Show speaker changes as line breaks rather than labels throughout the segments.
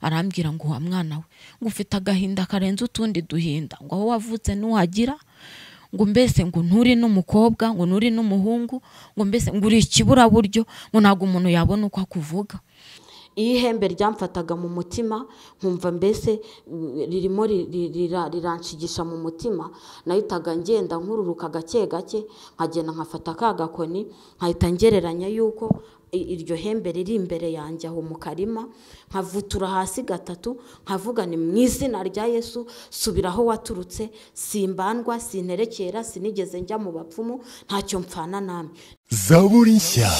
arambwira ngo wa mwana we ngo ufite agahinda karenze utundi duhinda, ngo aho wavutse nuhagira, ngo mbese ngo nturi n'umukobwa, ngo nturi n'umuhungu, ngo mbese ngo uri ikibura buryo, ngo ntago umuntu yabona uko akuvuga.
Iyo ihembe ryamfataga mu mutima nkumva mbese ririmo riranshigisha mu mutima, nahitaga ngenda nkururuka gake gake, nkagenda nkafata ka gakoni nkahita ngereranya yuko iryo hembe riri imbere yanjye aho mu karima, nkavutura hasi gatatu nkavuga ni mu izina rya Yesu subira aho waturutse, simbandwa, sinterekera, sinigeze njya mu bapfumu, ntacyo mpfana namwe.
Zaburi nshya.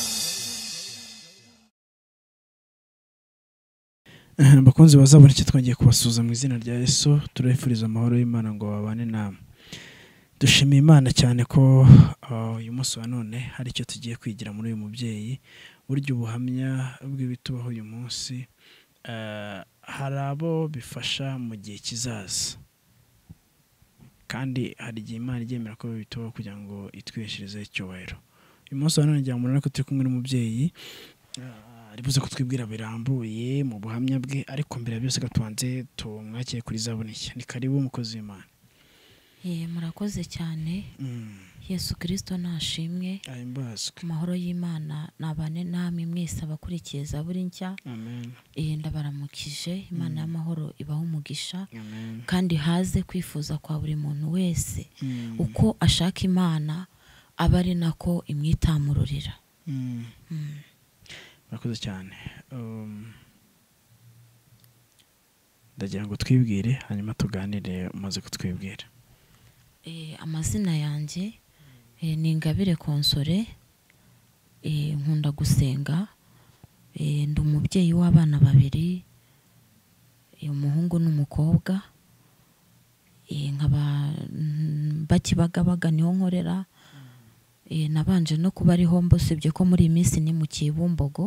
Bakunzi bazabona icyo twagiye kubasuza mu izina rya Yesu, turabifuriza amahoro y'Imana ngo babane namwe. Dushimiye Imana cyane ko uyu munsi wa none hari icyo tugiye kwigira muri uyu mubyeyi, buryo ubuhamya bw'ibitubaho uyu munsi hari abo bifasha mu gihe kizaza, kandi hari igihe Imana igemera ko bitubaho kugira ngo itweshereze icyubahiro. Uyu munsi wa none ngira ngo ko turi kumwe n'umubyeyi aribuze kutwibwira birambuye mu buhamya bwe, ariko mbere byose gatubanze tumwakire kuri Zaburi nshya. Ni karibu umukozi w'Imana.
Murakoze cyane. Yesu Kristo nashimwe.
Ahimbazwe.
Amahoro y'Imana nabane namwe mwese abakurikiye Zaburi nshya.
Amen.
Ndabaramukije. Imana y'amahoro ibaho umugisha.
Amen.
Kandi haze kwifuza kwa buri muntu wese uko ashaka Imana aba ari nako imwitamururira.
Murakoze cyane. Ndagira ngo twibwire hanyuma tuganire umaze kutwibwira.
Amazina yanjye ni Ingabire Konsore, nkunda gusenga, ndi umubyeyi w'abana babiri, umuhungu n'umukobwa, nkaba bakibagabaga niho nkorera, nabanje no kuba ariho mbosibye ko muri iyi minsi ni mu Kibumbogo,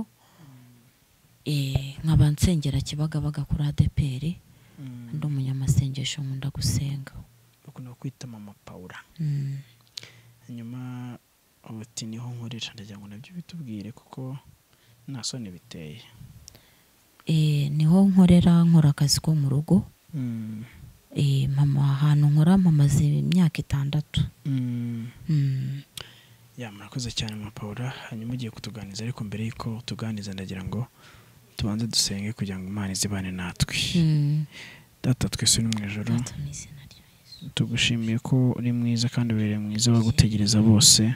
nkaba nsengera Kibagabaga kuri ADPR, ndi umunyamasengesho nkunda gusenga.
Bakunda kwita Mama Paula. Hanyuma uti niho nkorera, ndagira ngo nabyo bitubwire kuko nta soni biteye.
Niho nkorera, nkora akazi ko mu rugo. Mama ahantu nkora mpamaze imyaka 6.
Murakoze cyane Mama Paula. Hanyuma ugiye kutuganiza, ariko mbere y'uko tuganiza ndagira ngo tubanze dusenge kugira ngo Imana izibane natwe. Data twese uri mu ijuru, tugushimiye ko uri mwiza kandi ubereye mwiza bagutegereza bose.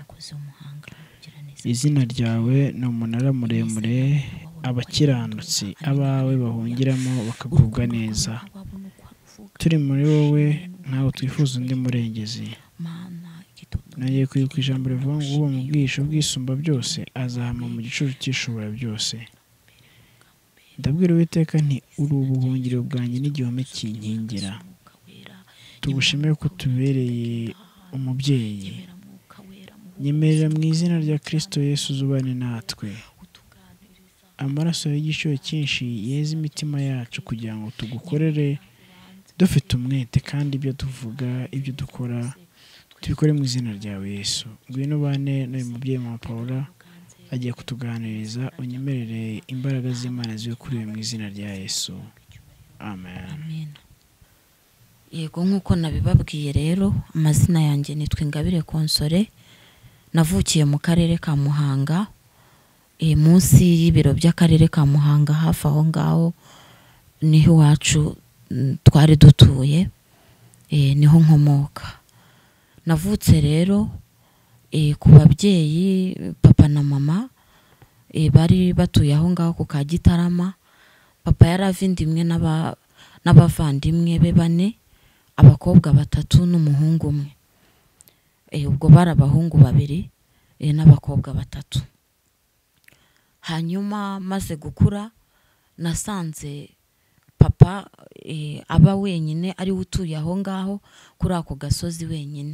Izina ryawe ni umunara muremure abakiranutsi abawe bahungiramo bakagubwa neza. Turi muri wowe ntawe twifuza undi murengezi. Nagiye kwibuka ijambo rivuga ngo uwo mu bwisho bwisumba byose azahama mu gicucu cy'ishobora byose. Ndabwira Uwiteka nti uri ubuhungiro bwanjye n'igihome kinkingira. Tugushimire ko tubereye umubyeyi. Nyemerera mu izina rya Kristo Yesu uzubane natwe. Amaraso y'igiciro cyinshi yeza imitima yacu kugira ngo tugukorere dufite umwete, kandi ibyo tuvuga ibyo dukora tubikore mu izina ryawe Yesu. Ngwino bane n'uyu mubyeyi Mama Paula agiye kutuganiriza, unyemerere imbaraga z'Imana zibe kuri we mu izina rya Yesu. Amen.
Yego, nk'uko nabibabwiye rero, amazina yanjye nitwa Ingabire Konsore. Navukiye mu karere ka Muhanga, munsi y'ibiro by'akarere ka Muhanga, hafi aho ngaho niho iwacu twari dutuye, niho nkomoka. Navutse rero ku babyeyi papa na mama bari batuye aho ngaho ku Kagitarama. Papa yari avindimwe n'abavandimwe be 4, abakobwa 3 n'umuhungu umwe. Ubwo bari abahungu 2 n'abakobwa 3. Hanyuma maze gukura nasanze papa aba wenyine, ari utuye aho ngaho kuri ako gasozi wenyine.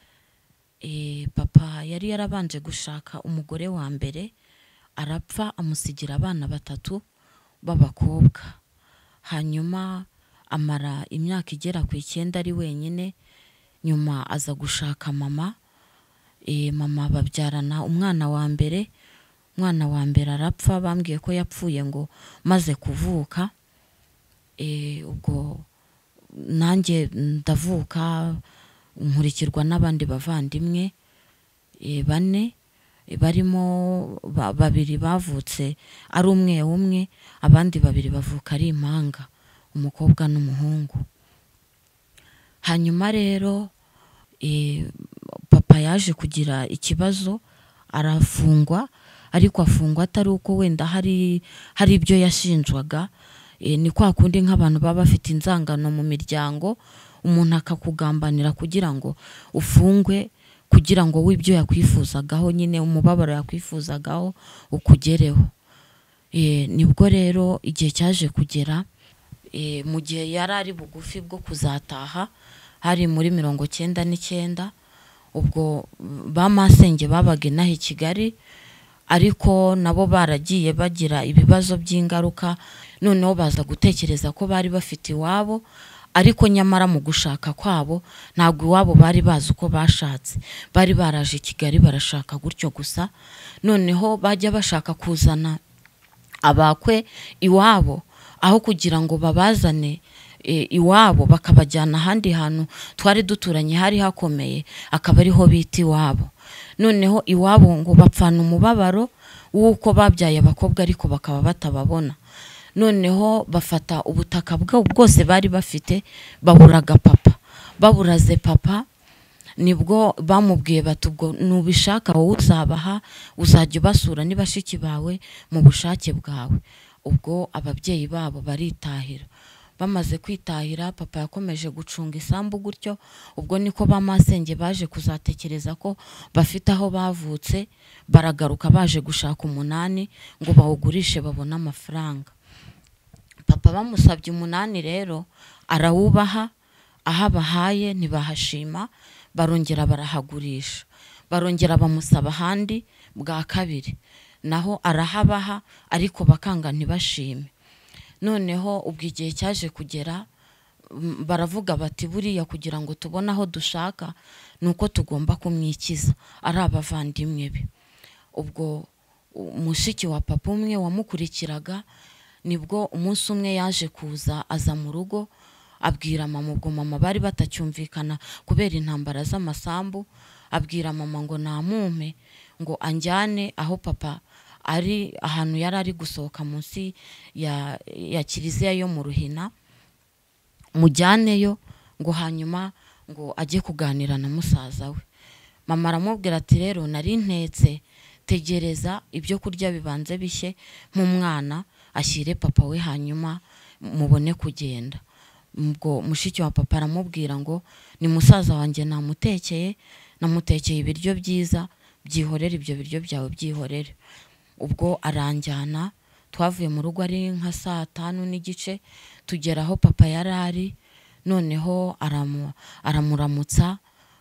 Papa yari yarabanje gushaka umugore wa mbere, arapfa amusigira abana 3 b'abakobwa. Hanyuma amara imyaka igera ku 9 ari wenyine, nyuma aza gushaka mama. Mama babyarana umwana wa mbere. Umwana wa mbere arapfa, bambwiye ko yapfuye ngo maze kuvuka. ubwo nanjye ndavuka nkurikirwa n'abandi bavandimwe 4 barimo babiri bavutse ari umwe abandi 2 bavuka ari impanga umukobwa n'umuhungu. Hanyuma rero papa yaje kugira ikibazo arafungwa, ariko afungwa atari uko wenda hari ibyo yashinjwaga, ni kwa kundi nk'abantu baba bafite inzangano mu miryango, umuntu akakugambanira kugira ngo ufungwe, kugira ngo w'ibyo yakwifuzagaho nyine umubabaro yakwifuzagaho ukugereho. Nibwo rero igihe cyaje kugera, mu gihe yari ari bugufi bwo kuzataha, hari muri 99, ubwo ba masenge babaga inaha i Kigali, ariko nabo baragiye bagira ibibazo by'ingaruka, noneho baza gutekereza ko bari bafite iwabo, ariko nyamara mu gushaka kwabo ntabwo iwabo bari bazi uko bashatse, bari baraje i Kigali barashaka gutyo gusa. Noneho bajya bashaka kuzana abakwe iwabo, aho kugira ngo babazane iwabo bakabajyana ahandi hantu twari duturanye hari hakomeye, akaba ariho bita iwabo. Noneho iwabo ngo bapfana umubabaro w'uko babyaye abakobwa ariko bakaba batababona. Noneho bafata ubutaka bwose bari bafite, baburaga papa. Baburaze papa nibwo bamubwiye bati ubwo nubishaka wowe uzabaha, uzajya ubasura n'ibashiki bawe mu bushake bwawe. Ubwo ababyeyi babo baritahira. Bamaze kwitahira, papa yakomeje gucunga isambu gutyo. Ubwo niko ba masenge baje kuzatekereza ko bafite aho bavutse, baragaruka baje gushaka 8 ngo bawugurishe babone amafaranga. Papa bamusabye 8 rero arawubaha, ahabahaye ntibahashima, barongera barahagurisha. Barongera bamusaba handi bwa kabiri, naho arahabaha ariko bakanga ntibashime. Noneho ubwo igihe cyaje kugera, baravuga bati buriya kugira ngo tubone aho dushaka nuko tugomba kumwikiza, ari abavandimwe be. Ubwo mushiki wa papa umwe wamukurikiraga, nibwo umunsi umwe yaje kuza aza mu rugo, abwira mama, ubwo mama bari batacyumvikana kubera intambara z'amasambu, abwira mama ngo namumpe ngo anjyane aho papa ari, ahantu yari ari gusohoka munsi ya kiliziya yo mu Ruhina, mujyaneyo ngo hanyuma ngo ajye kuganira na musaza we. Mama aramubwira ati rero nari ntetse, tegereza ibyo kurya bibanze bishye nk'umwana, ashyire papa we hanyuma mubone kugenda. Ubwo mushiki wa papa aramubwira ngo ni musaza wanjye namutekeye ibiryo byiza, byihorere ibyo biryo byawe byihorere. Ubwo aranjyana, twavuye mu rugo ari nka 5:30, tugera aho papa yari ari. Noneho aramuramutsa,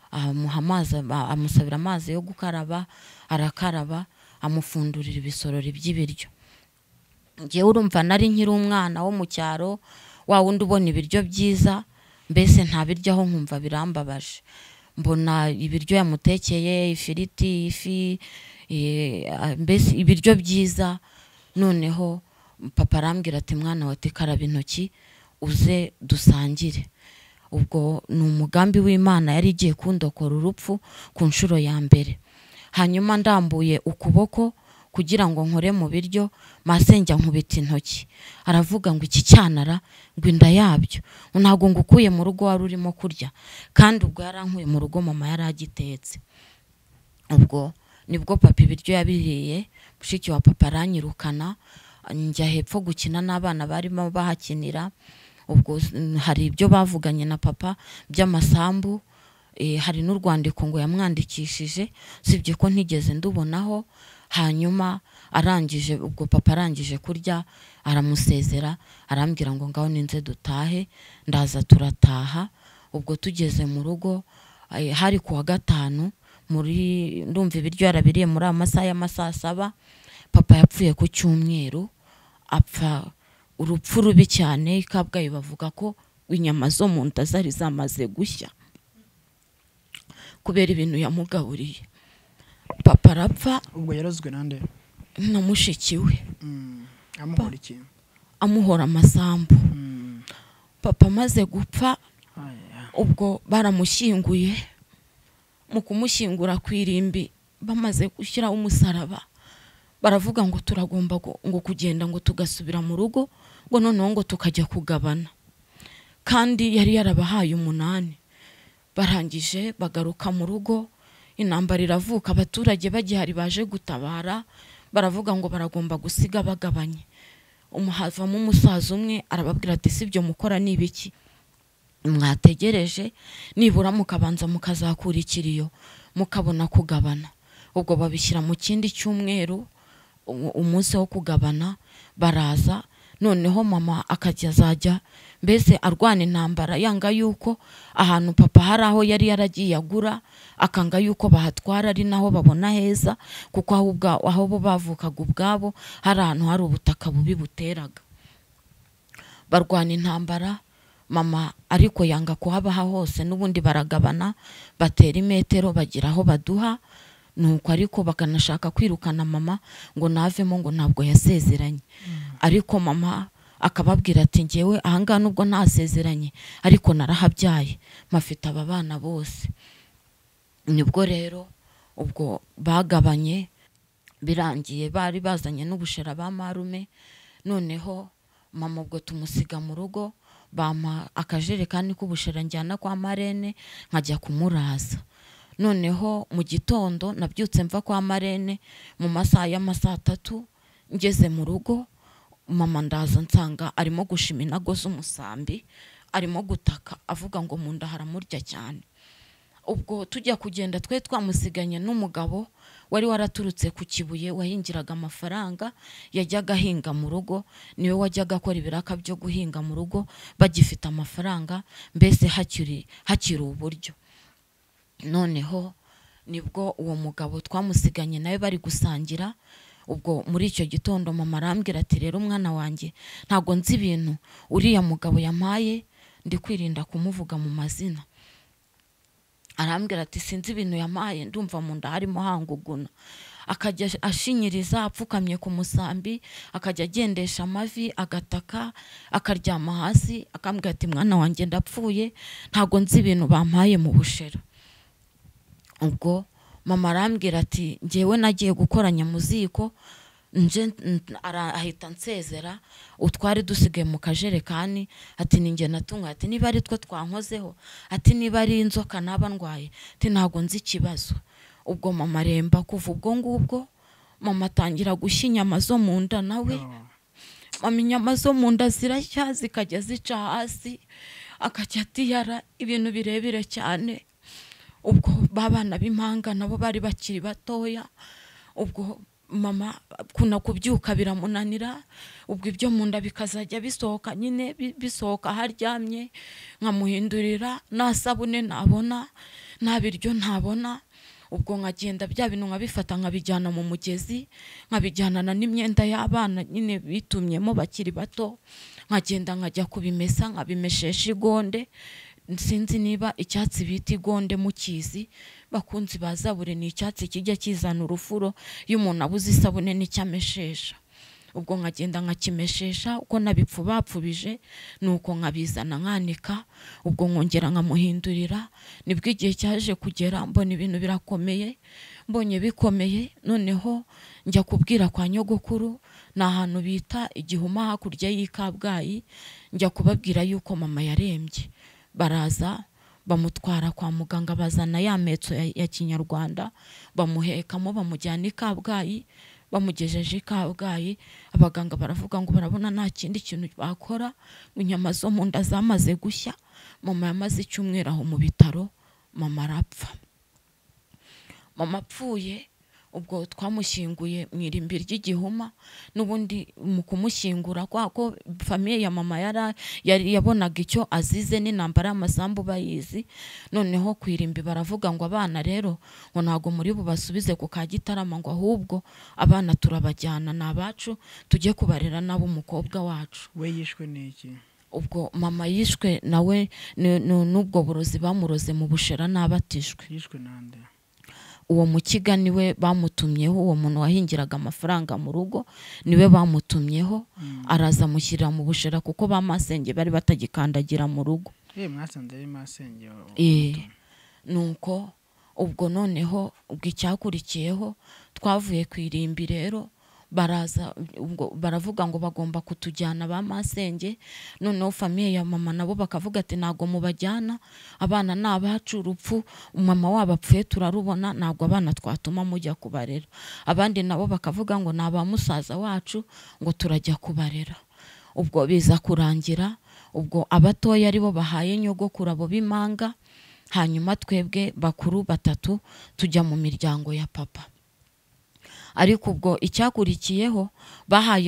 amusabira amazi yo gukaraba, arakaraba, amufundurira ibisorori by'ibiryo. Ngewe urumva nari nkiri umwana wo mu cyaro, wa wundi ubona ibiryo byiza, mbese nta biryaho nkumva birambabaje. Mbona ibiryo yamutekeye, ifiriti, ifi, mbese ibiryo byiza. Noneho papa arambwira ati mwana wa karaba intoki uze dusangire. Ubwo ni umugambi w'Imana yari igiye kundokora urupfu ku nshuro ya mbere. Hanyuma ndambuye ukuboko kugira ngo nkore mu biryo, masenge nkubita intoki, aravuga ngo iki cyanara ngo inda yabyo ntago ngukuye mu rugo wari urimo kurya, kandi ubwo yarankuye mu rugo mama yari agitetse. Ubwo nibwo papa ibiryo yabiriye, mushiki wa papa aranyirukana, njya hepfo gukina n'abana barimo bahakinira. Ubwo hari ibyo bavuganye na papa by'amasambu, hari n'urwandiko ngo yamwandikishije, sibye ko ntigeze ndubonaho. Hanyuma arangije, ubwo papa arangije kurya aramusezera, arambwira ngo ngaho ninze dutahe. Ndaza turataha. Ubwo tugeze mu rugo, hari kuwa gatanu, ndumva ibiryo yarabiriye muri amasaha y'amasaa 7. Papa yapfuye ku cyumweru, apfa urupfu rubi cyane. Kabgayi bavuga ko inyama zo mu nda zari zamaze gushya kubera ibintu yamugaburiye. Papa arapfa.
Ubwo yarazwe nande?
Na mushiki we.
Amuhora iki?
Amuhora amasambu. papa amaze gupfa ubwo baramushyinguye, mu kumushyingura ku irimbi bamaze gushyiraho umusaraba baravuga ngo turagomba ngo kugenda ngo tugasubira mu rugo ngo noneho ngo tukajya kugabana, kandi yari yarabahaye 8. Barangije bagaruka mu rugo, intambara iravuka, abaturage bagihari baje gutabara, baravuga ngo baragomba gusiga bagabanye. Umuhavamo umusaza umwe arababwira ati sibyo mukora nibiki, mwategereje nibura mukabanza mukazakura ikiriyo mukabona kugabana. Ubwo babishyira mu kindi cyumweru, umunsi wo kugabana baraza, noneho mama akajya azajya mbese arwana intambara, yanga yuko ahantu papa hari aho yari yaragiye agura, akanga yuko bahatwara ari naho babona heza, kuko aho bo bavukaga ubwabo hari ahantu hari ubutaka bubi buteraga. Barwana intambara, mama ariko yanga kuhabaha hose, n'ubundi baragabana batera imetero bagira aho baduha, nuko ariko bakanashaka kwirukana mama ngo navemo ngo ntabwo yasezeranye. Ariko mama akababwira ati ngewe ahangaha nubwo ntasezeranye ariko narahabyaye mafite aba bana bose. Nibwo rero ubwo bagabanye birangiye, bari bazanye n'ubushera ba marume, noneho mama ubwo tumusiga mu rugo, bampa akajerekani k'ubushera njyana kwa marene nkajya kumuraza. Noneho mu gitondo nabyutse mva kwa marene mu masaha y'amasaha 3, ngeze mu rugo mama ndaza nsanga arimo gushima inago z'umusambi, arimo gutaka avuga ngo mu nda haramurya cyane. Ubwo tujya kugenda twe twamusiganye n'umugabo wari waraturutse ku Kibuye wahingiraga amafaranga, yajyaga ahinga mu rugo, niwe wajyaga akora ibiraka byo guhinga mu rugo bagifite amafaranga, mbese hakiri uburyo. Noneho nibwo uwo mugabo twamusiganye nawe bari gusangira. Ubwo muri icyo gitondo mama arambwira ati rero umwana wanjye ntago nzi ibintu uriya mugabo yampaye, ndi kwirinda kumuvuga mu mazina. Arambwira ati sinzi ibintu yampaye, ndumva mu nda harimo hanguguna. Akajya ashinyiriza apfukamye ku musambi, akajya agendesha amavi agataka, akaryama hasi, akambwira ati mwana wanjye ndapfuye, ntago nzi ibintu bampaye mu bushera. Ubwo mama arambwira ati ngewe nagiye gukoranya mu ziko, nje ahita nsezera, utwari dusigaye mu kajerekani, ati ninjye natunga, ati niba ari two twankozeho, ati niba ari inzoka naba ndwaye, ati ntago nzi ikibazo. Ubwo mama aremba. Kuva ubwo ngubwo mama atangira gushya inyama zo mu nda, nawe mama inyama zo mu nda zirashya zikajya zica hasi, akajya atiyara ibintu birebire cyane. Ubwo babana b'impanga nabo bari bakiri batoya, ubwo mama kuna kubyuka biramunanira, ubwo ibyo mu nda bikazajya bisohoka, nyine bisohoka haryamye, nkamuhindurira nta sabune nabona, nta biryo ntabona. Ubwo nkagenda bya bintu nkabifata nkabijyana mu mugezi, nkabijyanana n'imyenda y'abana nyine bitumyemo bakiri bato, nkagenda nkajya kubimesa, nkabimeshesha igonde. Sinzi niba icyatsi bita igonde mukizi, bakunzi bazabure, ni icyatsi kijya kizana urufuro iyo umuntu abuze isabune n'icyameshesha. Ubwo nkagenda nkakimeshesha, uko nabipfu bapfubije nuko nkabizana nkanika, ubwo nkongera nkamuhindurira. Nibwo igihe cyaje kugera mbona ibintu birakomeye, mbonye bikomeye, noneho njya kubwira kwa nyogokuru, ni ahantu bita Igihuma hakurya y'Ikabgayi, njya kubabwira yuko mama yarembye. Baraza bamutwara kwa muganga, bazana ya metso ya Kinyarwanda, bamuhekamo bamujyana Ikabgayi. Bamugejeje Ikabgayi, abaganga baravuga ngo barabona nta kindi kintu bakora, inyama zo mu nda zamaze gushya. Mama yamaze icyumweru aho mu bitaro, mama arapfa. Mama apfuye, ubwo twamushyinguye mu irimbi ry'Igihuma. N'ubundi mu kumushyingura kwako famiye ya mama yabonaga icyo azize n'intambara y'amasambu bayizi. Noneho ku irimbi baravuga ngo abana rero ngo ntago muri bubasubize ku Kagitarama, ngo ahubwo abana turabajyana n'abacu tujye kubarera nabo umukobwa wacu.
We yishwe n'iki?
Ubwo mama yishwe nawe n'ubwo burozi bamuroze mu bushera n'abatishwe.
Yishwe nande?
uwo mukiga niwe bamutumyeho, uwo muntu wahingiraga amafaranga mu rugo niwe bamutumyeho, araza mushyirira mu bushera kuko ba masenge bari batagikandagira mu rugo.
mwasanze ari masenge
nuko ubwo noneho ubwo icyakurikiyeho twavuye ku irimbi rero baraza ubwo baravuga ngo bagomba kutujyana ba masenge. Noneho famiye ya mama nabo bakavuga ati ntago mubajyana, abana nabacu urupfu mama wabo apfuye turarubona, ntago abana twatuma mujya kubarera. Abandi nabo bakavuga ngo naba musaza wacu ngo turajya kubarera. Ubwo biza kurangira ubwo abatoya aribo bahaye nyogokuru abo b'imanga, hanyuma twebwe bakuru batatu tujya mu miryango ya papa. Ariko ubwo icyakurikiyeho bampaye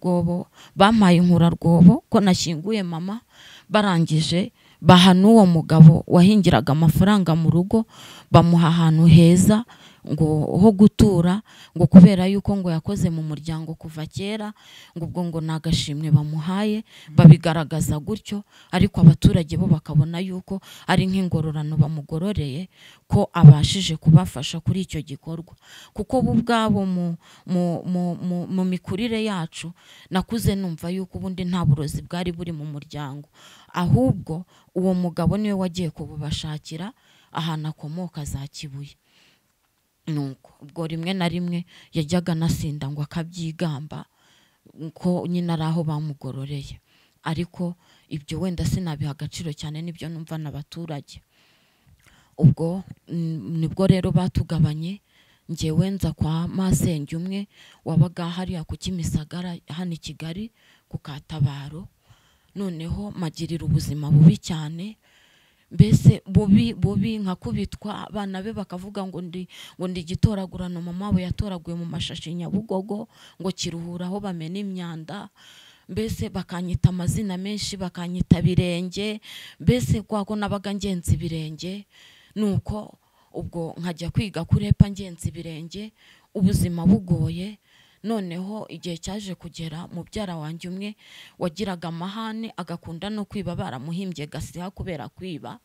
inkurarwobo ko nashyinguye mama, barangije baha n'uwo mugabo wahingiraga amafaranga mu rugo, bamuha ahantu heza ngo ho gutura, ngo kubera yuko ngo yakoze mu muryango kuva kera, ngo ubwo ngo nagashimwe bamuhaye, babigaragaza gutyo. Ariko abaturage bo bakabona yuko ari nk'ingororano bamugororeye ko abashije kubafasha kuri icyo gikorwa. Kuko bo ubwabo mu mikurire yacu nakuze numva yuko ubundi nta burozi bwari buri mu muryango, ahubwo uwo mugabo niwe wagiye kububashakira ahantu akomoka za Kibuye. Nuko ubwo rimwe na rimwe yajyaga nasinda ngo akabyigamba ko nyine ari aho bamugororeye, ariko ibyo wenda sinabiha agaciro cyane, nibyo numva n'abaturage. Ubwo nibwo rero batugabanye, njyewe nza kwa masenge umwe wabaga hariya ku Kimisagara hano i Kigali ku Katabaro. Noneho magirira ubuzima bubi cyane, mbese bubi nkakubitwa, abana be bakavuga ngo ndi gitoragurano, mama we yatoraguye mu mashashi Nyabugogo ngo Kiruhura aho bamena imyanda, mbese bakanyita amazina menshi, bakanyita Birenge, mbese kwako nabaga ngenzi Birenge. Nuko ubwo nkajya kwiga kurepa ngenzi Birenge, ubuzima bugoye. Noneho igihe cyaje kugera mubyara wanjye umwe wagiraga amahane agakunda no kwiba, baramuhimbye Gasiha kubera kwiba.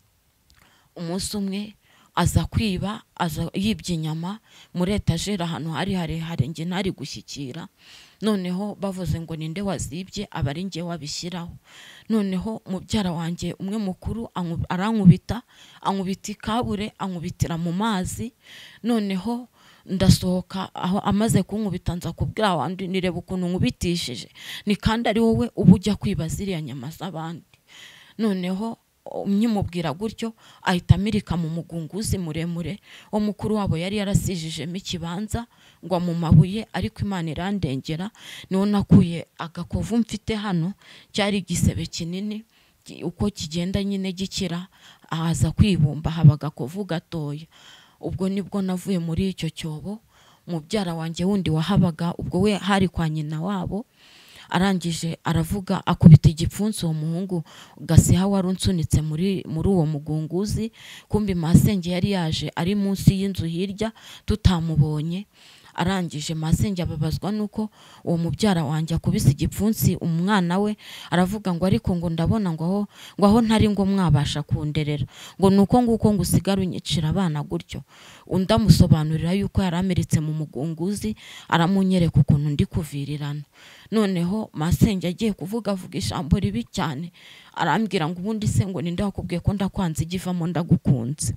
Umunsi umwe aza kwiba, aza yibye inyama muri etajeri ahantu hari harehare njye ntari gushyikira. Noneho bavuze ngo ninde wazibye, aba ari njye wabishyiraho. Noneho mubyara wanjye umwe mukuru arankubita ikabure, ankubitira mu mazi. Noneho ndasohoka, aho amaze kunkubita nza kubwira wandi nireba ukuntu nkubitishije, ni kandi ari wowe uba ujya kwiba ziriya nyama z'abandi. Noneho nyimubwira gutyo ahita amirika mu mugunguzi muremure wo mukuru wabo yari yarasijijemo ikibanza ngo mu mabuye, ariko Imana irandengera, niho nakuye agakovu mfite hano, cyari igisebe kinini, uko kigenda nyine gikira ahaza kwibumba haba agakovu gatoya. Ubwo nibwo navuye muri icyo cyobo. Mubyara wanjye wundi wahabaga ubwo we hari kwa nyina wabo, arangije aravuga akubita igipfunsi uwo muhungu Gasiha wari unsunitse muri uwo mugunguzi. Kumbi masenge yari yaje ari munsi y'inzu hirya tutamubonye. Arangije masenge ababazwa nuko uwo mubyara wanjye akubise igipfunsi umwana we, aravuga ngo ariko ngo ndabona ngo aho ntari ngo mwabasha kunderera, ngo nuko nguko ngo usigara unyicira abana gutyo. Undamusobanurira yuko yaramiritse mu mugunguzi, aramunyereka ukuntu ndi kuvirirana. Noneho masenge agiye kuvuga ijambo ribi cyane, arambwira ngo ubundi se ngo ninde wakubwiye ko ndakwanze igivamo ndagukunze.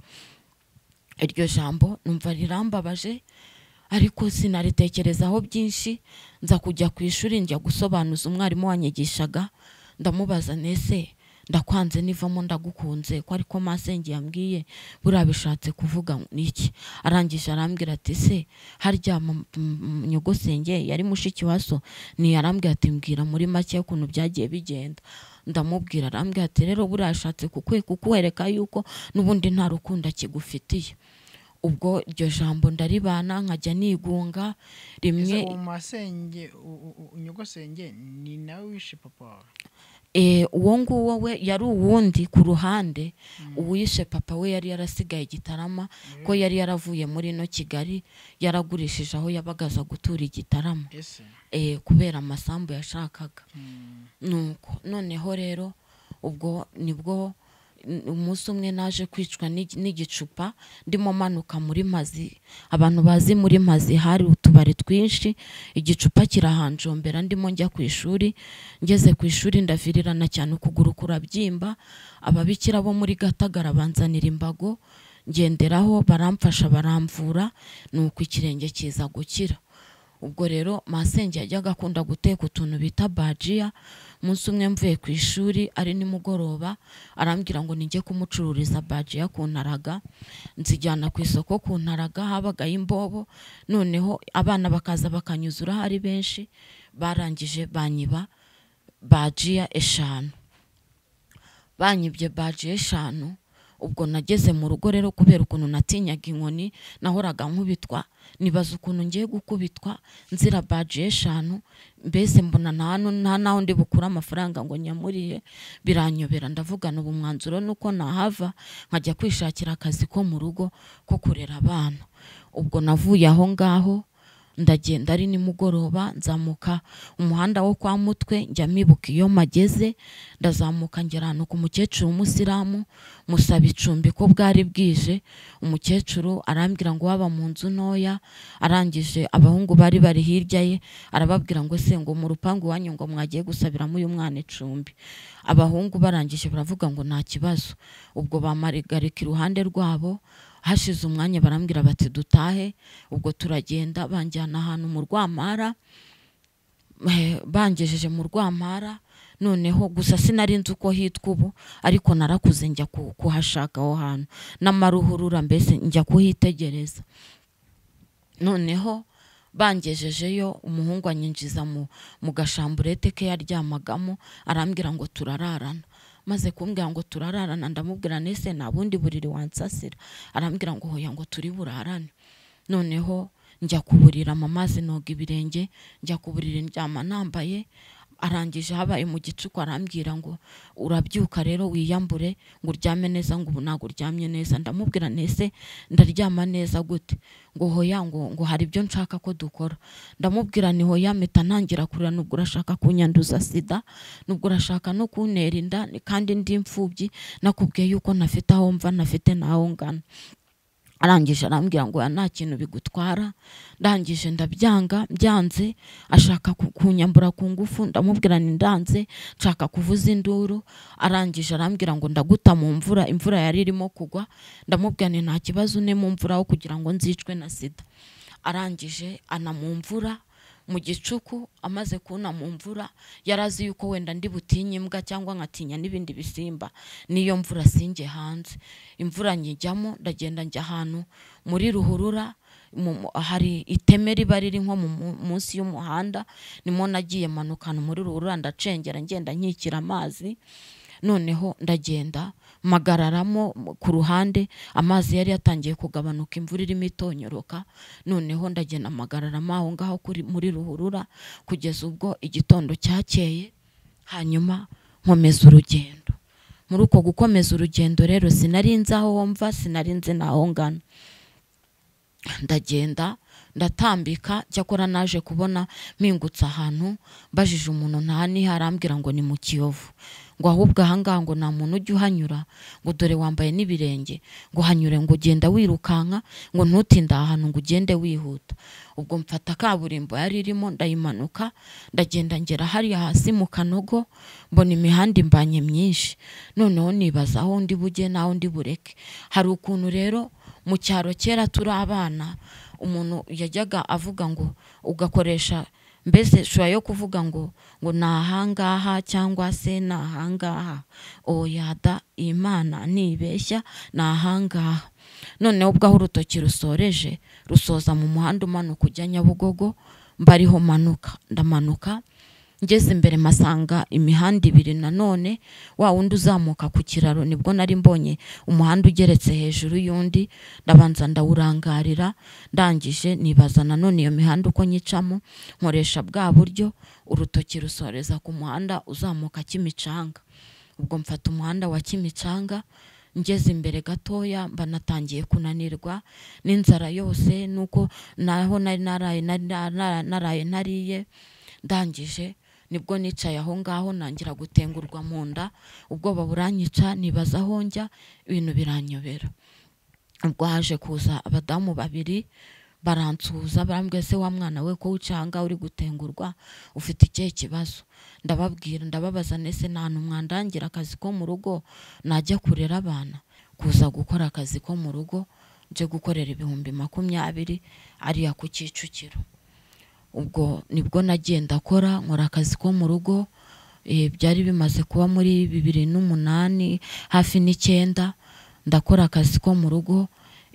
Iryo jambo numva rirambabaje, ariko sinaritekerezaho byinshi. Nza kujya ku ishuri njya gusobanuza umwarimu wanyigishaga, ndamubaza nese ndakwanze nivamo ndagukunze ko ariko masenge yambwiye, buriya bishatse kuvuga niki? Arangije arambwira ati se harya nyogosenge yari mushiki waso? Ni arambwira ati mbwira muri make ukuntu byagiye bigenda. Ndamubwira, arambwira ati rero buriya ashatse kukwereka yuko n'ubundi nta rukundo kigufitiye. Ubwo iryo jambo ndaribana nkajya nigunga rimwe.
Uwo masenge nyogosenge ni nawe wishe papa?
Uwo nguwo we yari uwundi ku ruhande. Uwishe papa we yari yarasigaye Gitarama, ko yari yaravuye muri no Kigali, yaragurishije aho yabagaza gutura Gitarama kubera amasambu yashakaga. Nuko noneho rero ubwo nibwo umunsi umwe naje kwicwa n'igicupa ndimo manuka muri Mazi. Abantu bazi muri Mazi hari utubari twinshi, igicupa kirahanjombera ndimo njya ku ishuri. Ngeze ku ishuri ndavirirana cyane, ukuguru kurabyimba. Ababikira bo muri Gatagara banzanira imbago ngenderaho, baramfasha baramvura, nuko ikirenge kiza gukira. Ubwo rero masenge yajyaga akunda guteka utuntu bita bajia. Umunsi umwe mvuye ku ishuri ari nimugoroba, arambwira ngo ninjye kumucururiza bajia ku Ntaraga. Nzijyana ku isoko ku Ntaraga, habaga imbobo, noneho abana bakaza bakanyuzura hari benshi. Barangije banyiba bajia 5. Banyibye bajia 5. Ubwo nageze mu rugo rero, kubera ukuntu natinyaga inkoni, nahoraga nkubitwa, nibaza ukuntu ngiye gukubitwa nzira bajia 5. Mbese mbona nta naho ndi bukura amafaranga ngo nyamuriye, biranyobera. Ndavugana ubu mwanzuro nuko nahava nkajya kwishakira akazi ko mu rugo ko kurera abana. Ubwo navuye aho ngaho ndagenda ari nimugoroba, nzamuka umuhanda wo kwa Mutwe njya mibuka iyo mageze. Ndazamuka ngera hano ku mukecuru w'Umusilamu, musaba icumbi ko bwari bwije. Umukecuru arambwira ngo waba mu nzu ntoya. Arangije abahungu bari hirya ye arababwira ngo se ngo mu rupangu wanyu ngo mwagiye gusabiramo uyu mwana icumbi. Abahungu barangije baravuga ngo nta kibazo. Ubwo bamarigarika iruhande rwabo. Hashize umwanya barambwira bati dutahe. Ubwo turagenda banjyana ahantu mu Rwampara. Bangejeje mu Rwampara, noneho gusa sinari nzi uko hitwa ubu, ariko narakuze njya kuhashaka aho hantu n'amaruhurura, mbese njya kuhitegereza. Noneho bangejejeyo, umuhungu anyinjiza mu gashamburete ke yaryamagamo, arambwira ngo turararana. Maze kumbwira ngo turararana, ndamubwira nese nta bundi buriri wansasira. Arambwira ngo hoya ngo turi burarane. Noneho njya kuburira amazi noga ibirenge, njya kuburira ndyama nambaye. Arangije habaye mu gicuku arambwira ngo urabyuka rero wiyambure ngo uryame neza, ngo ubu ntago uryamye neza. Ndamubwira nese ndaryama neza gute? Ngo hoya ngo hari ibyo nshaka ko dukora. Ndamubwira ni hoya mpita ntangira kurira, nubwo urashaka kunyanduza sida, nubwo urashaka no kuntera inda, kandi ndi imfubyi, nakubwiye yuko ntafite aho mva, ntafite naho ngana. Arangije arambwira ngo nta kintu bigutwara. Ndangije ndabyanga, byanze ashaka kunyambura ku ngufu. Ndamubwira ni ndanze, nshaka kuvuza induru. Arangije arambwira ngo ndaguta mu mvura, imvura yari irimo kugwa. Ndamubwira ni nta kibazo, ne mu mvura aho kugira ngo nzicwe na sida. Arangije ana mu mvura mu gicuku. Amaze kuna mu mvura, yarazi yuko wenda ndi butinye imbwa cyangwa nkatinya n'ibindi bisimba, niyo mvura singe hanze. Imvura nyijyamo, ndagenda njya ahantu muri ruhurura, hari iteme riba riri nko munsi y'umuhanda. Nimo nagiye manukana muri ruhurura, ndacengera ngenda nkikira amazi. Noneho ndagenda magararamo ku ruhande, amazi yari yatangiye kugabanuka, imvura irimo itonyoroka. Noneho ndagenda magararamo aho ngaho muri ruhurura kugeza ubwo igitondo cyakeye. Hanyuma nkomeza urugendo. Muri uko gukomeza urugendo rero sinarinzi aho mva, sinarinzi naho ngana. Ndagenda ndatambika, cyakora naje kubona mpingutse ahantu bajije umuntu ntani, harambwira ngo ni mu Kiyovu, ngo ahubwo ahangaha ngo nta muntu ujya uhanyura, ngo dore wambaye n'ibirenge, ngo hanyure ngo ugenda wirukanka, ngo ntutinde ahantu, ngo ugende wihuta. Ubwo mfata kaburimbo yari irimo ndayimanuka, ndagenda ngera hariya hasi mu Kanogo, mbona imihanda imbanye myinshi. Noneho nibaza aho ndi bujye naho ndi bureke. Hari ukuntu rero mu cyaro kera turi abana, umuntu yajyaga avuga ngo ugakoresha mbese shura yo kuvuga ngo nahangaha cyangwa se nahangaha. Oyada Imana nibeshya nahangaha. Noneho ubwo aho urutoki rusoreje rusoza mu muhanda umanuka ujya Nyabugogo, mbariho manuka. Ndamanuka ngeze imbere masanga imihanda ibiri nanone, wa wundi uzamuka ku kiraro nibwo nari mbonye umuhanda ugeretse hejuru y'undi. Ndabanza ndawurangarira, ndangije nibaza nanone iyo mihanda uko nyicamo, nkoresha bwa buryo urutoki rusoreza ku muhanda uzamuka Kimicanga. Ubwo mfata umuhanda wa Kimicanga, ngeze imbere gatoya mba natangiye kunanirwa n'inzara yose, nuko naho naraye nariye. Ndangije nibwo nicaye aho ngaho nangira gutengurwa mu nda, ubwoba buranyica nibaza aho njya, ibintu biranyobera. Ubwo haje kuza abadamu babiri baransuhuza, barambwira se wa mwana we ko ucanga uri gutengurwa ufite ikihe kibazo? Ndababwira, ndababaza nese nta numwandangira akazi ko mu rugo najya kurera abana, kuza gukora akazi ko mu rugo nje gukorera 20,000 ariya ku Kicukiro. Ubwo nibwo nagenda akora nkora akazi ko mu rugo, byari bimaze kuba muri 2008 hafi n'9 ndakora akazi ko mu rugo.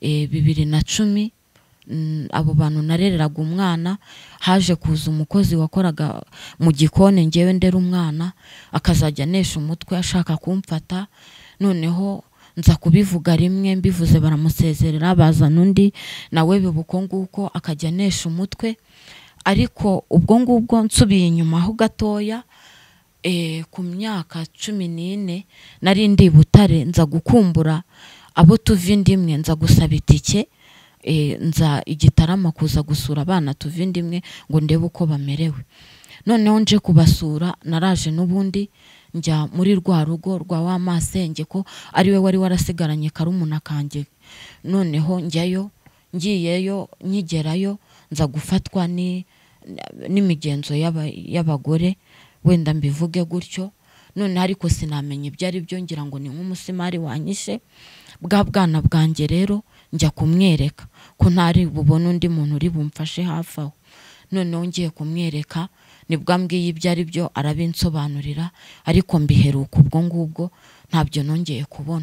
2010 abo bantu narereraga umwana, haje kuza umukozi wakoraga mu gikoni ngewe ndera umwana, akazajya nesha umutwe ashaka kumfata. Noneho nza kubivuga rimwe, mbivuze baramusezerera, bazana undi nawe bibuko nguko akajya nesha umutwe. Ariko ubwo ngubwo nsubiye inyuma ho gatoya, ku myaka 14 nari ndi Butare, nza gukumbura abo tuva indimwe, nza gusaba itike, nza Igitarama kuza gusura abana tuva indimwe ngo ndebe uko bamerewe. Noneho nje kubasura, naraje n'ubundi njya muri rwa rugo rwa wa masenge ko ari we wari warasigaranye karumuna kanjye. Noneho njyayo, ngiyeyo nkigerayo nza gufatwa n'imigenzo y'abagore, wenda mbivuge gutyo. None ariko sinamenye ibyo ari byo, ngira ngo ni nk'umusimari wanyishe. Bwa bwana bwanjye rero njya kumwereka ko ntari bubone undi muntu uri bumfashe hafi aho. Noneho ngiye kumwereka nibwo ambwiye ibyo ari byo, arabinsobanurira, ariko mbiheruka ubwo ngubwo ntabyo nongeye kubona.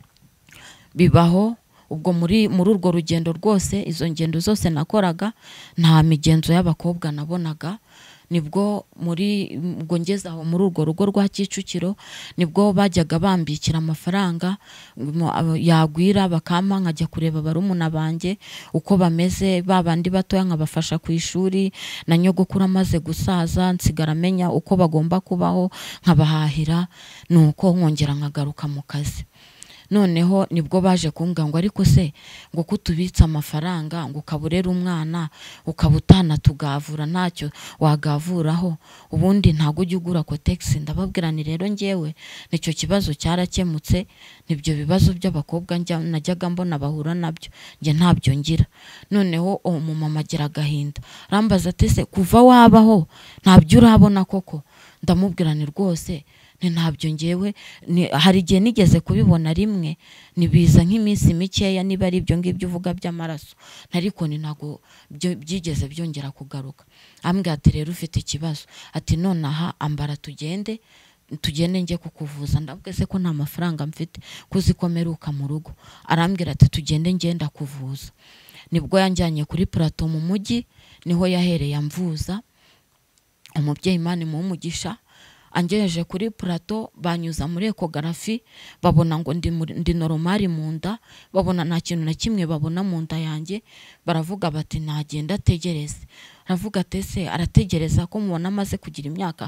Bibaho ubwo muri urwo rugendo rwose, izo ngendo zose nakoraga nta migenzo y'abakobwa nabonaga. Nibwo ubwo ngeze aho muri urwo rugo rwa Kicukiro, nibwo bajyaga bambikira amafaranga, yagwira bakampa nkajya kureba barumuna banjye uko bameze, babandi batoya nkabafasha ku ishuri, na nyogokuru amaze gusaza nsigara menya uko bagomba kubaho, nkabahahira, nuko nkongera nkagaruka mu kazi. Noneho nibwo baje kumbwira ngo ariko se ngo kutubitsa amafaranga ngo ukaburera umwana ukabutana tugavura ntacyo wagavuraho, ubundi ntago ujya ugura kotex. Ndababwira ni rero ngewe nicyo kibazo cyarakemutse, nibyo bibazo by'abakobwa najyaga mbona bahura nabyo, nge ntabyo ngira. Noneho umumama agira agahinda, arambaza ati se kuva wabaho ntabyo urabona koko? Ndamubwira ni rwose ntabyo ngewe, hari igihe nigeze kubibona rimwe, nibiza nk'iminsi mikeya, niba ari ibyo ngibyo uvuga by'amaraso, ariko ni ntago byigeze byongera kugaruka. Ambwira ati rero ufite ikibazo, ati nonaha ambara tugende njye kukuvuza. Ndabwe se ko nta mafaranga mfite, kuzikomeruka mu rugo. Arambwira ati tugende ngenda kuvuza. Nibwo yanjyanye kuri plateau mu mujyi, niho yahereye amvuza. Umubyeyi Imana imuhe umugisha, angejeje kuri plateau banyuza muri ecography, babona ngo ndi normal mu nda, babona nta kintu na kimwe babona mu nda yanjye. Baravuga bati nagenda ategereze. Aravuga ati se arategereza ko mubona amaze kugira imyaka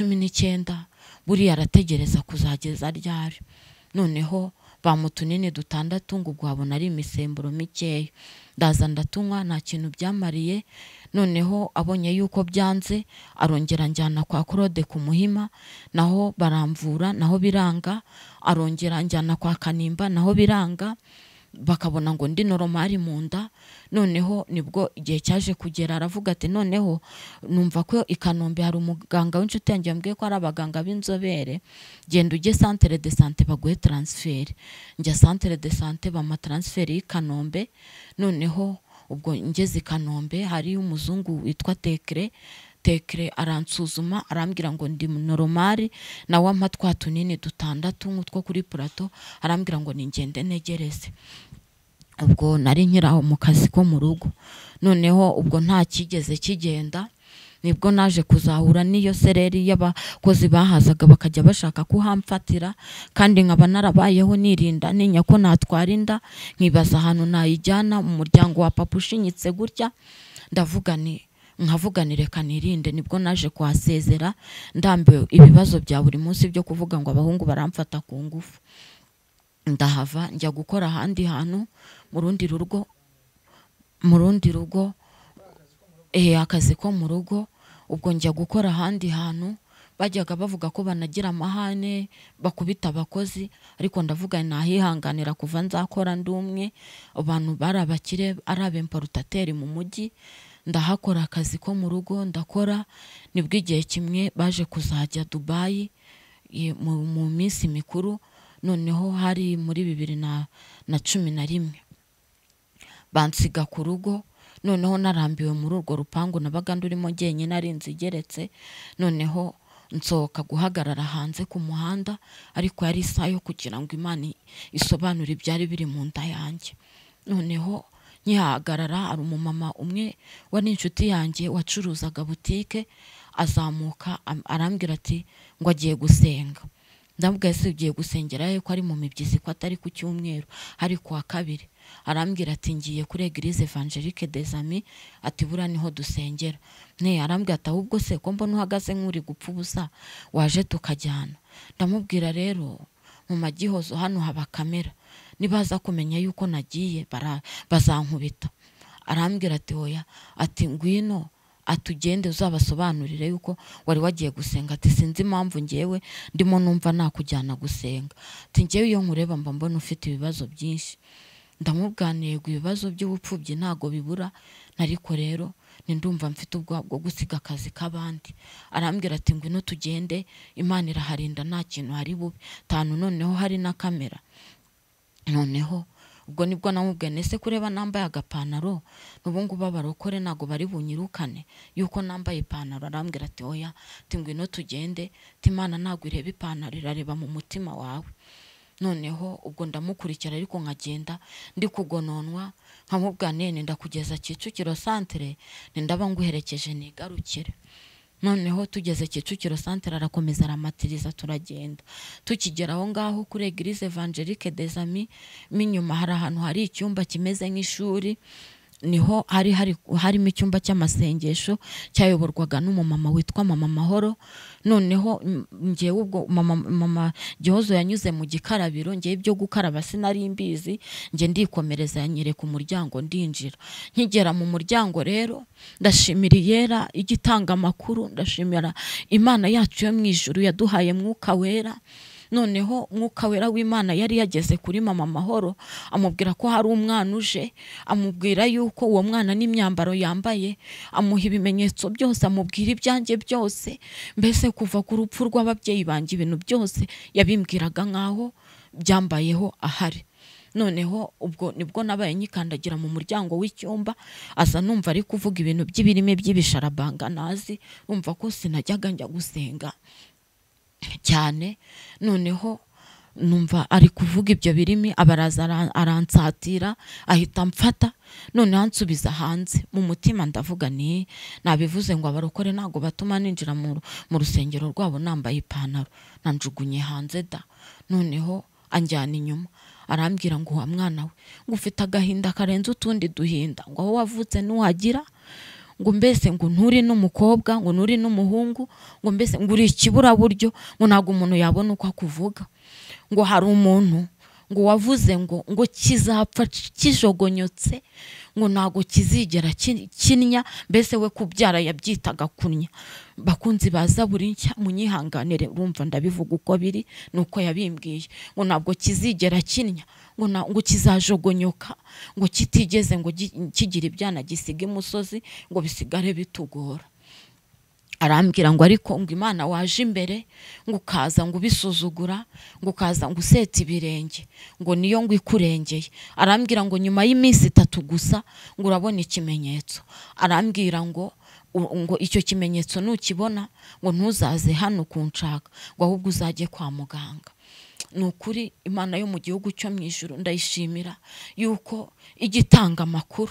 19, buri arategereza kuzageza ryari? Noneho bamutunini 6 ngo gwabona ari imisemburo mikeya, ndaza ndatunywa nta kintu byamariye. Noneho abonye yuko byanze, arongera njyana kwa Claude ku Muhima, naho baramvura naho biranga. Arongera njyana kwa Kanimba naho biranga, bakabona ngo ndi normal mu nda. Noneho nibwo igihe cyaje kugera, aravuga ati noneho numva ko i Kanombe hari umuganga w'inshuti yanjye yambwiye ko ari abaganga b'inzobere, genda ujye centre de santé baguhe transfert. Njya centre de santé bama transfert i Kanombe. Noneho ubwo ngeze i Kanombe hari umuzungu witwa Tekre aransuzuma, arambwira ngo ndi normal, nawe ampa twa tunini 6 nk'utwo kuri plateau, arambwira ngo ningende negereze. Ubwo nari nkiraho mu kazi ko mu rugo. Noneho ubwo nta kigeze kigenda, nibwo naje kuzahura n'iyo sereri y'abakozi bahazaga bakajya bashaka kuhamfatira, kandi nkaba narabayeho nirinda ninya ko natwara inda, nkibaza ahantu nayijyana mu muryango wa papa ushinyitse gutya. Nkavuga ni reka nirinde. Nibwo naje kuhasezera, ndambiwe ibibazo bya buri munsi byo kuvuga ngo abahungu baramfata ku ngufu. Ndahava njya gukora ahandi hantu mu rundi rugo, akazi ko mu rugo. ubwo njya gukora ahandi hantu bajyaga bavuga ko banagira amahane bakubita abakozi, ariko ndavuga nahihanganira kuva nzakora ndumwe. Abantu bari abakire ari abemportateri mu mujyi, ndahakora akazi ko mu rugo ndakora. Nibwo igihe kimwe baje kuzajya Dubai mu minsi mikuru, noneho hari muri 2011 bansiga ku rugo. Noneho narambiwe muri urwo rupangu nabaga ndurimo jyenyine ari inzu igeretse. Noneho nsohoka guhagarara hanze ku muhanda, ariko yari isaha yo kugira ngo Imana isobanure ibyari biri mu nda yanjye. Noneho nyihagarara hari umumama umwe wari inshuti yanjye wacuruzaga butike, azamuka arambwira ati ngo agiye gusenga. Ndamubwiye se ugiye gusengera he ko ari mu mibyizi ko atari ku cyumweru, hari kuwa kabiri? Arambwira ati ngiye kuri Eglise Evangelique des Amis, ati bura niho dusengera. Arambwira ati ahubwo se ko mbona uhagaze nk'uri gupfa ubusa, waje tukajyana? Ndamubwira rero mu Magihozo hano haba kamera, nibaza kumenya yuko nagiye bazankubita. Arambwira ati oya, ati ngwino atugende uzabasobanurire yuko wari wagiye gusenga. Ati sinzi impamvu ngewe ndimo numva nakujyana gusenga. Ati ngewe iyo nkureba mba mbona ufite ibibazo byinshi. Ndamubwaniye ibibazo by'ubupfubyi ntago bibura, nariko rero ndumva mfite ubwoba bwo gusiga akazi k'abandi. Arambwira ati ngwino tugende, Imana iraharinda nta kintu hari bube. Tanu noneho hari na kamera. Noneho ubwo nibwo namubwiye nese kureba nambaye agapantaro n'ubu ngubu abarokore ntago bari bunyirukane yuko nambaye ipantaro. Arambwira ati oya, ati ngwino tugende, ati Imana ntago ireba ipantaro, irareba mu mutima wawe. Noneho ubwo ndamukurikira ariko nkagenda ndi kugononwa, nkamubwira nene ndakugeza Kicukiro centre, ndaba nguherekeje nigarukire. Noneho tugeze Kicukiro centre arakomeza aramatiriza, turagenda. Tukigera aho ngaho kuri Eglise Evangelique des Amis, minyuma hari ahantu hari icyumba kimeze nk'ishuri, niho harimo icyumba cy'amasengesho cyayoborwaga n'umumama witwa Mama Mahoro. Noneho ngewe ubwo mama Gihozo yanyuze mu gikarabiro, ngewe ibyo gukaraba sinari mbizi, nge ndikomereza yanyereka umuryango ndinjira. Nkigera mu muryango rero ndashimira Iyera igitanga amakuru, ndashimira Imana yacu yo mu ijuru yaduhaye Mwuka Wera. Noneho Mwuka Wera w'Imana yari yageze kuri Mama Mahoro, amubwira ko hari umwana uje, amubwira yuko uwo mwana n'imyambaro yambaye, amuha ibimenyetso byose, amubwira ibyanjye byose, mbese kuva ku rupfu rw'ababyeyi banjye ibintu byose yabimbwiraga nkaho byambayeho ahari. Noneho ubwo nibwo nabaye nyikandagira mu muryango w'icyumba, aza numva ari kuvuga ibintu by'ibirime by'ibisharabanga nazi, umva ko sinajyaga njya gusenga cyane. Noneho numva ari kuvuga ibyo birimi, abaraza aransatira ahita mfata, none ansubiza hanze. Mu mutima ndavuga ni nabivuze ngo abarokore ntago batuma ninjira mu rusengero rwabo nambaye ipantaro, nanjugunye hanze da. Noneho anjyana inyuma arambwira ngo wa mwana we ngo ufite agahinda karenze utundi duhinda, ngo aho wavutse nuhagira, ngo mbese ngo nturi n'umukobwa, ngo nturi n'umuhungu, ngo mbese ngo uri ikibura buryo, ngo ntago umuntu yabona uko akuvuga, ngo hari umuntu ngo wavuze ngo kizapfa kijogonyotse, ngo ntago kizigera kinya, mbese we kubyara yabyitaga kunya. Bakunzi baza buri nshya munyihanganire, urumva ndabivuga uko biri nuko yabimbwiye, ngo ntabwo kizigera kinya, ngo kizajogonyoka, ngo kitigeze ngo kigira ibyana gisiga imusozi, ngo bisigare bitugora. Arambwira ngo ariko ngo Imana waje imbere, ngo ukaza ngo bisuzugura, ngo ukaza ngo useta ibirenge, ngo niyo ngo ikurengeye. Arambwira ngo nyuma y'iminsi 3 gusa ngo urabona ikimenyetso. Arambwira ngo icyo kimenyetso nukibona ngo ntuzaze hano kunshaka, ngo ahubwo uzajye kwa muganga. Nukuri Imana yo mu gihugu cyo mu ijuru ndayishimira yuko igitanga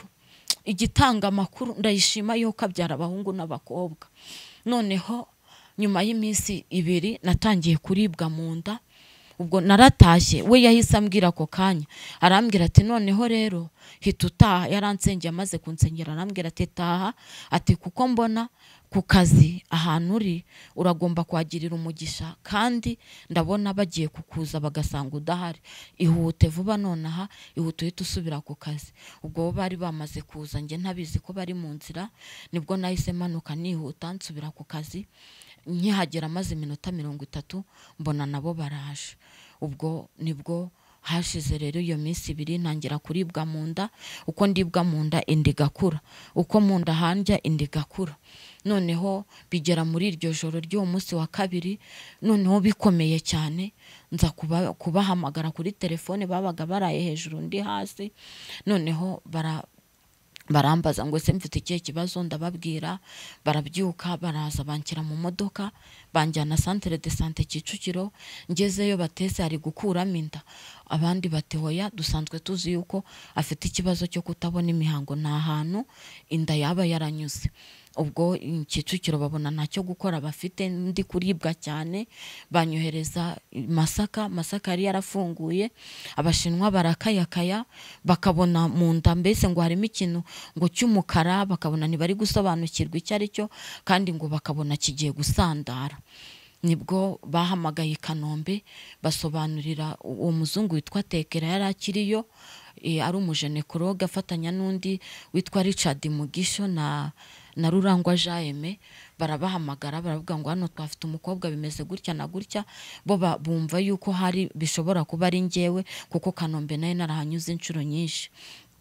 amakuru, ndayishima yuko abyara abahungu n'abakobwa. Noneho nyuma y'iminsi 2 natangiye kuribwa mu nda, ubwo naratashye, we yahise ambwira ako kanya, arambwira ati noneho rero hita utaha. Yaransengeye, amaze kunsengera arambwira ati taha, ati kuko mbona ku kazi ahantu uri uragomba kwagirira umugisha, kandi ndabona bagiye kukuza bagasanga udahari, ihute vuba nonaha, ihute uhita usubira ku kazi. Ubwo bari bamaze kuza, njye ntabizi ko bari mu nzira, nibwo nahise manuka nihuta nsubira ku kazi. Nkihagera maze iminota 30 mbona nabo baraje. Ubwo nibwo hashize rero iyo minsi 2 ntangira kuribwa mu nda, uko ndibwa mu nda indi gakura, uko mu nda handya indi gakura. Noneho bigera muri iryo joro ry'uwo munsi wa 2, noneho bikomeye cyane, nza kubahamagara kuri telefone, babaga baraye hejuru ndi hasi. Noneho barambaza ngo se mfite ikihe kibazo, ndababwira. Barabyuka baraza banshyira mu modoka, banjyana centre de santé Kicukiro. Ngezeyo batese ari gukuramo inda, abandi bati hoya dusanzwe tuzi yuko afite ikibazo cyo kutabona imihango, nta hantu inda yaba yaranyuze. Ubwo Kicukiro babona ntacyo gukora bafite, ndi kuribwa cyane, banyohereza Masaka. Masaka yari yarafunguye, abashinwa barakayakaya, bakabona mu nda mbese ngo harimo ikintu ngo cy'umukara, bakabona ntibari gusobanukirwa icyo ari cyo, kandi ngo bakabona kigiye gusandara. Nibwo bahamagaye i Kanombe, basobanurira uwo muzungu witwa Tekera yari akiriyo, ari umujenekologe afatanya n'undi witwa Richard Mugisho na Rurangwa Jaime. Barabahamagara baravuga ngo hano twafite umukobwa bimeze gutya na gutya. Bo bumva yuko hari bishobora kuba ari njyewe, kuko Kanombe nayo narahanyuze inshuro nyinshi.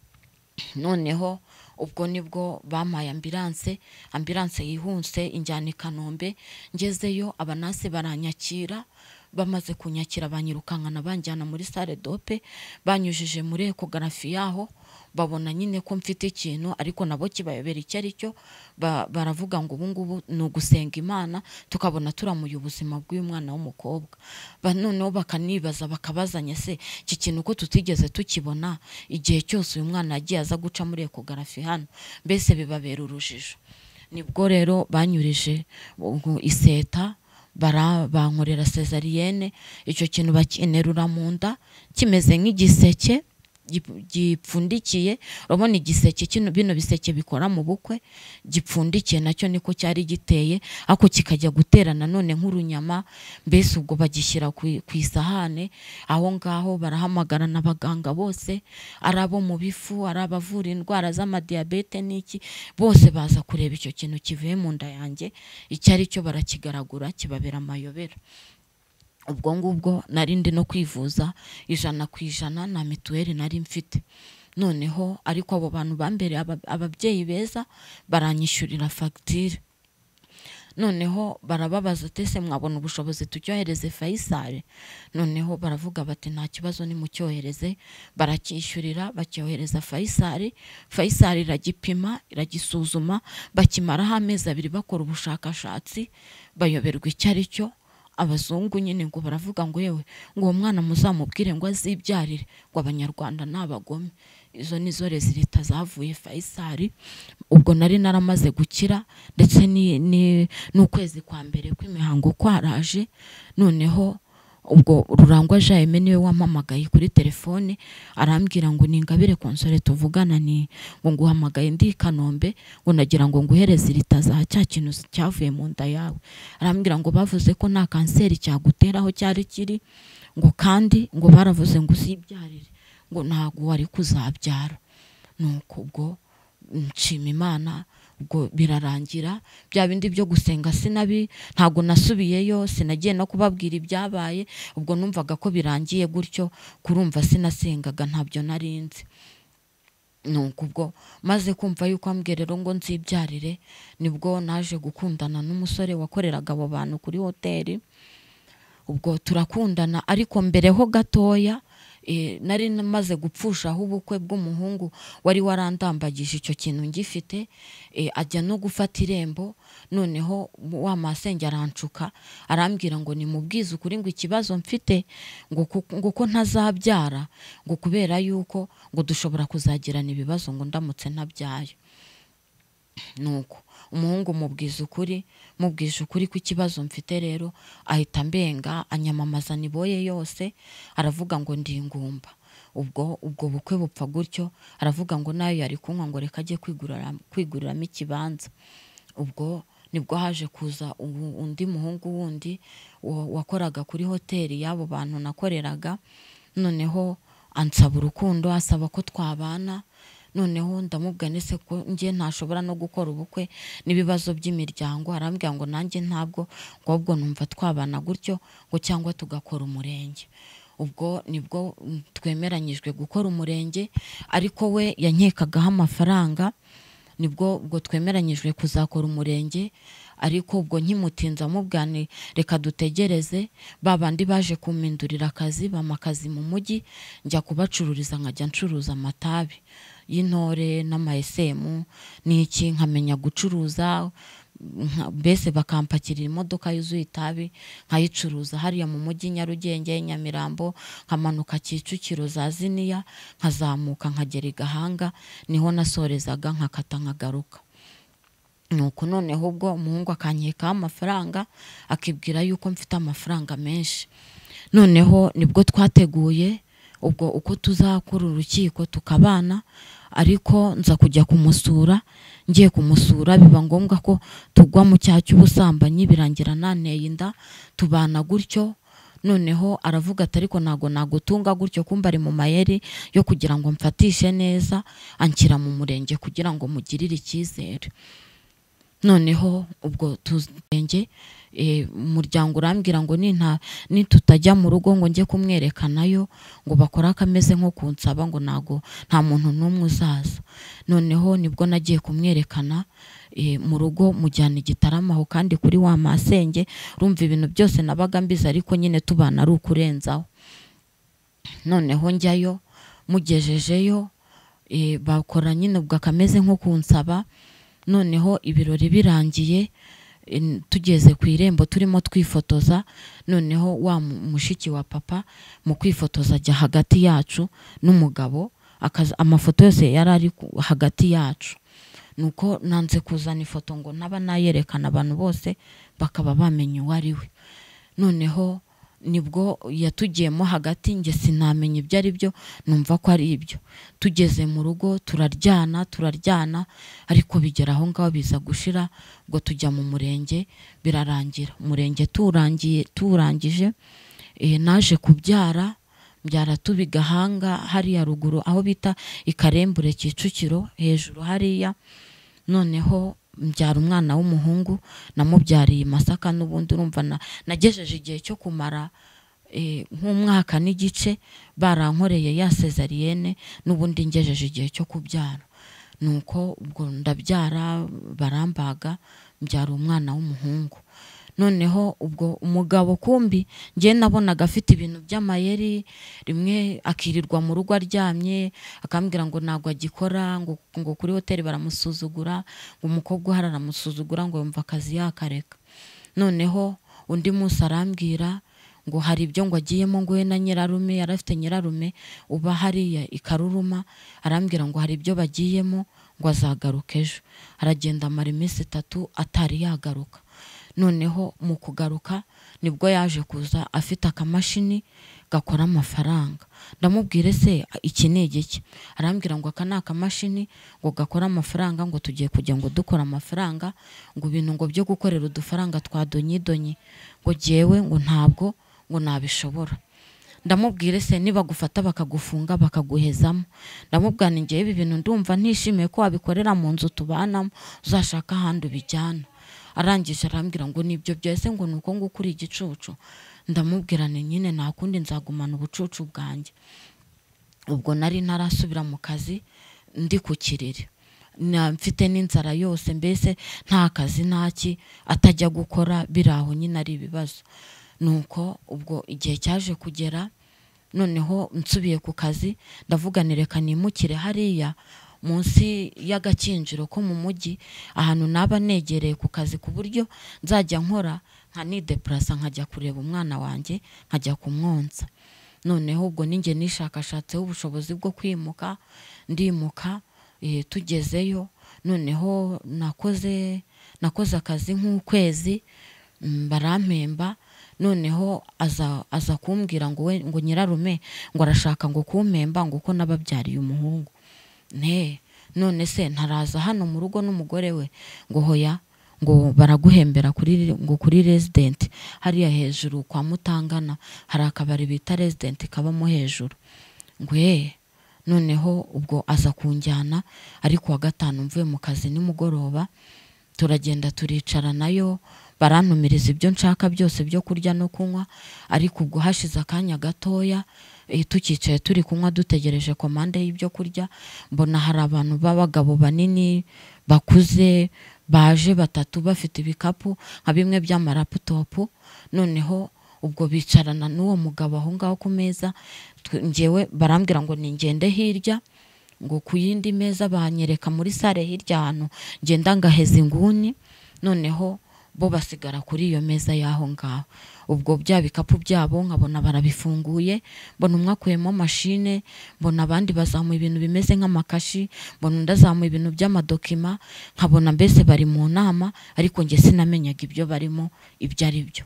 Noneho ubwo nibwo bampaye ambulance yihunse injyana i Kanombe. Ngezeyo abanase baranyakira, bamaze kunyakira banyirukankana banjyana muri salle dope, banyujije muri ecography yaho, babona nyine ko mfite ikintu, ariko nabo kibayobera icyo ari cyo. Baravuga ngo ubu ngubu ni ugusenga Imana tukabona turamuye ubuzima bw'uyu mwana w'umukobwa. Noneho bakanibaza bakabazanya, se iki kintu ko tutigeze tukibona igihe cyose uyu mwana yagiye aza guca muri ecography hano, mbese bibabera urujijo. Nibwo rero banyurije Iseta, bankorera cesarienne. Icyo kintu bakinerura mu nda kimeze nk'igiseke gipfundikiye. Urabona igiseke kino, bino biseke bikora mu bukwe, gipfundikiye nacyo niko cyari giteye, ako kikajya guterana none nk'urunyama. Mbese ubwo bagishyira ku isahane aho ngaho. Barahamagara n'abaganga bose, ari abo mu bifu, ari abavura indwara z'amadiabete n'iki, bose baza kureba icyo kintu kivuye mu nda yanjye icyo ari cyo, barakigaragura, kibabera amayobera. Ubwo ngubwo nari ndi no kwivuza 100% na mituweli nari mfite. Noneho ariko abo bantu bambere ababyeyi beza baranyishyurira fagitire. Noneho barababaza tese mwabona ubushobozi tucyohereze Faisal. Noneho baravuga bati nta kibazo ni mucyohereze. Baracyishyurira bacyohereza Faisal. Faisal iragipima iragisuzuma, bakimaraho amezi 2 bakora ubushakashatsi, bayoberwa icyo ari cyo. Abazungu nyine ngo baravuga ngo yewe ngo uwo mwana muzamubwire ngo azibyarire, ngo abanyarwanda n'abagome. Izo nizo rezilita zavuye Faisal. Ubwo nari naramaze gukira, ndetse n'ukwezi kwa mbere kw'imihango kwaraje. Noneho ubwo Rurangwa Jaime niwe wampamagaye kuri telefone, arambwira ngo Ningabire Console tuvugana, ni ngo nguhamagaye ndi Kanombe, ngo nagira ngo nguhereze irita za cya kintu cyavuye mu nda yawe. Arambwira ngo bavuze ko nta kanseri cyaguteraho cyari kiri, ngo kandi ngo baravuze ngo uzibyarire, ngo ntago wari kuzabyara. Nuko ubwo nshima Imana, ubwo birarangira. Bya bindi byo gusenga sinabi, ntago nasubiyeyo, sinagiye no kubabwira ibyabaye. Ubwo numvaga ko birangiye gutyo, kurumva sinasengaga, ntabyo narinzi. Nuko ubwo maze kumva yuko ambwira rero ngo nzibyarire, nibwo naje gukundana n'umusore wakoreraga abo bantu kuri hoteli. Ubwo turakundana, ariko mbere ho gatoya nari namaze gupfushaho ubukwe bw'umuhungu wari warandambagije icyo kintu ngifite. Ajya no gufata irembo. Noneho wa masenge arancuka, arambwira ngo nimubwize ukuri ngo ikibazo mfite ngo ko ntazabyara, ngo kubera yuko ngo dushobora kuzagirana ibibazo ngo ndamutse ntabyaye. Nuko umuhungu mubwiza ukuri, mubwije ukuri ko ikibazo mfite rero ahita mbenga anyamamaza niboye yose, aravuga ngo ndi ingumba. Ubwo bukwe bupfa gutyo, aravuga ngo nayo yari kunywa ngo reka ajye kwiguriramo ikibanza. Ubwo nibwo haje kuza undi muhungu wundi wakoraga kuri hoteli y'abo bantu nakoreraga, noneho ansaba urukundo, asaba ko twabana. Noneho ndamubwira nese ko ngiye ntashobora no gukora ubukwe n'ibibazo by'imiryango, arambwira ngo nanjye ntabwo, ngo ahubwo numva twabana gutyo ngo cyangwa tugakora umurenge. Ubwo nibwo twemeranyijwe gukora umurenge, ariko we yankekagaho amafaranga. Nibwo ubwo twemeranyijwe kuzakora umurenge, ariko ubwo nkimutinza mubwani reka dutegereze babandi baje kumindurira akazi, bamakazi mu mujyi, njya kubacururiza nkajya ncuruza amatabi y'intore n'amayesemu n'iki, nkamenya gucuruza, mbese bakampakirira imodoka yuzuye itabi nkayicuruza hariya mu mujyi Nyarugenge, Nyamirambo, nkamanuka Kicukiro za Ziniya, nkazamuka nkagera i Gahanga, niho nasorezaga nkakata nkagaruka. Nuko noneho ubwo umuhungu akankekaho amafaranga, akibwira yuko mfite amafaranga menshi. Noneho nibwo twateguye ubwo uko tuzakora urukiko tukabana, ariko nza kujya kumusura. Ngiye kumusura biba ngombwa ko tugwa mu cyaha cy'ubusambanyi, birangira nanteye inda, tubana gutyo. Noneho aravuga ati ariko nago nagutunga gutyo, kumba ari mu mayeri yo kugira ngo mfatishe neza, anshyira mu murenge kugira ngo mugirire icyizere. Noneho ubwo tuzenge umuryango urambwira ngo nitutajya mu rugo ngo njye kumwerekanayo, ngo bakora akameze nko kunsaba, ngo nago nta muntu n'umwe uzaza. Noneho nibwo nagiye kumwerekana mu rugo, mujyana Igitarama aho kandi kuri wa masenge. Urumva ibintu byose nabaga mbizi, ariko nyine tubana ari ukurenzaho. Noneho njyayo, mugejejeyo bakora nyine ubwo akameze nko kunsaba. Noneho ibirori birangiye, tugeze ku irembo turimo twifotoza, noneho wa mushiki wa papa mu kwifotoza ajya hagati yacu n'umugabo, amafoto yose yari ari hagati yacu. Nuko nanze kuzana ifoto ngo naba nayerekana abantu bose bakaba bamenye uwo ari we. Noneho nibwo yatugiyemo hagati, njye sinamenya ibyo ari byo, numva ko ari ibyo. Tugeze mu rugo turaryana, ariko bigera aho ngaho biza gushira. Ubwo tujya mu murenge birarangira. Umurenge turangije, naje kubyara, mbyara tubi Gahanga hariya ruguru aho bita Ikarembure Kicukiro hejuru hariya. Noneho mbyara umwana w'umuhungu, namubyariye Masaka. N'ubundi urumva nagejeje igihe cyo kumara nk'umwaka n'igice, barankoreye ya sezariyene, n'ubundi ngejeje igihe cyo kubyara. Nuko ubwo ndabyara, barambaga, mbyara umwana w'umuhungu. Noneho ubwo umugabo kumbi ngiye nabonaga afite ibintu by'amayeri, rimwe akirirwa mu rugo aryamye, akambwira ngo ntabwo agikora, ngo kuri hoteli baramusuzugura, ngo umukobwa uhari aramusuzugura, ngo yumva akazi yakareka. Noneho undi munsi arambwira ngo hari ibyo ngo agiyemo, ngo we na nyirarume, yari afite nyirarume uba hariya i Karuruma, arambwira ngo hari ibyo bagiyemo, ngo azagaruka ejo. Aragenda amara iminsi 3 atari yagaruka. Noneho mu kugaruka nibwo yaje kuza afite akamashini gakora amafaranga. Ndamubwire se iki ni igiki? Arambwira ngo aka ni akamashini ngo gakora amafaranga, ngo tugiye kujya ngo dukora amafaranga, ngo ibintu ngo byo gukorera udufaranga twa donyidonyi, ngo jewe ngo ntabwo ngo nabishobora. Ndamubwire se niba gufata bakagufunga bakaguhezamo? Ndamubwira ni ngiye ibi bintu ndumva ntishimiye ko wabikorera mu nzu tubanamo, uzashaka ahandi ubijyana. Arangije arambwira ngo nibyo byose, ngo nuko ngo kuri igicucu. Ndamubwira ni nyine nta kundi nzagumana ubucucu bwanjye. Ubwo nari ntarasubira mu kazi, ndi ku kiriri, mfite n'inzara yose, mbese nta kazi ntaki, atajya gukora, biraho nyine ari ibibazo. Nuko ubwo igihe cyaje kugera, noneho nsubiye ku kazi, ndavuga reka nimukire hariya munsi y'agakinjiro ko mu mujyi, ahantu naba negereye ku kazi, ku buryo nzajya nkora nka nideplasa nkajya kureba umwana wanjye, nkajya kumwonsa. Noneho ubwo ninjye nishakashatseho ubushobozi bwo kwimuka, ndimuka. Tugezeyo noneho nakoze akazi nk'ukwezi, barampemba, noneho aza kumbwira ngo we ngo nyirarume ngo arashaka ngo kumpemba ngo uko nababyariye umuhungu. None se ntaraza hano mu rugo n'umugore we? Ngo hoya, ngo baraguhembera kuri resident hariya hejuru kwa Mutangana, hari akabari bita resident kabamo hejuru. Ngo noneho ubwo aza kunjyana, ariko wa gatanu mvuye mu kazi nimugoroba, turagenda turicara nayo, barantumiriza ibyo nshaka byose byo kurya no kunywa. Ariko ubwo hashize akanya gatoya, tukicaye turi kunywa dutegereje komande y'ibyo kurya, mbona hari abantu b'abagabo banini bakuze baje batatu bafite ibikapu nka bimwe by'amaraputopu. Noneho ubwo bicarana n'uwo mugabo aho ngaho ku meza, njyewe barambwira ngo ningende hirya, ngo ku yindi meza banyereka muri sare hirya hano ngenda ngaheza inguni. Noneho bo basigara kuri iyo meza y'aho ngaho. Ubwo bya bikapu byabo nkabona barabifunguye, mbona umwe akuyemo mashine, mbona abandi bazamuye ibintu bimeze nk'amakashi, mbona undi azamuye ibintu by'amadokima, nkabona mbese bari mu nama, ariko njye sinamenyaga ibyo barimo ibyo ari byo.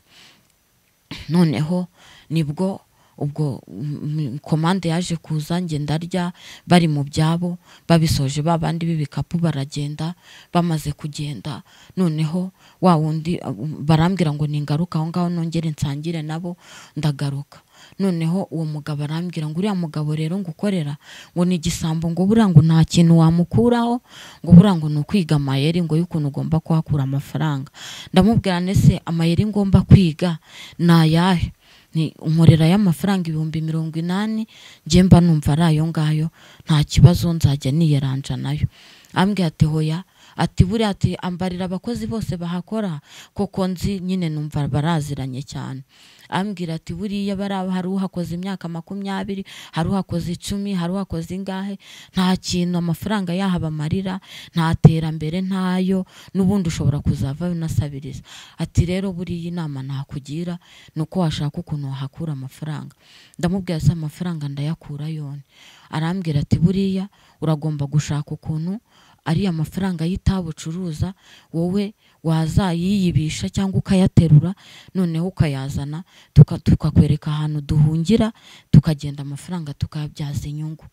Noneho nibwo ubwo komande yaje kuza, njye ndarya, bari mu byabo babisoje, babandi b'ibikapu baragenda. Bamaze kugenda, noneho wa wundi barambwira ngo ningaruka aho ngaho nongere nsangire nabo, ndagaruka. Noneho uwo mugabo arambwira ngo uriya mugabo rero ngo ukorera ngo ni igisambo, ngo buriya ngo nta kintu wamukuraho, ngo buriya ngo ni ukwiga amayeri ngo y'ukuntu ugomba kuhakura amafaranga. Ndamubwira nese amayeri ngomba kwiga ni ayahe? Ni unkorera y'amafaranga 80,000, njye mba numva ari ayo ngayo, nta kibazo nzajya niyeranja nayo. Ambwira ati hoya, ati buriya ati ambarira abakozi bose bahakora, koko nzi nyine numva baraziranye cyane. Ambwira ati buriya hari uhakoze imyaka 20, hari uhakoze 10, hari uhakoze ingahe, nta kintu amafaranga yahaba amarira, nta terambere ntayo, n'ubundi ushobora kuzava unasabiriza. Ati rero buriya inama nakugira nuko washaka ukuntu wahakura amafaranga. Ndamubwira se amafaranga ndayakura yone? Arambwira ati buriya uragomba gushaka ukuntu ari amafaranga y'itabu ucuruza wowe wazayiyibisha cyangwa ukayaterura, noneho ukayazana tukakwereka ahantu duhungira, tukagenda amafaranga tukayabyaza inyungu.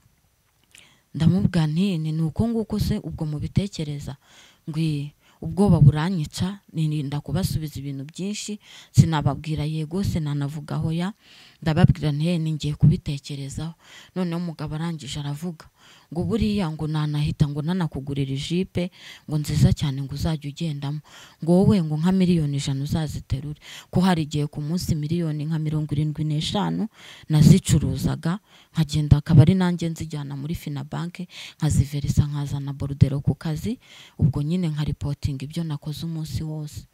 Ndamubwira nti ni uko nguko se ubwo mubitekereza? Ngwi ubwoba buranyica, nirinda kubasubiza ibintu byinshi, sinababwira yego, sinanavuga hoya. Ndababwira nti ningiye kubitekerezaho. Noneho umugabo arangije aravuga ngo buriya ngo nanahita ngo nanakugurira ijipe ngo nziza cyane ngo uzajya ugendamo, ngo wowe ngo nka 1,100,000 uzaziterure, ko hari igihe ku munsi 1,75,000 nazicuruzaga, nkagenda akabari nanjye nzijyana muri Finabank nkaziverisa, nkazana borudero ku kazi, ubwo nyine nka reporting ibyo nakoze umunsi wose.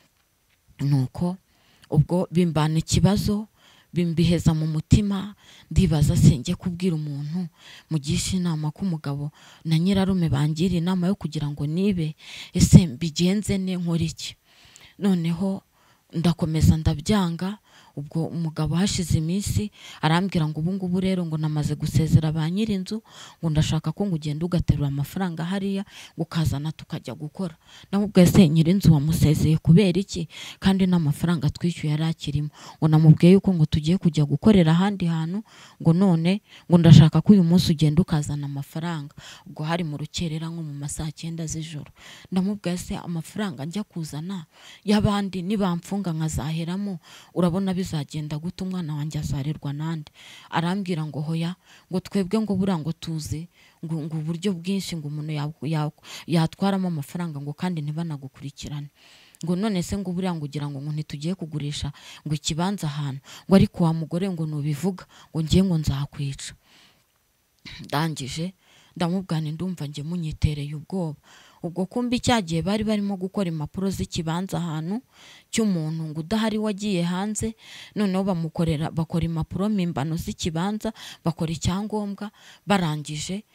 Nuko ubwo bimbana ikibazo, bimbiheza mu mutima, ndibaza sinjye kubwira umuntu mugisha inama ko umugabo na nyirarume bangira inama yo kugira ngo nibe, ese mbigenze ne nkora iki? Noneho ndakomeza ndabyanga. Ubwo umugabo hashize iminsi arambwira ngo ubu ngubu rero ngo namaze gusezera ba nyirinzu, ngo ndashaka ko ngo ugenda ugaterura amafaranga hariya ukazana tukajya gukora. Namubwiye se nyirinzu wamusezeye kubera iki kandi n'amafaranga twishyuye yari akirimo? Ngo namubwiye yuko ngo tugiye kujya gukorera ahandi hantu, ngo none ngo ndashaka ko uyu munsi ugenda ukazana amafaranga. Ubwo hari mu rukerera nko mu masaha 9 z'ijoro. Ndamubwiye se amafaranga njya kuzana y'abandi nibamfunga nkazaheramo, urabona bizagenda gute? Umwana wanjye azarerwa nande? Arambwira ngo hoya, ngo twebwe ngo bura ngo tuzi ngo uburyo bwinshi ngo umuntu yatwaramo amafaranga ngo kandi ntibanagukurikirane. Ngo none se ngo buriya ngo ugira ngo ntitugiye kugurisha ngo ikibanza ahantu, ngo ariko wa mugore ngo nubivuga ngo ngiye ngo nzakwica. Ndangije ndamubwira ndumva ngiye munyitereye ubwoba. Ubwo kumbi cyagiye bari barimo gukora impapuro z'ikibanza ahantu cy'umuntu ngo udahari wagiye hanze, noneho bakora impapuro mpimbano z'ikibanza, bakora icyangombwa, barangije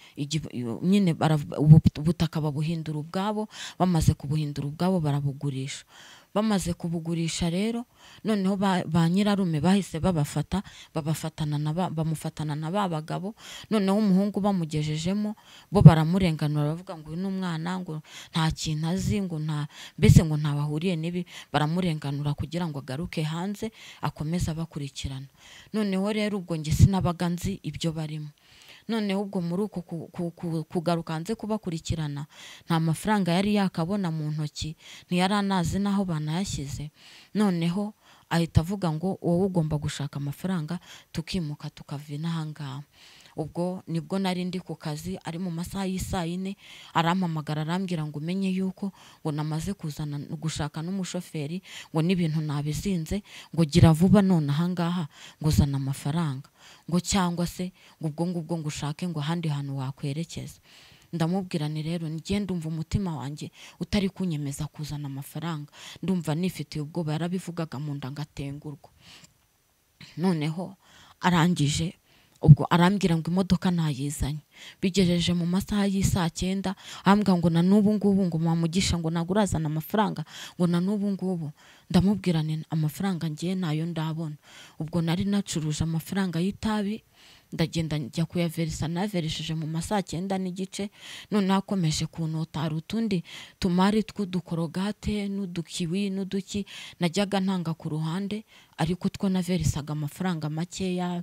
nyine ubutaka babuhindura ubwabo, bamaze kubuhindura ubwabo barabugurisha. bamaze kubugurisha rero noneho ba nyirarume bahise bamufatana na ba bagabo, noneho umuhungu bamugejejemo bo baramurenganura bavuga ngo uyu n'umwana ngo nta kintu azi ngo mbese ngo ntawahuriye n'ibi, baramurenganura kugira ngo agaruke hanze akomeze abakurikirana. Noneho rero ubwo nge sinabaga nzi ibyo barimo. Noneho ubwo muri uko kugaruka hanze kubakurikirana nta mafaranga yari yakabona mu ntoki, ntiyari anazi n'aho banayashyize. Noneho ahita avuga ngo wowe ugomba gushaka amafaranga tukimuka tukava inaha ngaha. Ubwo nibwo nari ndi ku kazi ari mu masaha y'isaa yine, arampamagara arambwira ngo umenye yuko ngo namaze kuzana gushaka n'umushoferi ngo n'ibintu nabizinze, ngo gira vuba none aha ngaha ngo zana amafaranga, ngo cyangwa se ngo ubwo ngubwo ngo ushake ngo ahandi hantu wakwerekeza. Ndamubwira ni rero njye ndumva umutima wanjye utari kunyemeza kuzana amafaranga, ndumva nifitiye ubwoba, yarabivugaga mu nda ngatengurwa. Noneho arangije ubwo arambwira ngo imodoka nayizanye, bigejeje mu masaha y'isaa 9 arambwira ngo na n'ubu ngubu ngo Mugisha ngo nagurazana amafaranga ngo na n'ubu ngubu. Ndamubwira ni amafaranga ngiye nayo ndabona. Ubwo nari nacuruje amafaranga y'itabi, ndagenda njya kuyaverisa, naverishije mu masaha 9:15. None akomeje kunota hari utundi tumari tw'udukorogate n'udukiwi n'uduki najyaga ntanga ku ruhande, ariko two naverisaga amafaranga makeya,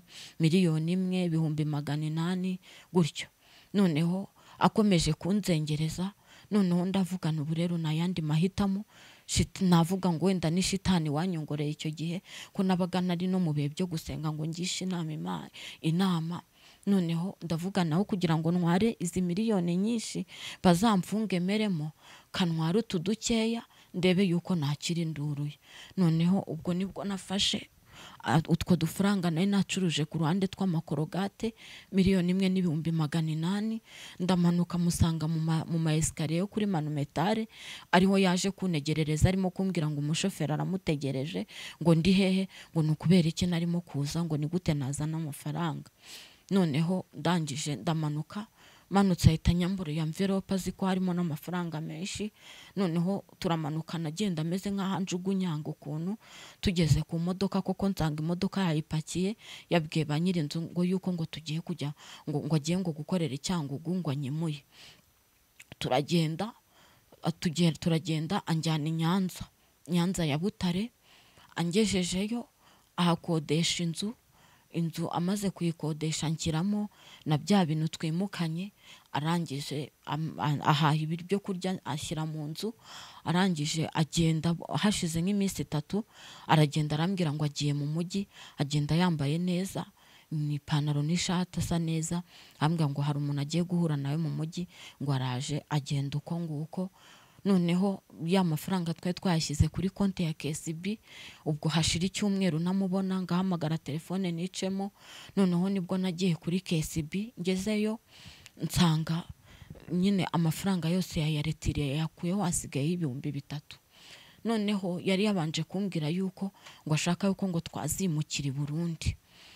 1,800,000 gutyo. Noneho akomeje kunzengereza, noneho ndavugana ubu rero nayandi mahitamo, navuga ngo wenda ni shitani wanyongoreye icyo gihe ko nabaga nari no mu bihe byo gusenga ngo ngishe inama. Noneho ndavuga naho kugira ngo ntware izi miliyoni nyinshi bazamfunge meremo, kantwara utu dukeya ndebe yuko nakiri nduruye. Noneho ubwo nibwo nafashe utwo dufaranga nari nacuruje ku ruhande tw'amakorogate 1,800,000, ndamanuka musanga mu maesikariye yo kuri Manumetare, ariho yaje kunegerereza arimo kumbwira ngo umushoferi aramutegereje, ngo ndi hehe, ngo nukubera iki narimo kuza, ngo ni gute nazana amafaranga. Noneho ndangije ndamanuka, manutse ahita nyambura ya envelope aziko harimo n'amafaranga menshi. Noneho turamanuka nagenda ameze nk'aho njugunyanga ukuntu, tugeze ku modoka koko nsanga imodoka yayipakiye, yabwiye ba nyir'inzu ngo yuko ngo tugiye kujya ngo agiye ngo gukorera icyangugu ngo anyimuye. Turagenda anjyana i Nyanza ya Butare, angejejeyo ahakodesha inzu amaze kuyikodesha nshyiramo na bya bintu twimukanye. Arangije ahaha ibiryo kurya ashyira mu nzu, arangije agenda hashize nk'iminsi 3 aragenda arambwira ngo agiye mu mujyi, agenda yambaye neza, ni ipantaro n'ishati asa neza, arambwira ngo hari umuntu agiye guhura nawe mu mujyi, ngo araje agenda uko nguko. Noneho ya mafaranga twayashyize kuri konti ya KCB, ubwo hashira icyumweru namubona, ngahamagara telefone nicemo. Noneho nibwo nagiye kuri KCB, ngezeyo nsanga nyine amafaranga yose yayaretiriye, yakuyeho hasigaye 3,000. Noneho yari yabanje kumbwira yuko ngo ashaka yuko ngo twazimukira i Burundi.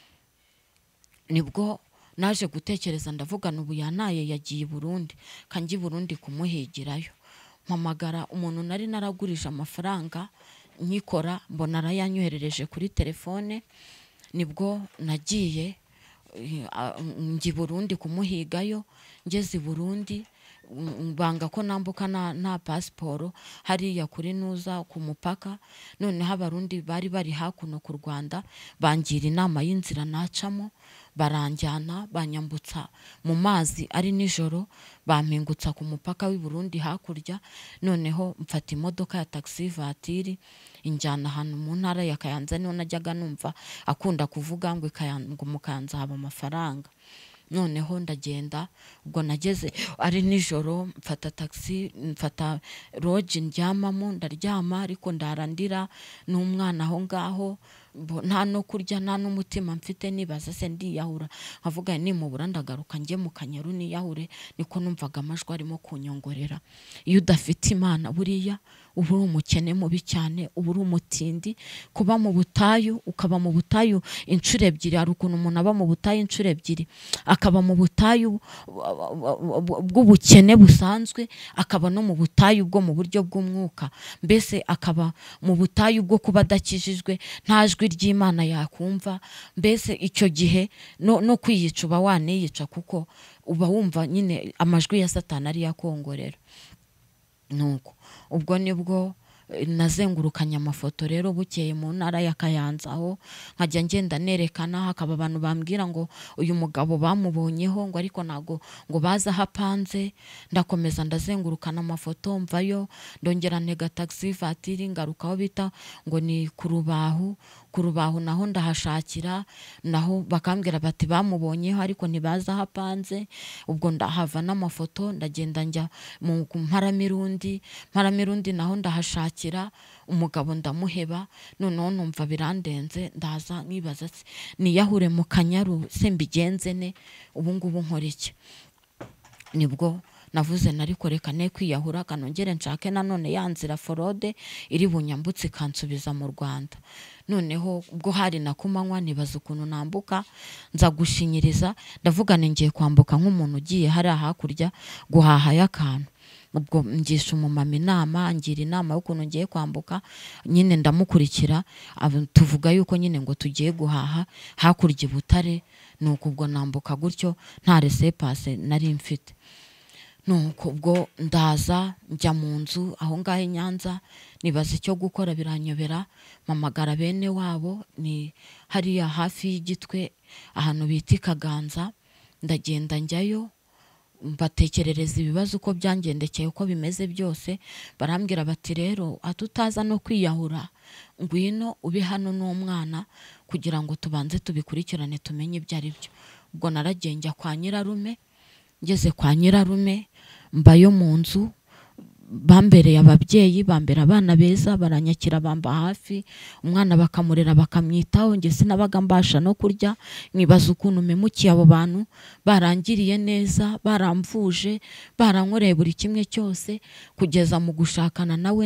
Nibwo naje gutekereza ndavuga n'ubu yanaye yagiye i Burundi, kanjye i Burundi kumuhigirayo. Mpamagara umuntu nari naragurije amafaranga nkikora, mbona arayanyoherereje kuri telefone. Nibwo nagiye njye Burundi kumuhigayo. Ngeze i Burundi banga ko nambuka na pasiporo hariya kuri Nuza ku mupaka. Noneho abarundi bari hakuno ku Rwanda bangira inama y'inzira nacamo, baranjyana banyambutsa mu mazi ari nijoro, bampingutsa ku mupaka w'i Burundi hakurya. Noneho mfata imodoka ya taxi voiture injyana ahantu mu ntara ya Kayanza, niho najyaga numva akunda kuvuga ngo mu Kayanza haba amafaranga. Noneho ndagenda, ubwo nageze ari nijoro, mfata taxi, mfata lodge ndyamamo, ndaryama ariko ndarandira n'umwana aho ngaho, nta no kurya nta n'umutima mfite, nibaza se ndiyahura, nkavuga nimubura ndagaruka njye mu Kanyaru niyahure. Niko numvaga amajwi arimo kunyongorera. Iyo udafite Imana buriya uba uri umukene mubi cyane, uba uri umutindi. Kuba mu butayu, ukaba mu butayu inshuro ebyiri, hari ukuntu umuntu aba mu butayu inshuro ebyiri, akaba mu butayu bw'ubukene busanzwe, akaba no mu butayu bwo mu buryo bw'umwuka, mbese akaba mu butayu bwo kuba adakijijwe, nta jwi ry'Imana yakumva. Mbese icyo gihe no kwiyica uba waniyica, kuko uba wumva nyine amajwi ya Satani ari yakongorera. Nuko ubwo nibwo nazengurukanye amafoto rero bukeye mu ntara ya Kayanza, aho nkajya ngenda nerekana, hakaba abantu bambwira ngo uyu mugabo bamubonyeho, ngo ariko nago ngo baza hapanze. Ndakomeza ndazengurukana amafoto, mvayo ndongera ntega taxi vatiri ngarukaho bita ngo ni ku Rubahu naho ndahashakira, naho bakambwira bati bamubonyeho ariko ntibaza hapanze. Ubwo ndahava n'amafoto, ndagenda njya mu Mparamirundi naho ndahashakira, umugabo ndamuheba. Noneho numva birandenze, ndaza nkibaza niyahure mu Kanyaru se mbigenze ne, ubu ngubu nkora iki? Nibwo navuze nariko reka ne kwiyahura, kanongere nshake nanone ya nzira forode iri bunyambutse ikansubiza mu Rwanda. Noneho ubwo hari na kumanywa, nibaza ukuntu nambuka, nza gushinyiriza, ndavuga ngiye kwambuka nk'umuntu ugiye hari hakurya guhaha y'akantu. Ubwo ngisha umumama inama, ngira inama y'ukuntu ngiye kwambuka, nyine ndamukurikira, tuvuga yuko nyine ngo tugiye guhaha hakurya i Butare. Nuko ubwo nambuka gutyo nta resepase nari mfite. Nuko ubwo ndaza njya mu nzu aho ngaho i Nyanza, nibaza icyo gukora biranyobera, mpamagara bene wabo ni hariya hafi y'Igitwe ahantu bita Kaganza. Ndagenda njyayo mbatekerereza ibibazo uko byangendekeye, uko bimeze byose. Barambwira bati rero atutaza no kwiyahura, ngwino ube hano n'umwana kugira ngo tubanze tubikurikirane tumenye ibyo ari byo. Ubwo naragiye njya kwa nyirarume, ngeze kwa nyirarume mbayo mu nzu, bambereye ababyeyi, bambera abana beza, baranyakira, bamba hafi, umwana bakamurera bakamwitaho. Nge sinabaga mbasha no kurya, nkibaza ukuntu memukiye abo bantu, barangiriye neza, baramvuje, barankoreye buri kimwe cyose, kugeza mu gushakana nawe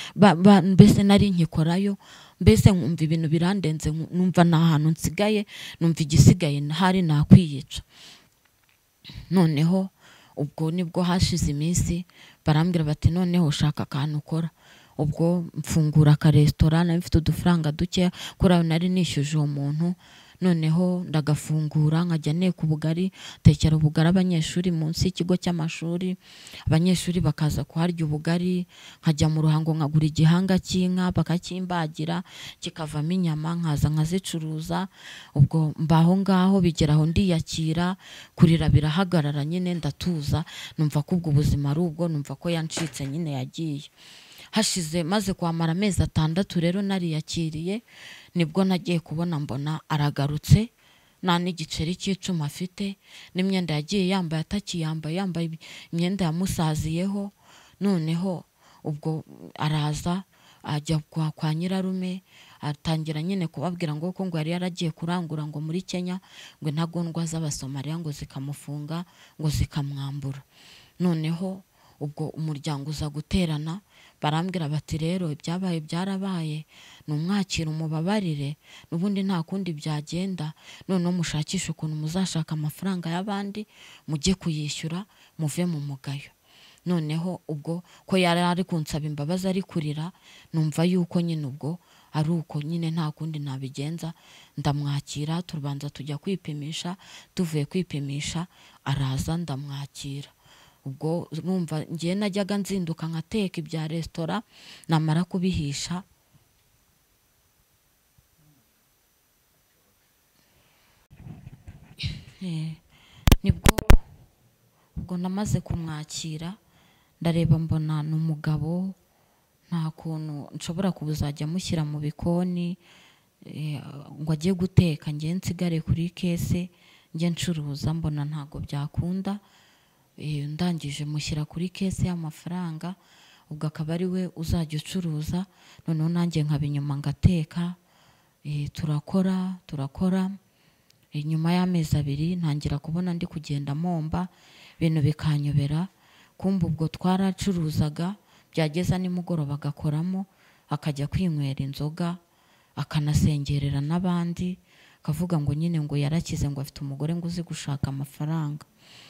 mbese nari nkikorayo. Mbese nkumva ibintu birandenze, numva nta hantu nsigaye, numva igisigaye hari nakwiyica. Noneho ubwo nibwo hashize iminsi, barambwira bati noneho ushaka akantu ukora. Ubwo mfungura akaresitora, nari mfite udufaranga duke kuri ayo nari nishyuje uwo muntu. Noneho ndagafungura, nkajya neka ubugari, tekera ubugari abanyeshuri munsi y'ikigo cy'amashuri, abanyeshuri bakaza kuharya ubugari. Nkajya mu Ruhango nkagura igihanga cy'inka bakakimbagira, kikavamo inyama, nkaza nkazicuruza. Ubwo mbaho ngaho, bigeraho ndiyakira, kurira birahagarara, nyine ndatuza, numva ko ubwo ubuzima ari ubwo, numva ko yancitse nyine yagiye. Hashize maze kwamara amezi 6 rero nariyakiriye, nibwo nagiye kubona mbona aragarutse, nta n'igiceri cy'icuma afite, n'imyenda yagiye yambaye atakiyambaye, yambaye imyenda yamusaziyeho. Noneho ubwo araza ajya kwa nyirarume, atangira nyine kubabwira ngo ko yari yaragiye kurangura ngo muri Kenya, ngo intagondwa z'Abasomaliya ngo zikamufunga, ngo zikamwambura. Noneho ubwo umuryango uza guterana, barambwira bati rero ibyabaye byarabaye, numwakira umubabarire, nubundi nta kundi byagenda. Noneho mushakisha ukuntu muzashaka amafaranga y'abandi, mujye kuyishyura, muve mu mugayo. Noneho ubwo ko yari ari kunsaba imbabazi ari kurira, numva yuko nyine ubwo ari uko nyine nta kundi nabigenza. Ndamwakira, tubanza tujya kwipimisha, tuvuye kwipimisha araza ndamwakira. Ubwo numva ngiye najyaga nzinduka nkateka ibya resitora, namara kubihisha ubwo namaze kumwakira, ndareba mbona n'umugabo, nta kuntu nshobora kubuzajya mushyira mu bikoni ngo ajye guteka, ngiye nsigare kuri kese njye ncuruza, mbona ntago byakunda. Ndangije mushyira kuri kese y'amafaranga, ubwo akaba ari we uzajya ucuruza, noneho nanjye nkaba inyuma ngateka. Turakora nyuma y'amezi 2 ntangira kubona ndi kugenda momba, ibintu bikanyobera. Kumva ubwo twaracuruzaga byageza nimugoroba agakoramo akajya kwinywera inzoga akanasengerera n'abandi akavuga ngo nyine ngo yarakize ngo afite umugore ngo uzi gushaka amafaranga.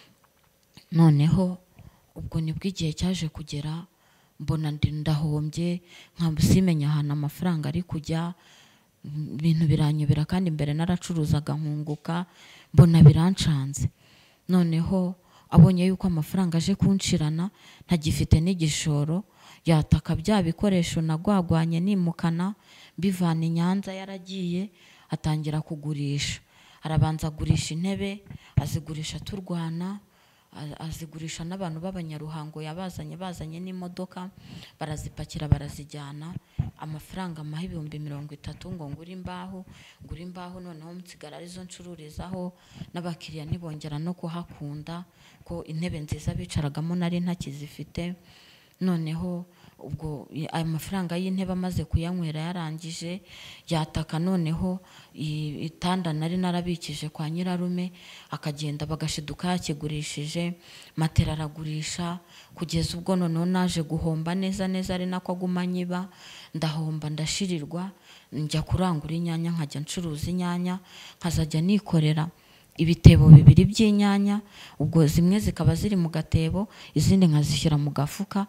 Noneho ubwo nibwo igihe cyaje kugera mbona ndahombye simenya ahantu amafaranga ari kujya, ibintu biranyobera kandi mbere naracuruzaga nkunguka mbona birancanze. Noneho abonye yuko amafaranga aje kunshirana ntagifite n'igishoro, yataka bya bikoresho nagwagwanye nimukana bivana i Nyanza yaragiye atangira kugurisha. Arabanza agurisha intebe, azigurisha turwana, azigurisha n'abantu b'abanyaruhango bazanye n'imodoka barazipakira barazijyana. Amafaranga amaha 30,000 ngo ngure imbaho noneho nsigara arizo ncururizaho, n'abakiriya ntibongera no kuhakunda ko intebe nziza bicaragamo nari ntakizifite. Noneho ubwo ayo mafaranga y'intebe amaze kuyanywera yarangije, yataka noneho itanda nari narabikije kwa nyirarume akagenda bagashiduka yakigurishije, matera aragurisha, kugeza ubwo noneho naje guhomba neza ari nako aguma nyiba, ndahomba ndashirirwa, njya kurangura inyanya nkajya ncuruza inyanya, nkazajya nikorera ibitebo 2 by'inyanya, ubwo zimwe zikaba ziri mu gatebo izindi nkazishyira mu gafuka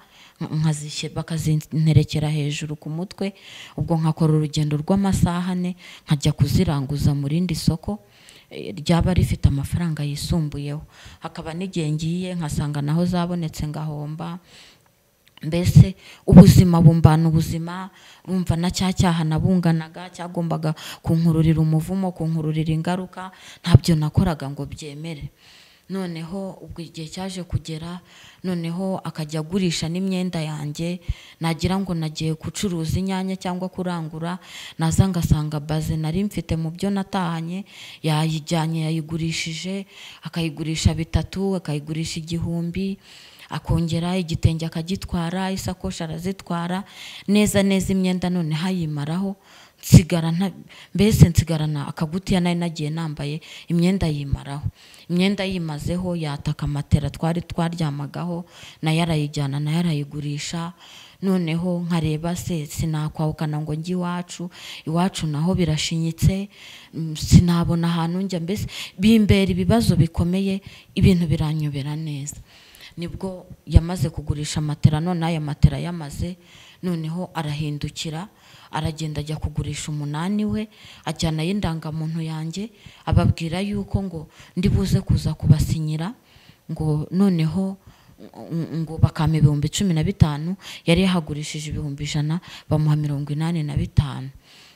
bakazinterekera hejuru ku mutwe. Ubwo nkakora urugendo rw'amasaha 4 nkajya kuziranguza mu rindi soko ryaba rifite amafaranga yisumbuyeho. Hakaba n'igihe ngiye nkasanga naho zabonetse ngahomba. Mbese ubuzima bumbana ubuzima, urumva na cyaha nabunganaga cyagombaga kunkururira umuvumo, kunkururira ingaruka, ntabyo nakoraga ngo byemere. Noneho ubwo igihe cyaje kugera, noneho akajya agurisha n'imyenda yanjye, nagira ngo nagiye gucuruza inyanya cyangwa kurangura, naza ngasanga baze nari mfite mu byo natahanye yayijyanye yayigurishije, akayigurisha 3, akayigurisha 1,000, akongera igitenge akagitwara, isakoshi arazitwara, neza imyenda none hayimaraho, nsigarana akagutiya nari nagiye nambaye, imyenda yimaraho. Imyenda yimazeho yataka matera twari twaryamagaho nayo arayijyana nayo arayigurisha. Noneho nkareba sinakwahukana ngo njye iwacu naho birashinyitse, sinabona ahantu njya, mbese bimbera ibibazo bikomeye, ibintu biranyobera neza. Nibwo yamaze kugurisha matera, none aya matera yamaze, noneho arahindukira aragenda ajya kugurisha 8 we, ajyana y'indangamuntu yanjye, ababwira yuko ngo ndibuze kuza kubasinyira, ngo noneho ngo bakame 15,000, yari yahagurishije 100,000 bamuha 85.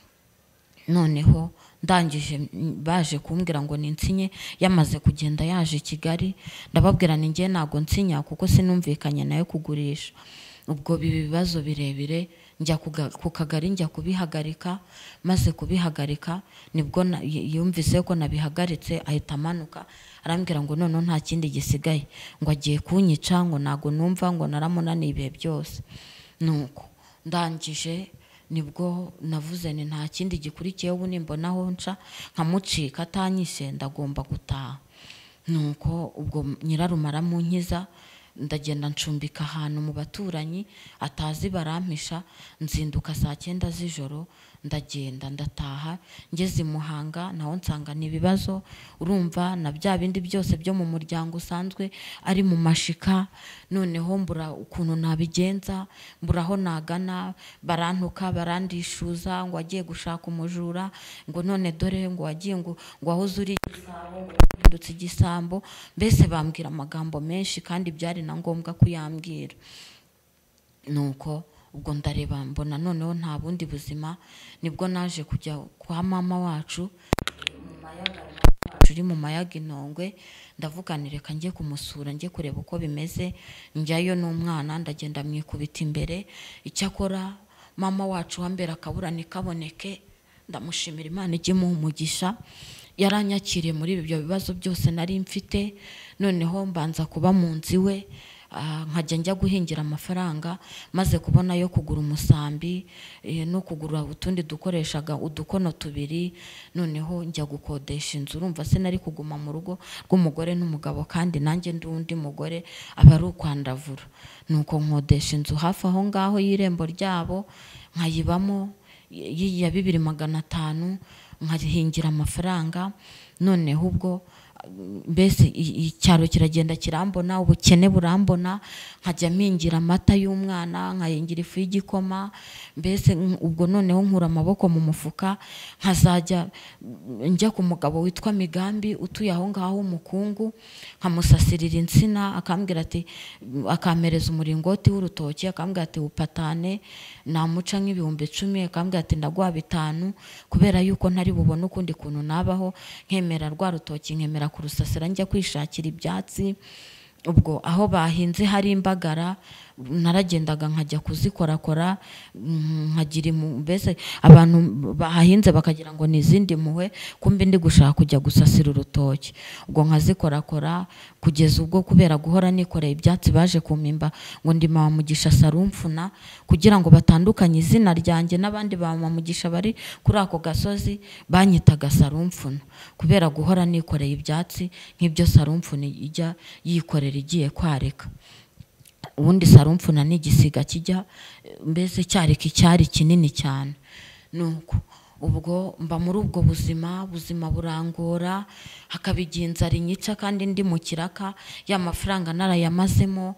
Noneho ndangije baje kumbwira ngo ninsinye, yamaze kugenda yaje Kigali, ndababwira ni ngiye nago nsinya kuko sinumvikanye nayo kugurisha. Ubwo bibazo birebire njya ku kagari njya kubihagarika, maze kubihagarika nibwo yumvise ko nabihagaritse ahita amanuka arambwira ngo none nta kindi gisigaye, ngo agiye kunyica, ngo nago numva, ngo naramunaniye ibihe byose. Nuko ndangije nibwo navuze ni nta kindi gikurikiye, ubu nimbonaho nca nkamucika atanyishe ndagomba gutaha. Nuko ubwo nyirarume aramunkiza, ndagenda ncumbika ahantu mu baturanyi atazi barampisha, nzinduka saa 9 z'ijoro, ndagenda ndataha. Ngeze i Muhanga naho nsanga n'ibibazo, urumva na bya bindi byose byo mu muryango usanzwe ari mu mashika. Noneho mbura ukuntu nabigenza, mburaho nagana, barantuka barandishuza ngo agiye gushaka umujura, ngo none dore ngo wagiye ngo wahoze uri igisabo, ndutse igisambo, mbese bambwira amagambo menshi kandi byari na ngombwa kuyambwira. Nuko ubwo ndareba mbona noneho nta bundi buzima, nibwo naje kujya kwa mama wacu uri mu Mayaga Inongwe, ndavuganireka njye kumusura, njye kureba uko bimeze. Njyayo n'umwana ndagenda mwikubita imbere. Icyakora mama wacu wambera akabura nikaboneke, ndamushimira Imana ijye mu umugisha, yaranyakiriye muri ibyo bibazo byose nari mfite. Noneho mbanza kuba mu nzu iwe, nkajya njya guhingira amafaranga, maze kubona yo kugura umusambi no kugura utundi dukoreshaga udukono tubiri, noneho njya gukodesha inzu. Urumva se nari kuguma mu rugo rw'umugore n'umugabo kandi nanjye ndi undi mugore, aba ari ukwandavura. Nuko nkodesha inzu hafi aho ngaho y'irembo ryabo, nkayibamo ya 2,500, nkahingira amafaranga. Noneho ubwo mbese icyaro kiragenda kirambona, ubukene burambona, nkajya mpingira amata y'umwana, nkahingira ifu y'igikoma. Mbese ubwo noneho nkura amaboko mu mufuka, nkazajya njya ku mugabo witwa Migambi utuye aho ngaho Mukungu, nkamusasirira insina, akambwira ati, akampereza umuringoti w'urutoki, akambwira ati upatane namuca nk'ibihumbi 10, akambwira ati ndaguha 5, kubera yuko ntari bubone ukundi kuntu nabaho, nkemera rwa rutoki nkemera kurusasira njya kwishakira ibyatsi. Ubwo aho bahinze hari imbagara, naragendaga nkajya kuzikorakora, nkagira mbese abantu bahahinze bakagira ngo ni izindi mpuhwe, kumbe ndi gushaka kujya gusasira urutoki. Ubwo nkazikorakora kugeza ubwo kubera guhora nikoreye ibyatsi baje kumimba ngo ndi Mama Mugisha Sarumfuna, kugira ngo batandukanye izina ryanjye n'abandi ba Mama Mugisha bari kuri ako gasozi, banyitaga Sarumfuna kubera guhora nikoreye ibyatsi nk'ibyo Sarumfuna ijya yikorera igiye kwareka. Ubundi Sarumfuna ni igisiga kijya mbese cyareka icyari kinini cyane. Nuko ubwo mba muri ubwo buzima burangora, hakabigira inzara inyica kandi ndi mu kiraka, ya mafaranga narayamazemo,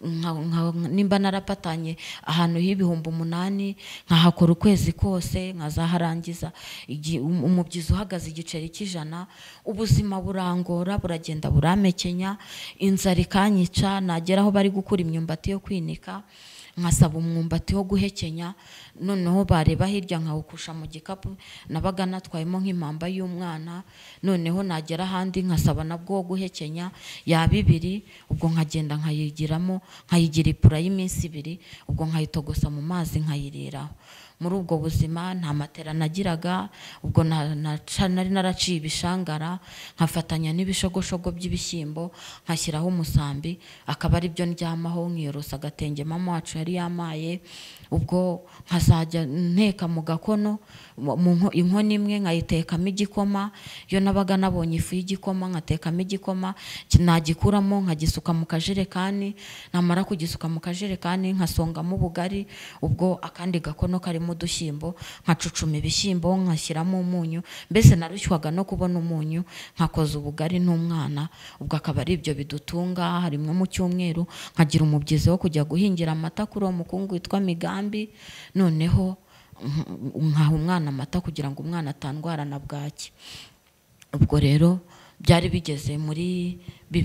nimba narapatanye ahantu y'ibihumbi 8, nkahakora ukwezi kose, nkazaharangiza umubyizi uhagaze igiceri cy'ijana. Ubuzima burangora, buragenda buramekenya, inzara ikanyica, nageraho bari gukura imyumbati yo kwinika, nkasaba umwumbati wo guhekenya, noneho bareba hirya nkawukusha mu gikapu nabaga natwayemo nk'impamba y'umwana. Noneho nagera ahandi nkasaba nabwo wo guhekenya ya 2, ubwo nkagenda nkayigiramo, nkayigira ipura y'iminsi 2, ubwo nkayitogosa mu mazi nkayiriraho. Muri ubwo buzima nta matera nagiraga, ubwo nari naraciye ibishangara, nkafatanya n'ibishogoshogo by'ibishyimbo, nkashyiraho umusambi, akaba ari byo ndyamaho, nkiyorosa agatenge mama wacu yari yamaye. Ubwo nkazajya nteka mu gakono, inkono imwe nkayitekamo igikoma. Iyo nabaga nabonye ifu y'igikoma nkatekamo igikoma, nagikuramo nkagisuka mu kajerekani, namara kugisuka mu kajerekani nkasongamo ubugari. Ubwo akandi gakono karimo udushyimbo, nkacucuma ibishyimbo, nkashyiramo umunyu. Mbese narushywaga no kubona umunyu, nkakoza ubugari n'umwana. Ubwo akaba ari ibyo bidutunga. Harimwe mu cyumweru nkagira umubyizi wo kujya guhingira amata kuri uwo mukungu witwa Migambi, noneho nkaha umwana amata kugira ngo umwana atandwara na bwaki. Ubwo rero byari bigeze muri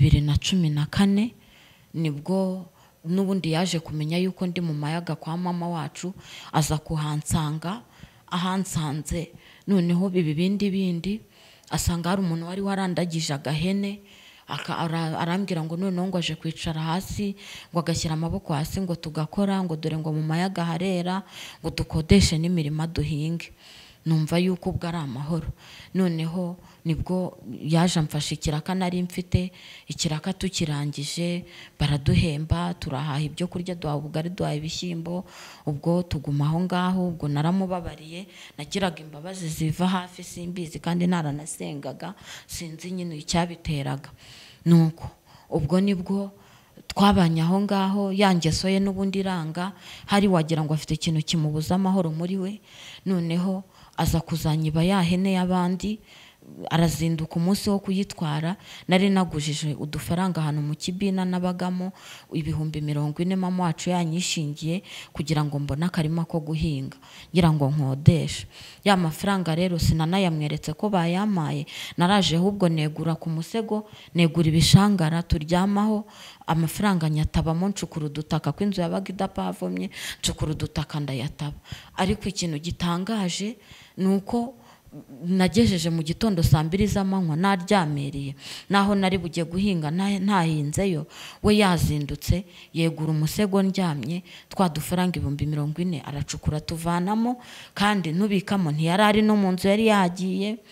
2014, nibwo n'ubundi yaje kumenya yuko ndi mu mayaga kwa mama wacu, aza kuhansanga. Ahansanze noneho bindi asanga hari umuntu wari warandagije agahene, arambwira ngo noneho ngo aje kwicara hasi, ngo agashyira amaboko hasi, ngo tugakora, ngo dore ngo mu mayaga harera, ngo dukodeshe n'imirima duhinge. Numva yuko ubwo ari amahoro. Noneho nibwo yaje amfasha ikiraka nari mfite. Ikiraka tukirangije baraduhemba, turahaha ibyo kurya, duhaha ubugari, duhaha ibishyimbo. Ubwo tuguma aho ngaho. Ubwo naramubabariye, nagiraga imbabazi ziva hafi simbizi kandi naranasengaga, sinzi nyine icyabiteraga. Nuko ubwo nibwo twabanye aho ngaho, yangeso ye n'ubundi iranga, hari wagira ngo afite ikintu kimubuza amahoro muri we. Noneho aza kuzanyiba ya hene y'abandi, arazinduka umunsi wo kuyitwara. Nari nagujije udufaranga ahantu mu kibina nabagamo 40,000 mama wacu yanyishingiye kugira ngo mbone akarima ko guhinga, ngira ngo nkodeshe. Ya mafaranga rero sinanayamweretse ko bayamaye, naraje ahubwo negura ku musego, negura ibishangara turyamaho. Amafaranga nyatabamo, ncukura udutaka kw'inzu yabaga idapavomye, ncukura udutaka ndayataba. Ariko ikintu gitangaje nuko nagejeje mu gitondo 2 z'amanywa naryamiriye, naho nari bujye guhinga ntahinzeyo, we yazindutse yegura umusego ndyamye, twa dufaranga 40,000 aracukura tuvanamo, kandi nubikamo ntiyari ari no mu nzu, yari yagiye.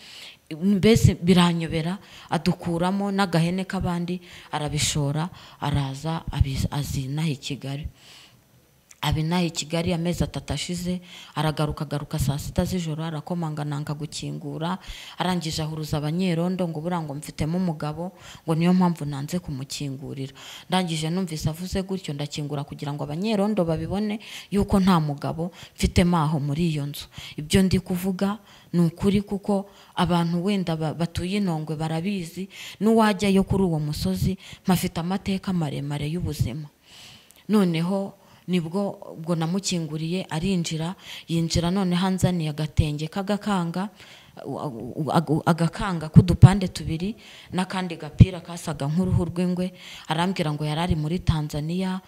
mbese biranyobera, adukuramo n'agahene k'abandi arabishora, araza azinaha i Kigali. Abinaha i Kigali amezi 3 ashize, agaruka saa 6 z'ijoro, arakomanga nanga gukingura, arangije ahuruza abanyerondo ngo burango mfitemo umugabo, ngo niyo mpamvu nanze kumukingurira. Ndangije numvise avuze gutyo, ndakingura kugira ngo abanyerondo babibone yuko nta mugabo mfitemo aho muri iyo nzu. Ibyo ndi kuvuga ni ukuri, kuko abantu wenda batuye Inongwe barabizi, n'uwajyayo kuri uwo musozi mpafite amateka maremare y'ubuzima. Noneho nibwo ubwo namukinguriye, arinjira, yinjira none hanzaniye agatenge k'agakanga, agakanga k'udupande 2 n'akandi gapira kasaga nk'uruhu rw'ingwe. Arambwira ngo yarari muri Tanzania,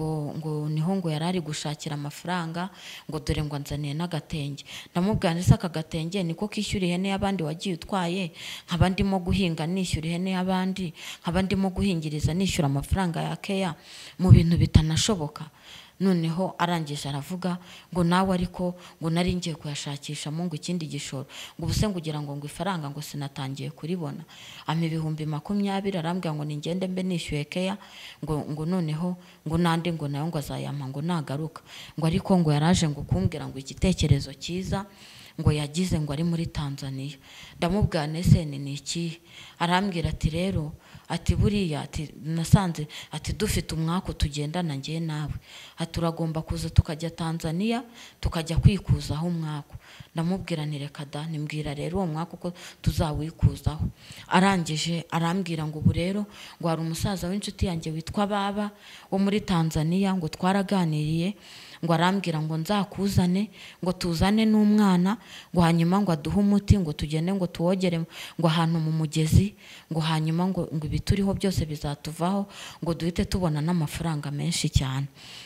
ngo niho ngo yarari gushakira amafaranga, ngo dore ngo anzaniye n'agatenge. Ndamubwira nti aka gatenge niko kishyura ihene y'abandi wagiye utwaye, nkaba ndimo guhinga nishyura ihene y'abandi, nkaba ndimo guhingiriza nishyura amafaranga ya keya, mu bintu bitanashoboka. Noneho arangije aravuga ngo nawe ariko ngo nari ngiye kuyashakisha mu ngo ikindi gishoro, ngo ubuse ngugira ngo ifaranga ngo sinatangiye kuribona. Ama 20,20, arambwira ngo ningende mbe nishyuye keya, ngo noneho ngo nandi ngo nayo ngo azayampa ngo nagaruka. Ngo ariko ngo yaraje ngo kumbwira ngo igitekerezo cyiza ngo yagize ngo ari muri Tanzania. Ndamubwira nese ni iki? Arambwira ati rero, ati buriya, ati nasanze, ati dufite umwako tugendana ngiye nawe, ati uragomba kuza tukajya Tanzania tukajya kwikuzaho umwako. Ndamubwira nti reka da, nimbwira rero uwo mwako ko tuzawikuzaho. Arangije arambwira ngo ubu rero ngo hari umusaza w'inshuti yanjye witwa Baba wo muri Tanzania, ngo twaraganiriye, ngo arambwira ngo nzakuzane, ngo tuzane n'umwana, ngo hanyuma ngo aduhe umuti, ngo tugende ngo tuwogere ngo ahantu mu mugezi, ngo hanyuma ngo ibituriho byose bizatuvaho, ngo duhite tubona n'amafaranga menshi cyane.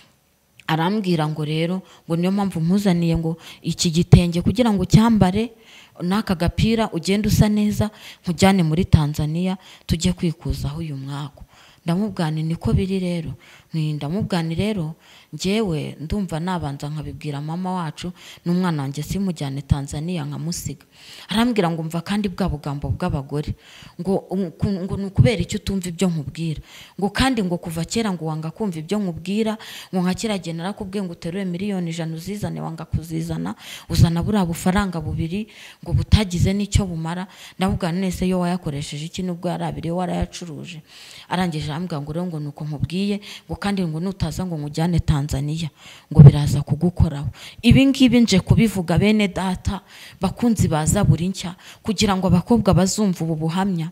Arambwira ngo rero ngo niyo mpamvu mpuzaniye ngo iki gitenge kugira ngo cyambare, n'aka gapira ugende usa neza, nkujyane muri Tanzania tujye kwikuzaho uyu mwako. Ndamubwira niko biri rero. Ndamubwira rero njyewe ndumva nabanza nkabibwira mama wacu n'umwana wanjye simujyane Tanzania nkamusiga. Arambwira ngo umva kandi bwa bugambo bw'abagore, ngo nukubera icyo utumva ibyo nkubwira, ngo kandi ngo kuva kera ngo wanga kumva ibyo nkubwira, ngo nka kiragena narakubwiye ngo uterure miliyoni 100 uzizane, wanga kuzizana, uzana buriya bufaranga 2 ngo butagize n'icyo bumara. Ndamubwira nese yo wayakoresheje iki nubwo yarabire warayacuruje. Arangije arambwira ngo rero ngo nuko nkubwiye, ngo kandi ngo nutaza ngo ngujyane Tanzania ngo biraza kugukoraho. Ibi ngibi nje kubivuga bene data bakunzi baza buri nshya, kugira ngo abakobwa bazumva ubu buhamya.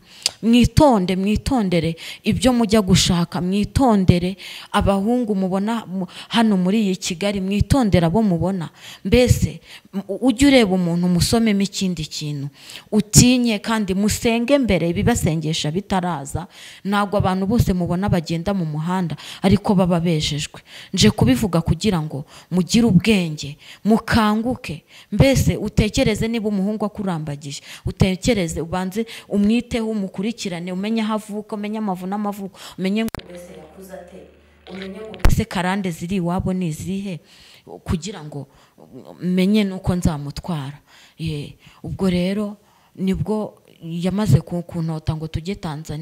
Mwitondere ibyo mujya gushaka, mwitondere abahungu mubona hano muri iyi Kigali, mwitondera abo mubona. Mbese ujye ureba umuntu musomemo ikindi kintu, utinye kandi musenge mbere bibasengesha bitaraza. Ntabwo abantu bose mubona bagenda mu muhanda ariko baba bejejwe. Nje kubivuga kugira ngo mugire ubwenge, mukanguke. Mbese utekereze niba umuhungu akurambagije, utekereze ubanze umwiteho, umukurikirane, umenye aho avuka, umenye amavu n'amavuko, umenye ngo mbese yakuze ate, umenye ngo mbese karande ziri iwabo ni izihe, kugira ngo menye nuko nzamutwara. Ubwo rero nibwo yamaze kuntota ngo tujye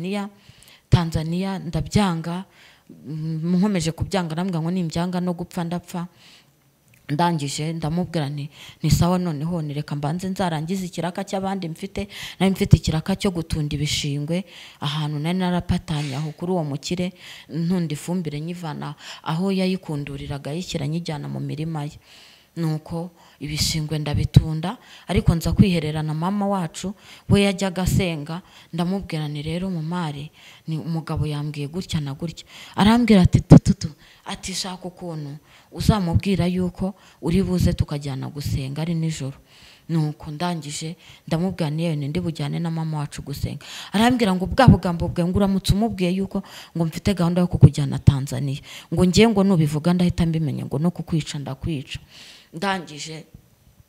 Tanzania ndabyanga. Nkomeje kubyanga, arambwira ngo nimbyanga no gupfa ndapfa. Ndangije ndamubwira ni sawa, noneho nireka mbanze nzarangiza ikiraka cy'abandi mfite. Nari mfite ikiraka cyo gutunda ibishingwe ahantu nari narapatanye aho kuri uwo mukire, ntundi ifumbire nyivana aho yayikunduriraga yishyira nyijyana mu mirima ye. Nuko ibishingwe ndabitunda, ariko nza kwihererana mama wacu we yajyaga asenga. Ndamubwira ni rero mumare, ni umugabo yambwiye gutya na gutya. Arambwira ati ati shaka ukuntu uzamubwira yuko uri buze tukajyana gusenga ari nijoro. Nuko ndangije ndamubwira niyo ndi bujyane na mama wacu gusenga. Arambwira ngo bwa bugambo bwe ngo uramutse umubwiye yuko ngo mfite gahunda yo kukujyana Tanzania, ngo ngiye ngo nubivuga ndahita mbimenye ngo no kukwica ndakwica. Ndangije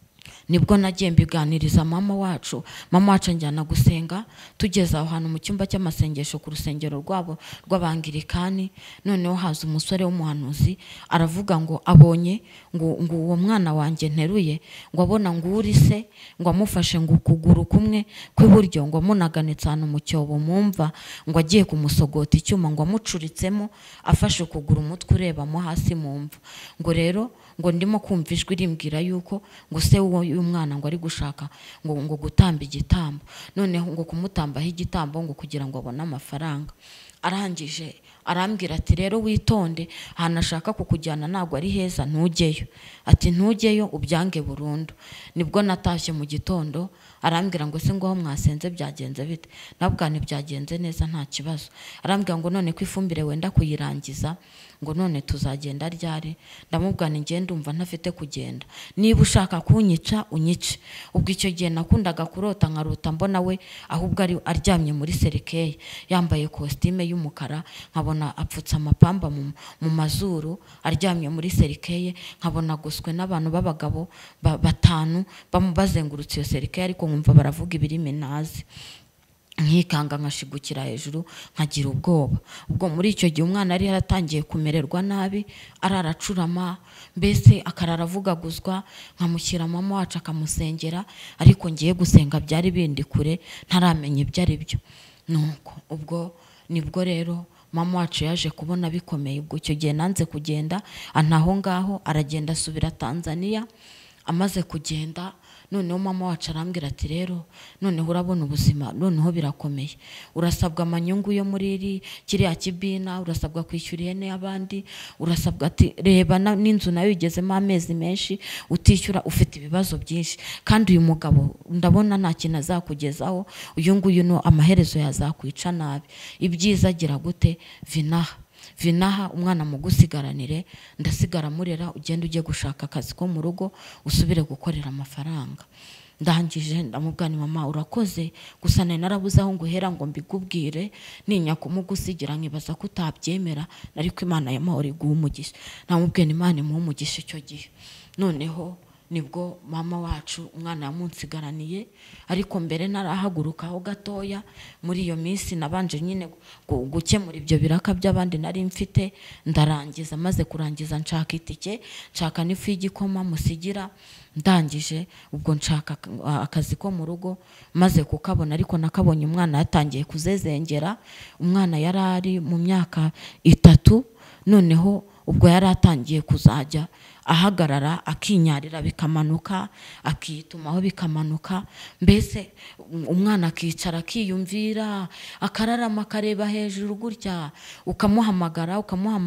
nibwo nagiye mbiganiriza mama wacu anjyana gusenga. Tugeze aho hantu mu cyumba cy'amasengesho ku rusengero rwabo rw'abangirikani, noneho haza umusore w'umuhanuzi aravuga ngo abonye ngo uwo mwana wanjye nteruye, ngo abona ngo uri se, ngo amufashe ngo ukuguru kumwe kw'iburyo, ngo amunaganitse ahantu mu cyobo mumva, ngo agiye kumusogota icyuma, ngo amucuritsemo afashe ukuguru umutwe urebamo hasi mumva. Ngo rero ngo ndimo kumva ijwi rimbwira yuko ngo se uyu mwana ngo ari gushaka ngo gutamba igitambo, noneho ngo kumutambaho igitambo ngo kugira ngo abone amafaranga. Arangije arambwira ati rero witonde, ahantu ashaka kukujyana ntabwo ari heza, ntujyeyo. Ati ntujyeyo ubyange burundu. Nibwo natashye mu gitondo, arambwira ngo se ngo aho mwasenze byagenze bite? Nabwo byagenze neza nta kibazo. Arambwira ngo none ko ifumbire wenda kuyirangiza, ngo none tuzagenda ryari? Ndamubwira nge ndumva ntafite kugenda, niba ushaka kunyica unyice. Ubwo icyo gihe nakundaga kurota, nkarota mbona we ahubwo ari aryamye muri serikeye yambaye kositime y'umukara, nkabona apfutse amapamba mu mazuru aryamye muri serikeye, nkabona guswe n'abantu b'abagabo batanu bazengurutse iyo serikeye, ariko nkumva baravuga ibirimi nazi. Nkikanga nkashigukira hejuru nkagira ubwoba. Ubwo muri icyo gihe umwana yari yaratangiye kumererwa nabi, araracurama, mbese akarara avugaguzwa, nkamushyira mama wacu akamusengera, ariko ngiye gusenga byari bindi kure ntaramenya ibyo ari byo. Nuko ubwo nibwo rero mama wacu yaje kubona bikomeye. Ubwo icyo gihe nanze kugenda, antaho ngaho aragenda asubira Tanzania. Amaze kugenda noneho mama wacu arambwira ati rero noneho urabona ubuzima noneho birakomeye, urasabwa amanyungu yo muri kiriya kibina, urasabwa kwishyura ihene y'abandi, urasabwa ati reba n'inzu nayo igezemo amezi menshi utishyura, ufite ibibazo byinshi, kandi uyu mugabo ndabona nta kintu azakugezaho, uyu nguyu no amaherezo yazakwica nabi. Ibyiza agira gute? Vinaha umwana mugusigaranire, ndasigara murera, ugenda ujye gushaka akazi ko mu rugo usubire gukorera amafaranga. Ndangije ndamubwira mama urakoze, gusa narabuze aho nguhera ngo mbikubwire, ninya kumugusigira nkibaza ko utabyemera, ariko Imana y'amahoro iguha umugisha. Namubwira Imana imuha umugisha icyo gihe. Noneho nibwo mama wacu umwana yamunsigaraniye, ariko mbere narahagurukaho gatoya. Muri iyo minsi nabanje nyine gukemura ibyo biraka by'abandi nari mfite, ndarangiza. Maze kurangiza nshaka itike, nshaka n'ifu y'igikoma musigira. Ndangije ubwo nshaka akazi ko mu rugo, maze kukabona, ariko nakabonye umwana yatangiye kuzezengera. Umwana yari ari mu myaka 3, noneho ubwo yari atangiye kuzajya ahagarara akinyarira bikamanuka, akitumaho bikamanuka, mbese umwana akicara akiyumvira, akararama akareba hejuru gutya, ukamuhamagara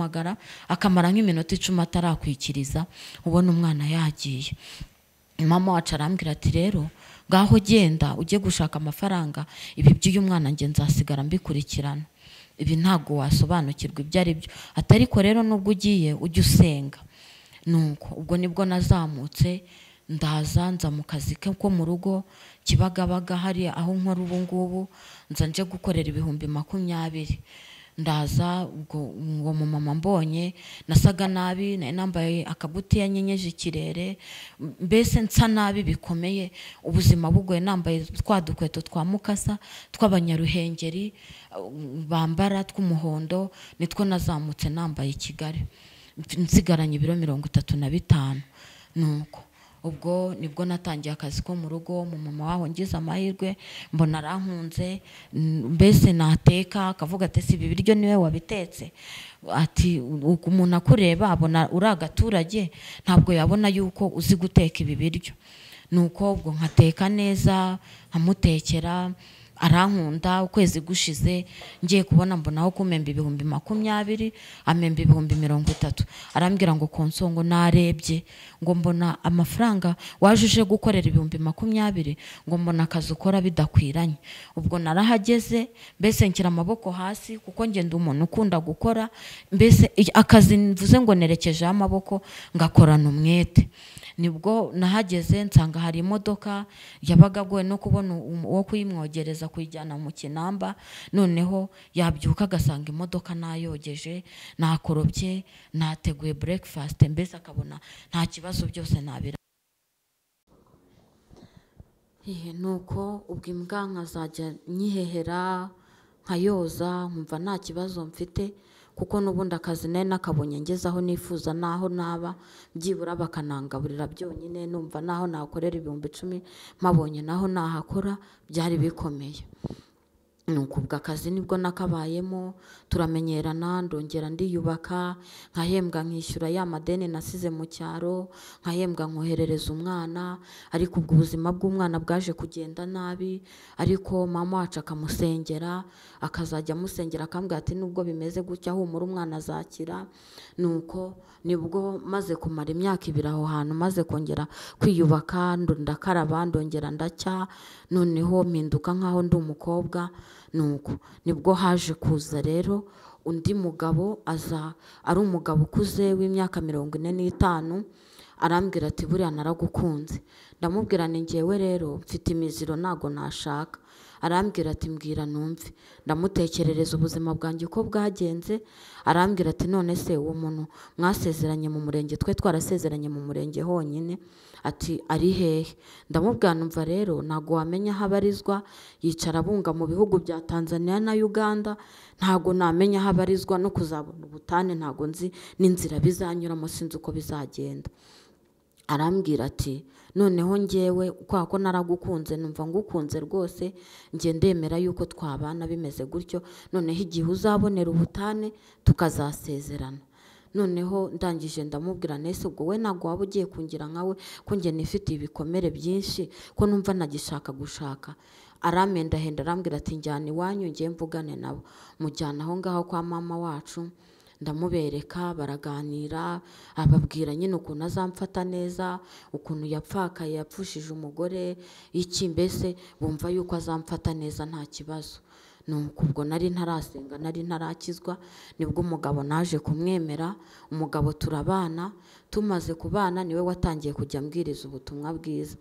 akamara nk'iminota 10 atarakwikiriza, ubona umwana yagiye. Mama wacu arambwira ati rero ngaho genda ujye gushaka amafaranga, ibi by'uyu mwana nge nzasigara mbikurikirana, ibi ntabwo wasobanukirwa ibyo ari byo, atariko rero nubwo ugiye ujye usenga. Nuko ubwo nibwo nazamutse nza mu kazi ko mu rugo Kibagabaga, hari aho nkora ubu ngubu, nza nje gukorera 20,000. Ndaza ubwo ngo mama mbonye nasaga nabi, nambaye akabuti yanyenyeje ikirere, mbese nsa nabi bikomeye, ubuzima bugoye, nambaye twa dukweto twa mukasa tw'abanyaruhengeri bambara tw'umuhondo, nitwo nazamutse nambaye i Kigali, nsigaranye ibiro 35. Nuko ubwo nibwo natangiye akazi ko mu rugo. Mu mama waho ngize amahirwe mbona arankunze, mbese nateka akavuga ati si ibi biryo niwe wabitetse, ati umuntu akureba abona uri agaturage, ntabwo yabona yuko uzi guteka ibi biryo. Nuko ubwo nkateka neza, nkamutekera, arankunda. Ukwezi gushize ngiye kubona mbonaho kumemba 20,000, amemba 30,000. Arambwira ngo konsongo narebye ngo mbona amafaranga wajuje gukorera 20,000, ngo mbona akazi ukora bidakwiranye. Ubwo narahageze, mbese nshyira amaboko hasi, kuko ngenda umuntu ukunda gukora, mbese akazi mvuze ngo nerekeje amaboko ngakorana umwete. Nibwo nahageze nsanga hari imodoka yabagagoye no kubona uwo kuyimwogereza kuyijyana mu Kinamba, noneho yabyuka agasanga imodoka nayogeje, nakorobye, nateguye breakfast, mbese akabona nta kibazo byose nabira.
nuko ubwo imbwa nkazajya nyihehera nkayoza nkumva nta kibazo mfite, kuko n'ubundi akazi nari nakabonye ngeze aho nifuza naho naba byibura bakanangaburira byonyine, numva naho nakorera 10,000 mpabonye naho nahakora byari bikomeye. nuko ubwo akazi nibwo nakabayemo turamenyerana, ndongera ndiyubaka, nkahembwa nkishyura ya madeni nasize mu cyaro, nkahembwa nkoherereza umwana, ariko ubwo ubuzima bw'umwana bwaje kugenda nabi, ariko mama wacu akamusengera, akazajya amusengera akambwira ati nubwo bimeze gutya humura umwana azakira. nuko nibwo maze kumara imyaka 2 aho hantu, maze kongera kwiyubaka, ndakaraba, ndongera ndacya, noneho mpinduka nkaho ndi umukobwa. nuko nibwo haje kuza rero undi mugabo, aza ari umugabo ukuze w'imyaka 45, arambwira ati buriya naragukunze. ndamubwira ni ngewe rero mfite imiziro ntago nashaka. arambwira ati mbwira numve. ndamutekerereza ubuzima bwanjye uko bwagenze, arambwira ati none se uwo muntu mwasezeranye mu murenge, twe twarasezeranye mu murenge honyine, ati ari hehe? ndamubwira numva rero ntago wamenya aho abarizwa, yicara abunga mu bihugu bya Tanzania na Uganda, ntago namenya aho abarizwa, no kuzabona ubutane ntago nzi n'inzira bizanyuramo, sinzi uko bizagenda. arambwira ati noneho ngewe kwa ko naragukunze, numva ngukunze rwose, nge ndemera yuko twabana bimeze gutyo, noneho igihe uzabonera ubutane tukazasezerana. noneho ndangije ndamubwira nese ubwo we ntago waba ugiye kungira nkawe, ko nge nifitiye ibikomere byinshi, ko numva nagishaka gushaka. aramendahenda arambwira ati njyana iwanyu ngiye mvugane nabo. mujyana aho ngaho kwa mama wacu, ndamubereka, baraganira, ababwira nyine ukuntu azamfata neza, ukuntu yapfakaye, yapfushije umugore, iki mbese bumva yuko azamfata neza nta kibazo. nuko ubwo nari ntarasenga, nari ntarakizwa, nibwo umugabo naje kumwemera. umugabo turabana, tumaze kubana niwe watangiye kujya ambwiriza ubutumwa bwiza,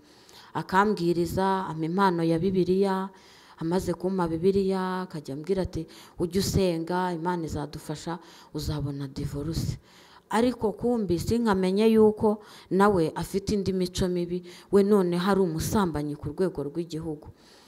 akambwiriza ampa impano ya Bibiliya. amaze kumpa Bibiliya akajya ambwira ati ujye usenga, Imana izadufasha, uzabona divorce. ariko kumbi sinkamenye yuko nawe afite indi mico mibi, we none hari umusambanyi ku rwego rw'igihugu.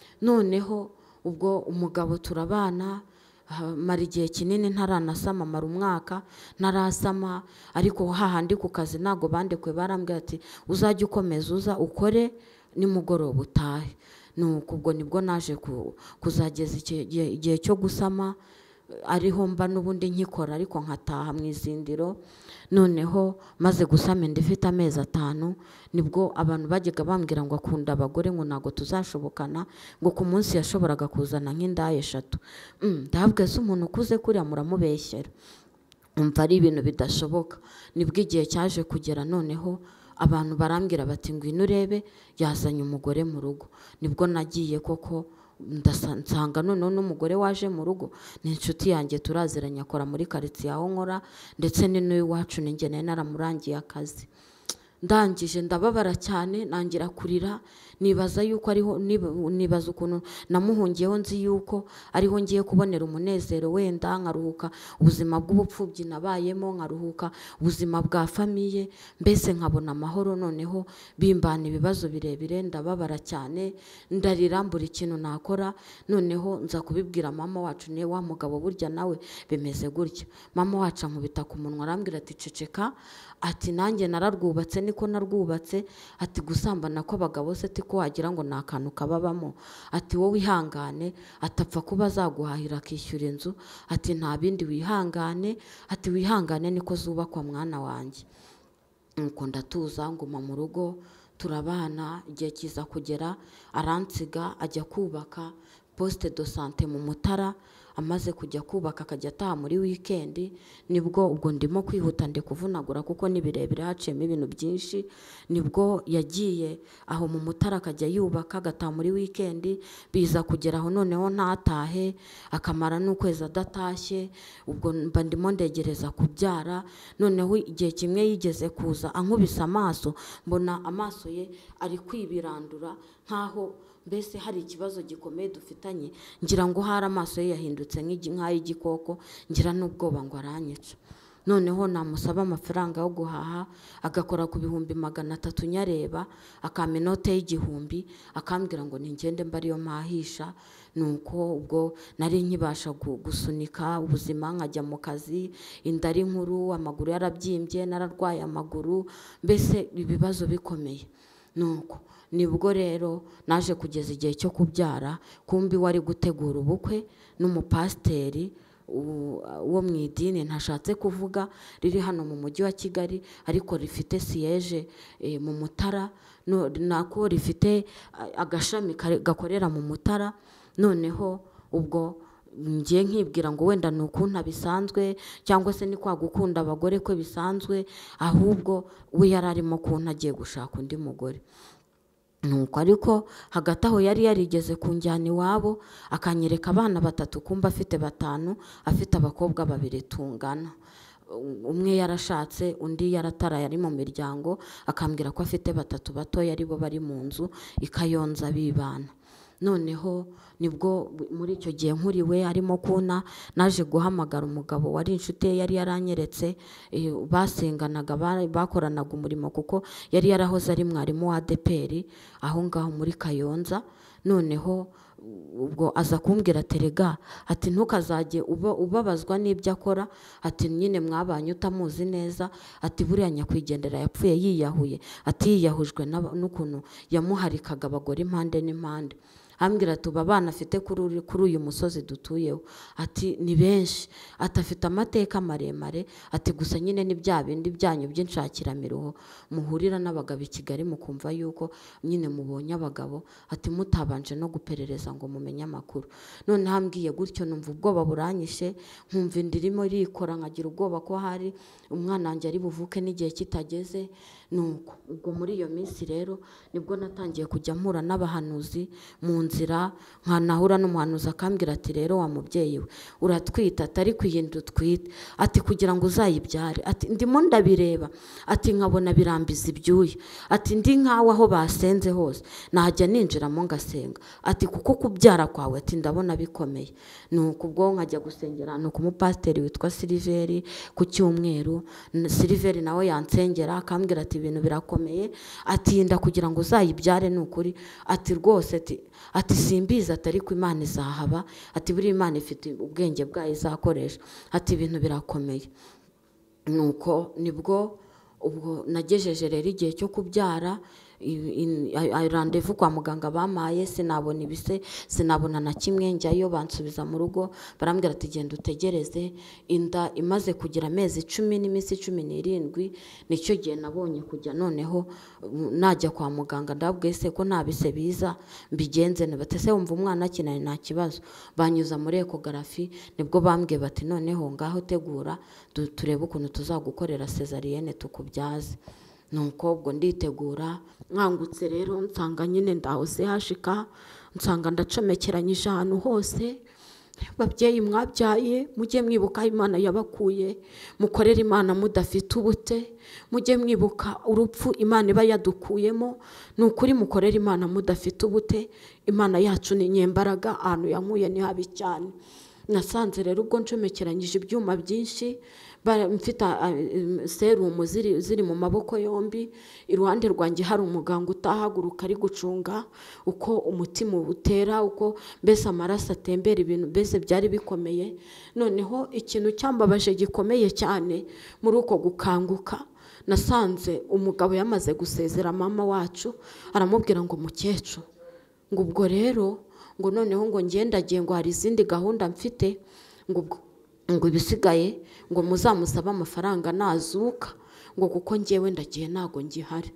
noneho ubwo umugabo turabana, mara igihe kinini ntaranasama, mara umwaka ntarasama, ariko hahandi ku kazi ntago bandekwe, barambwira ati uzajya ukomeza uza ukore nimugoroba utahe. nuko ubwo nibwo naje kuzageza igihe cyo gusama, ariho mba n'ubundi nkikora ariko nkataha mu izindiro. noneho maze gusama inda ifite amezi 5, nibwo abantu bajyaga bambwira ngo akunda abagore, ngo ntago tuzashobokana, ngo ku munsi yashoboraga kuzana nk'indaya 3. ndababwira se umuntu ukuze kuriya muramubeshyera, umva ari ibintu bidashoboka. nibwo igihe cyaje kugera, noneho abantu barambwira bati ngwino urebe yazanye umugore mu rugo. nibwo nagiye koko nsanga noneho n'umugore waje mu rugo ni inshuti yanjye, turaziranye, akora muri quartier aho nkora, ndetse ni n'uwacu ninjye nari naramurangiye akazi. ndangije ndababara cyane, nangira kurira, nibaza yuko ariho, nibaza ukuntu namuhungiyeho, nzi yuko ariho ngiye kubonera umunezero, wenda nkaruhuka ubuzima bw'ubupfubyi nabayemo, nkaruhuka ubuzima bwa famiye, mbese nkabona amahoro. noneho bimbana ibibazo birebire, ndababara cyane, ndarira, mbura ikintu nakora. noneho nza kubibwira mama wacu, ne wa mugabo burya nawe bimeze gutya. mama wacu ankubita ku munwa arambwira ati ceceka, ati nanjye nararwubatse niko narwubatse, ati gusambana kw'abagabo se tiko wagira ngo ni akantu kababamo, ati wowe ihangane, atapfa kuba azaguhahira akishyura inzu, ati nta bindi, wihangane, ati wihangane niko zubakwa mwana wanjye. nuko ndatuza nguma mu rugo, turabana. igihe kiza kugera aransiga, ajya kubaka poste de santé mu Mutara. amaze kujya kubaka akajya ataha muri weekend, nibwo ubwo ndimo kwihuta ndi kuvunagura kuko ni birebire haciyemo ibintu byinshi. nibwo yagiye aho mu Mutara akajya yubaka, agataha muri weekend, biza kugera aho noneho ntatahe, akamara n'ukwezi adatashye. ubwo mba ndimo ndegereza kubyara. noneho igihe kimwe yigeze kuza ankubise amaso, mbona amaso ye ari kwibirandura nkaho mbese hari ikibazo gikomeye dufitanye, ngira ngo hari amaso ye yahindutse nk'ay'igikoko, ngira n'ubwoba ngo aranyica. noneho namusaba amafaranga yo guhaha agakora ku 300 nyareba, akampa inote y'igihumbi akambwira ngo ningende mba ariyo mpahisha. Nuko ubwo nari nkibasha gusunika ubuzima, nkajya mu kazi, inda ari nkuru, amaguru yarabyimbye, nararwaye amaguru, mbese ibibazo bikomeye. Nuko nibwo rero naje kugeza igihe cyo kubyara, kumbi wari gutegura ubukwe n'umupasiteri wo mu idini ntashatse kuvuga, riri hano mu mujyi wa Kigali ariko rifite siyeje mu Mutara, nako rifite agashami gakorera mu Mutara. Noneho ubwo ngiye nkibwira ngo wenda ni ukuntu bisanzwe cyangwa se ni kwa gukunda abagore kwe bisanzwe, ahubwo we yari arimo kuntu agiye gushaka undi mugore. Nuko ariko hagati aho yari yarigeze kunjyana iwabo, akanyereka abana 3, kumba afite 5, afite abakobwa 2 tungana. Umwe yarashatse, undi yarataraye ari mu miryango, akambwira ko afite 3 batoya ari bo bari mu nzu i Kayonza bibana. Noneho nibwo muri icyo gihe nkuriwe arimo kuna, naje guhamagara umugabo wari inshuti ye yari yaranyeretse, basenganaga, bakoranaga umurimo kuko yari yarahoze ari mwarimu wa ADPR aho ngaho muri Kayonza. Noneho ubwo aza kumbwira ati rega, ati ntukazajye ubabazwa n'ibyo akora, ati nyine mwabanye utamuzi neza, ati buriya nyakwigendera yapfuye yiyahuye, ati yiyahujwe n'ukuntu yamuharikaga abagore impande n'impande. Ambwira ati abana afite kuri uyu musozi dutuyeho, ati ni benshi, ati afite amateka maremare, ati gusa nyine ni bya bindi byanyu by'inshakiramiruho muhurira n'abagabo i Kigali mukumva yuko nyine mubonye abagabo, ati mutabanje no guperereza ngo mumenye amakuru. None hambwiye gutyo numva ubwoba buranyishe, nkumva indirimo irikora, nkagira ubwoba ko hari umwana wanjye ari buvuke n'igihe kitageze. Nuko ubwo muri iyo minsi rero nibwo natangiye kujya mpura n'abahanuzi mu nzira, nkanahura n'umuhanuzi akambwira ati rero wa mubyeyi we uratwita, atari kuyinda utwite, ati kugira ngo uzayibyare, ati ndimo ndabireba, ati nkabona birambiza ibyuya, ati ndi nkawe aho basenze hose najya ninjiramo ngasenga, ati kuko kubyara kwawe ati ndabona bikomeye. Nuko ubwo nkajya gusengera nuko umupasiteri witwa Siliveri ku cyumweru, Siliveri nawe yansengera akambwira ati ibintu birakomeye, ati yinda kugira ngo uzayibyare n'ukuri, ati rwose ati simbizi, atari ko Imana izahaba, ati buri Imana ifite ubwenge bwayo izakoresha, ati ibintu birakomeye. Nuko nibwo ubwo nagejeje rero igihe cyo kubyara, randevu kwa muganga bamaye, sinabona ibise, sinabona na kimwe, njyayo bansubiza mu rugo barambwira ati genda utegereze. Inda imaze kugira amezi 10 n'iminsi 17 nicyo gihe nabonye kujya noneho najya kwa muganga, ndabwiye se ko ntabise biza mbigenze ne, batese wumva umwana kinani nta kibazo, banyuza muri ecography, nibwo bambwiye bati noneho ngaho tegura turebe ukuntu tuzagukorera cesarienne tukubyaze. Nuko ubwo nditegura, nkangutse rero nsanga nyine ndahose hashika, nsanga ndacomekeranyije ahantu hose. Babyeyi mwabyaye mujye mwibuka Imana yabakuye, mukorera Imana mudafite ubute, mujye mwibuka urupfu Imana iba yadukuyemo, nukuri mukorera Imana mudafite ubute. Imana yacu ni nyembaraga, ahantu yankuye ni habi cyane. Nasanze rero ubwo ncomekeranyije ibyuma byinshi, mfite serumu ziri mu maboko yombi, iruhande rwanjye hari umuganga utahaguruka ari gucunga uko umutima utera, uko mbese amaraso atembera, ibintu mbese byari bikomeye. Noneho ikintu cyambabaje gikomeye cyane muri uko gukanguka, nasanze umugabo yamaze gusezera mama wacu, aramubwira ngo mukecuru, ngo ubwo rero ngo noneho ngo ngendagiye ngo hari izindi gahunda mfite, ngo ibisigaye ngo muzamusaba amafaranga nazuka, ngo kuko ngewe ndagiye ntago ngihari.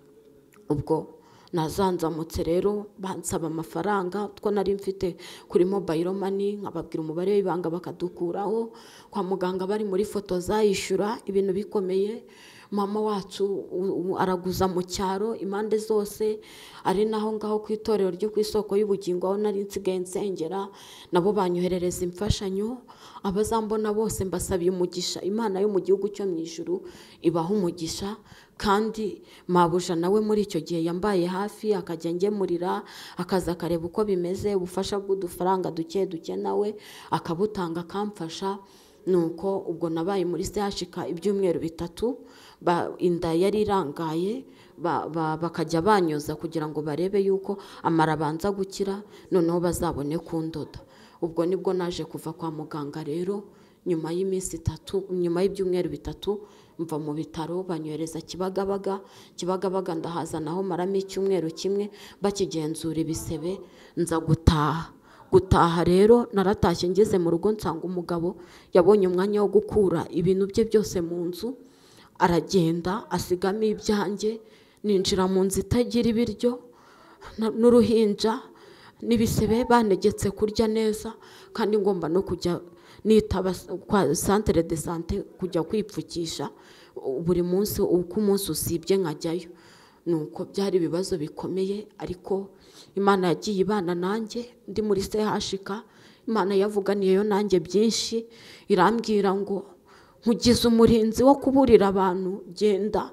Ubwo nazanzamutse rero bansaba amafaranga two nari mfite kuri mobile money, nkababwira umubare w'ibanga bakadukuraho, kwa muganga bari muri foto zayishyura, ibintu bikomeye. Mama wacu araguza mu cyaro impande zose, ari naho ngaho ku itorero ryo ku isoko y'ubugingo aho nari nsigaye nsengera, nabo banyoherereza imfashanyo. Abazambona bose mbasabiye umugisha, Imana yo mu gihugu cyo mu ijuru ibaha umugisha. Kandi mabuja nawe muri icyo gihe yambaye hafi, akajya ngemurira, akaza akareba uko bimeze, ubufasha bw'udufaranga duke nawe akabutanga akamfasha. nuko ubwo nabaye muri CHK ibyumweru 3 inda yari irangaye bakajya banyoza kugira ngo barebe yuko amara abanza gukira noneho bazabone kundoda. Ubwo nibwo naje kuva kwa muganga rero nyuma y'iminsi 3 nyuma y'ibyumweru 3 mva mu bitaro banyohereza Kibagabaga ndahaza naho maramo icyumweru kimwe bakigenzura ibisebe nza gutaha rero naratashye ngeze mu rugo nsanga umugabo yabonye umwanya wo gukura ibintu bye byose mu nzu aragenda asigamo ibyanjye ninjira mu nzu itagira ibiryo n'uruhinja n'ibisebe banegetse kurya neza kandi ngomba no kujya nitaba kwa centre de santé kujya kwipfukisha buri munsi uko umunsi usibye nkajyayo. Nuko byari ibibazo bikomeye ariko Imana yagiye ibana nanjye ndi muri CHK. Imana yavuganiyeyo nanjye byinshi irambwira ngo nkugize umurinzi wo kuburira abantu, genda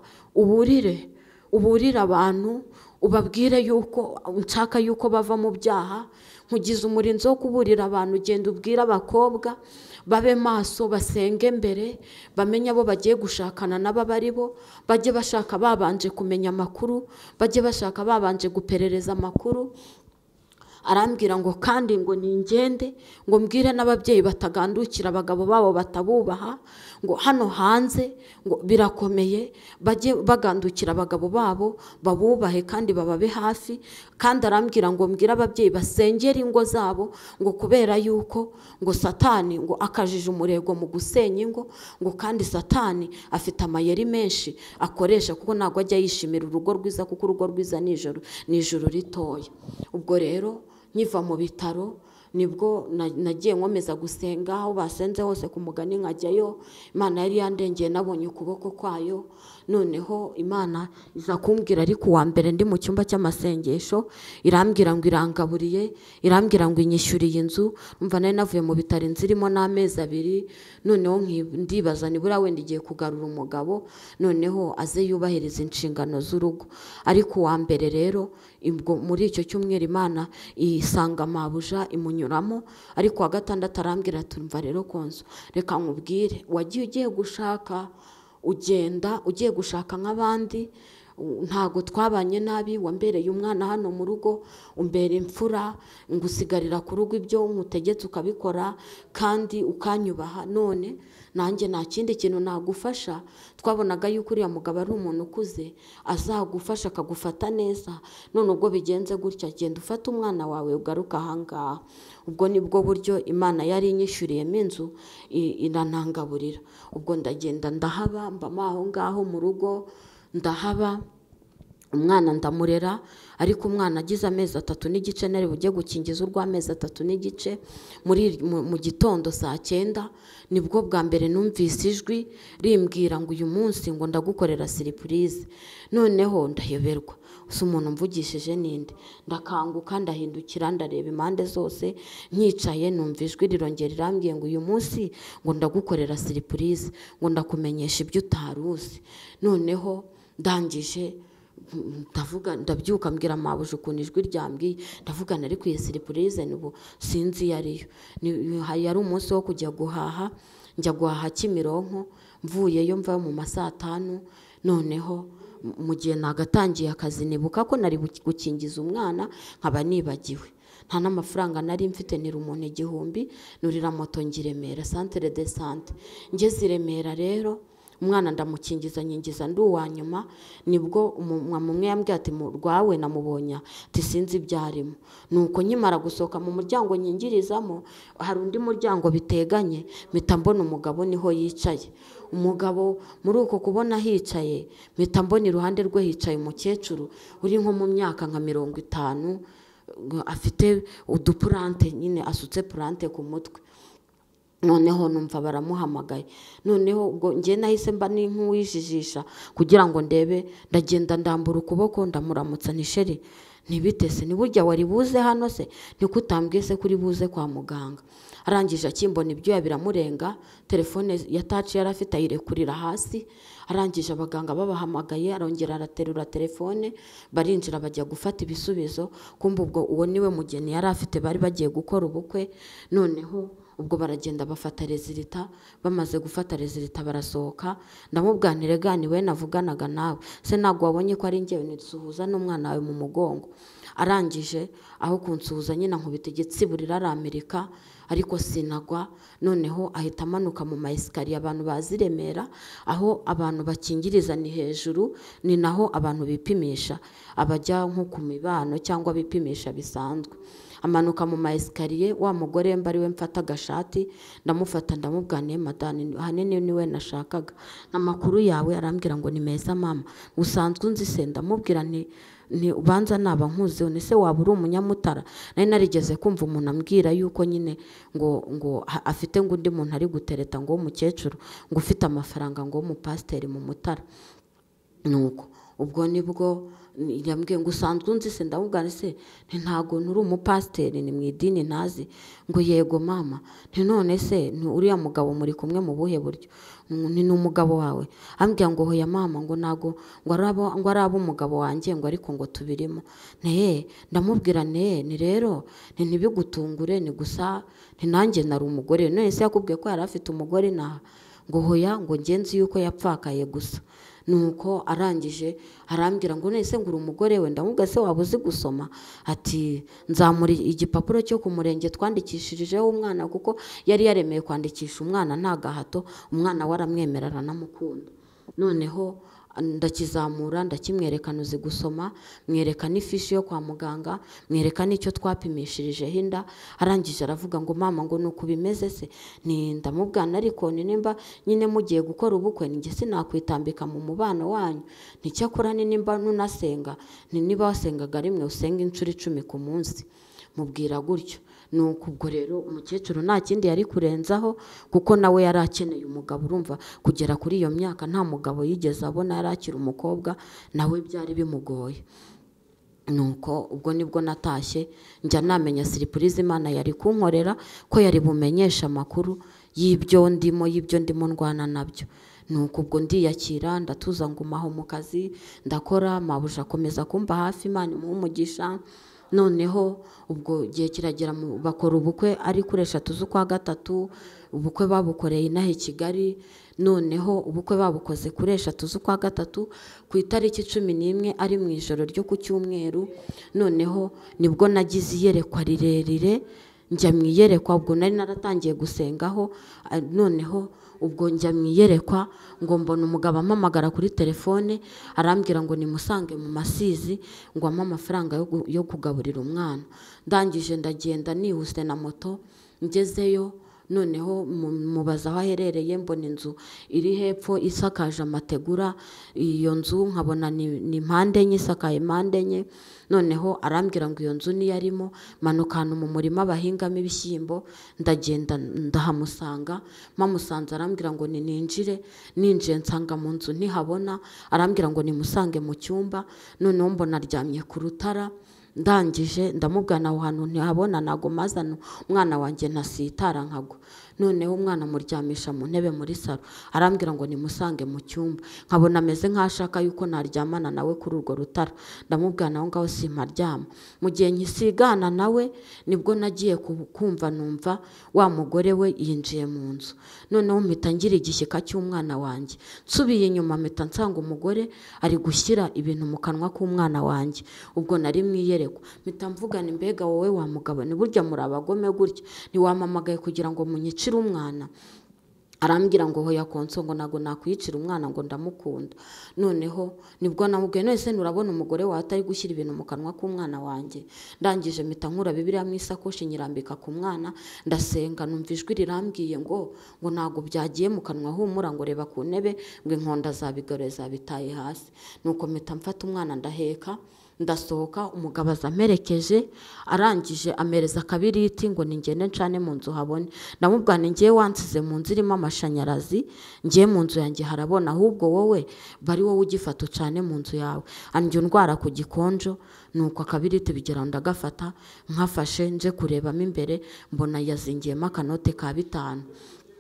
uburire abantu ubabwire yuko nshaka yuko bava mu byaha. Nkugize umurinzi wo kuburira abantu, genda ubwira abakobwa babe maso basenge mbere bamenye abo bagiye gushakana n'ababari bo, bajye bashaka babanje kumenya amakuru, bajye bashaka babanje guperereza amakuru. Arambwira ngo kandi ngo ningende ngo mbwire n'ababyeyi batagandukira abagabo babo batabubaha, ngo hano hanze ngo birakomeye, bajye bagandukira abagabo babo babubahe kandi bababe hafi. Kandi arambwira ngo mbwire ababyeyi basengera ingo zabo ngo kubera yuko ngo Satani ngo akajije umurego mu gusenya ingo, ngo kandi Satani afite amayeri menshi akoresha kuko ntago ajya yishimira urugo rwiza kuko urugo rwiza ni ijuru ritoya. Ubwo rero nkiva mu bitaro nibwo nagiye nkomeza gusenga aho basenze hose ku mugani nkajyayo. Imana yari yandengeye nabonye ukuboko kwayo. Noneho Imana iza kumbwira ari ku wa mbere ndi mu cyumba cy'amasengesho irambwira ngo irangaburiye, irambwira ngo inyishyuriye inzu. Umva nari navuye mu bitaro inzirimo n'amezi 2. Noneho ndibaza nibura wenda igiye kugarura umugabo noneho aze yubahiriza inshingano z'urugo. Ariko wa mbere rero muri icyo cyumweru Imana isanga mabuja imunyuramo. Ariko wa gatandatu arambwira tumva rero konso reka nkubwire wagiye ugiye gushaka ugenda ugiye gushaka nk'abandi, ntago twabanye nabi, wambereye umwana hano mu rugo, umbera imfura, ngusigarira ku rugo ibyo nkutegetse ukabikora kandi ukanyubaha. None nanjye nta kindi kintu nagufasha, twabonaga yuko uriya mugabo ari umuntu ukuze azagufasha akagufata neza. None ubwo bigenze gutya genda ufata umwana wawe ugaruka ahangaha. Ubwo nibwo buryo Imana yari inyishyuriyemo inzu iranangaburira. Ubwo ndagenda ndahaba mbamo aho ngaho mu rugo ndahaba, umwana ndamurera. Ariko umwana agize amezi 3 n'igice nari bujye gukingiza urw'amezi 3 n'igice mu gitondo saa 9 nibwo bwa mbere numvise ijwi rimbwira ngo uyu munsi ngo ndagukorera surprise. Noneho ndayoberwa usa umuntu mvugishije ninde, ndakanguka ndahindukira ndareba impande zose nkicaye numva ijwi rirongera rirambwiye ngo uyu munsi ngo ndagukorera surprise, ngo ndakumenyesha ibyo utaruzi. Noneho ndangije ndabyuka mbwira mabuja ukuntu ijwi ryambwiye, ndavuga nari kwiye surprise n'ubu sinzi yariyo. Yari umunsi wo kujya guhaha, njya guhaha Kimironko, mvuyeyo mva mu masaa 5. Noneho mu gihe nagatangiye akazi nibuka ko nari gukingiza umwana nkaba nibagiwe, nta n'amafaranga nari mfite, nira umuntu 1000 nurira moto ngiremera centre de santé. Ngeze i Remera rero umwana ndamukingiza nyingiza ndi uwa nyuma. Nibwo umwe yambwiye ati rwawe namubonya ati sinzi ibyarimo. Nuko nkimara gusohoka mu muryango nyingirizamo hari undi muryango biteganye mpita mbona umugabo niho yicaye. Umugabo muri uko kubona hicaye mpita mbona iruhande rwe hicaye umukecuru uri nko mu myaka nka 50 afite udupurante nyine asutse purante ku mutwe. Noneho numva baramuhamagaye. Noneho ubwo ngiye nahise mba nk'uwijijisha kugira ngo ndebe, ndagenda ndambura ukuboko ndamuramutsa nisheri ntibitese ni burya wari buze hano se, nikutambwiye se kuri buze kwa muganga. Arangije akimbona ibyo biramurenga, telefone ya touch yari afite ayirekurira hasi. Arangije abaganga babahamagaye arongera araterura telefone barinjira bajya gufata ibisubizo. Kumbe ubwo uwo niwe mugeni yari afite bari bagiye gukora ubukwe. Noneho ubwo baragenda bafata rezilita, bamaze gufata rezilita barasohoka, ndamubwira nti rega ni we navuganaga nawe, se ntabwo wabonye ko ari njyewe nisuhuza n'umwana wawe mu mugongo. Arangije aho kunsuhuza nyine nkubita igitsiburira aramerika, ariko sinagwa. Noneho ahita amanuka mu maesikariye, abantu bazi Remera aho abantu bakingiriza ni hejuru, ni naho abantu bipimisha abajya nko ku mibano cyangwa bipimisha bisanzwe. Amanuka mu maesikariye, wa mugore mba ari we mfata agashati, ndamufata ndamubwira nti madani ahanini niwe nashakaga, amakuru yawe. Arambwira ngo ni meza mama, usanzwe unzi se? Ndamubwira nti ubanza naba nkuze, none se waba uri umunyamutara? Nari narigeze kumva umuntu ambwira yuko nyine ngo afite ngo undi muntu ari gutereta ngo umukecuru ngo ufite amafaranga ngo umupasiteri mu Mutara. Nuko ubwo nibwo yambwiye ngo usanzwe unzi se? Ndamubwira se ntago nturi umupasiteri, ni mu idini ntazi. Ngo yego mama. None se uriya mugabo muri kumwe mu buhe buryo? Ni umugabo wawe? Ambwira ngo hoya mama, ngo nago ngo ari umugabo wanjye, ngo ariko ngo tubirimo. Ndamubwira ni rero ntibigutungure, ni gusa nanjye nari umugore. None se yakubwiye ko yari afite umugore? Ngo hoya, ngo ngenzi yuko yapfakaye gusa. Nuko arangije arambwira ngo none se ngura umugore we? Ndamubwira se waba uzi gusoma? Ati nzamuri igipapuro cyo ku murenge twandikishirijeho umwana, kuko yari yaremeye kwandikisha umwana nta gahato, umwana waramwemera aranamukunda. Noneho ndakizamura ndakimwerekana uzi gusoma, mwereka n'ifishi yo kwa muganga, mwereka n'icyo twapimishirijeho inda. Arangije aravuga ngo mama, ngo nuko bimeze se? Ndamubwira ariko nimba nyine mugiye gukora ubukwe, njye sinakwitambika mu mubano wanyu. Nticyakora nimba nunasenga, niba wasengaga rimwe usenga inshuro 10 ku munsi. Mubwira gutyo. Nuko ubwo rero umukecuru nta kindi yari kurenzaho, kuko nawe yari akeneye umugabo. Urumva kugera kuri iyo myaka nta mugabo yigeze abona, yari akiri umukobwa, nawe byari bimugoye. Nuko ubwo nibwo natashye njya namenya siripurize Imana yari kunkorera, ko yari bumenyesha amakuru y'ibyo ndimo ndwana nabyo. Nuko ubwo ndiyakira ndatuza ngumaho mu kazi ndakora, mabuja akomeza kumba hafi, Imana imuhe umugisha. Noneho ubwo gihe kiragera bakora ubukwe ari kuri 3 z'ukwa gatatu. Ubukwe babukoreye inaha i Kigali. Noneho ubukwe babukoze kuri 3 z'ukwa gatatu ku itariki 11 ari mu ijoro ryo ku cyumweru. Noneho nibwo nagize iyerekwa rirerire, njya mu iyerekwa. Ubwo nari naratangiye gusengaho. Noneho ubwo njya mu iyerekwa ngo mbona umugabo ampamagara kuri telefone, arambwira ngo nimusange mu Masizi ngo ampe amafaranga yo kugaburira umwana. Ndangije ndagenda nihuse na moto, ngezeyo. Noneho mubaza aho aherereye, mbona inzu iri hepfo isakaje amategura. Iyo nzu nkabona ni mpande enye, isakaye mpande enye. Noneho arambwira ngo iyo nzu niyo arimo, manukana mu murima bahingamo ibishyimbo. Ndagenda ndahamusanga, mamusanze arambwira ngo ninjire. Ninjiye nsanga mu nzu ntihabona, arambwira ngo nimusange mu cyumba. Noneho mbona aryamye ku rutara. Ndangije ndamubwira aho hantu ntihabona, ntago mazana umwana wanjye ntasitara nkagwa. Noneho umwana muryamisha mu ntebe muri saro, arambwira ngo nimusange mu cyumba. Nkabona ameze nk'ashaka yuko naryamana nawe kuri urwo rutara. Ndamubwira naho ngaho simparyama. Mu gihe nkisigana nawe nibwo nagiye kumva numva wa mugore we yinjiye mu nzu. Noneho mpita ngira igishyika cy'umwana wanjye. Nsubiye inyuma mpita nsanga umugore ari gushyira ibintu mu kanwa k'umwana wanjye. Ubwo nari mwiyerekwa, mpita mvugana mbega wowe wa mugabo, ni burya muri abagome gutya, ntiwampamagaye kugira ngo munyicire umwana? Arambwira ngo hoya konso, ngo nago nakwicira umwana, ngo ndamukunda. Noneho nibwo namubwiye none se nurabona umugore wawe atari gushyira ibintu mu kanwa k'umwana wanjye? Ndangije mpita nkura Bibiliya mu isakoshi nyirambika ku mwana, ndasenga. Numva ijwi rirambwiye ngo nago byagiye mu kanwa, humura, ngo reba ku ntebe, ngo inkonda zabigore zabitaye hasi. Nuko mpita mfata umwana ndaheka ndasohoka. Umugabo azamperekeje, arangije amereza akabiriti ngo ningende ncane mu nzu habone. Ndamubwira ngiye wansize mu nzu irimo amashanyarazi, ngiye mu nzu yanjye harabona, ahubwo wowe bari wowe ugifata ucane mu nzu yawe, andya ndwara ku gikonjo. Nuko akabiriti bigera ndagafata, nkafashe nje kurebamo imbere, mbona yazingiyemo akanote ka 5.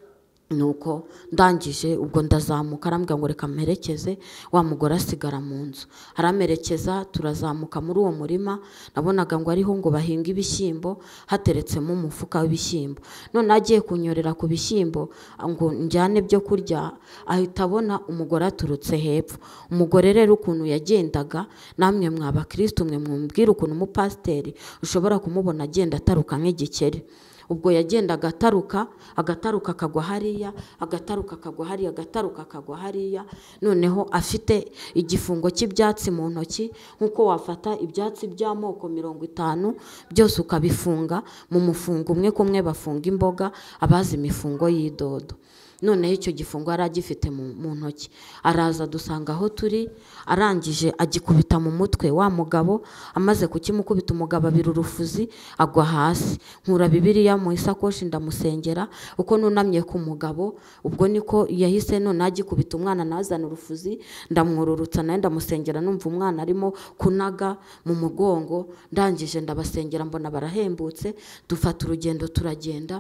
nuko ndangije ubwo ndazamuka arambwira ngo reka mperekeze wa mugore asigara mu nzu, aramerekeza turazamuka muri uwo murima. nabonaga ngo ariho ngo bahinga ibishyimbo hateretsemo umufuka w'ibishyimbo, none agiye kunyorera ku bishyimbo ngo njyane byo kurya, ahita abona umugore aturutse hepfo. Umugore rero ukuntu yagendaga, namwe mw'abakristo mwe mwumvira ukuntu umupasiteri ushobora kumubona agenda ataruka nk'igikeri. ubwo yagendaga agataruka akagwa hariya, agataruka akagwa hariya, agataruka akagwa hariya, noneho afite igifungo cy'ibyatsi mu ntoki, nk'uko wafata ibyatsi by'amoko 50 byose ukabifunga mu mufungo umwe, kumwe bafunga imboga, abazi imifungo y'idodo. noneho icyo gifungo yari agifite mu ntoki, araza dusanga aho turi, arangije agikubita mu mutwe wa mugabo. amaze kukimukubita, umugabo abira urufuzi agwa hasi. nkura Bibiliya mu isakoshi ndamusengera, uko nunamye ku mugabo ubwo niko yahise none agikubita umwana nazana urufuzi, ndamwururutsa nawe ndamusengera, numva umwana arimo kunaga mu mugongo. ndangije ndabasengera, mbona barahembutse, dufata urugendo turagenda.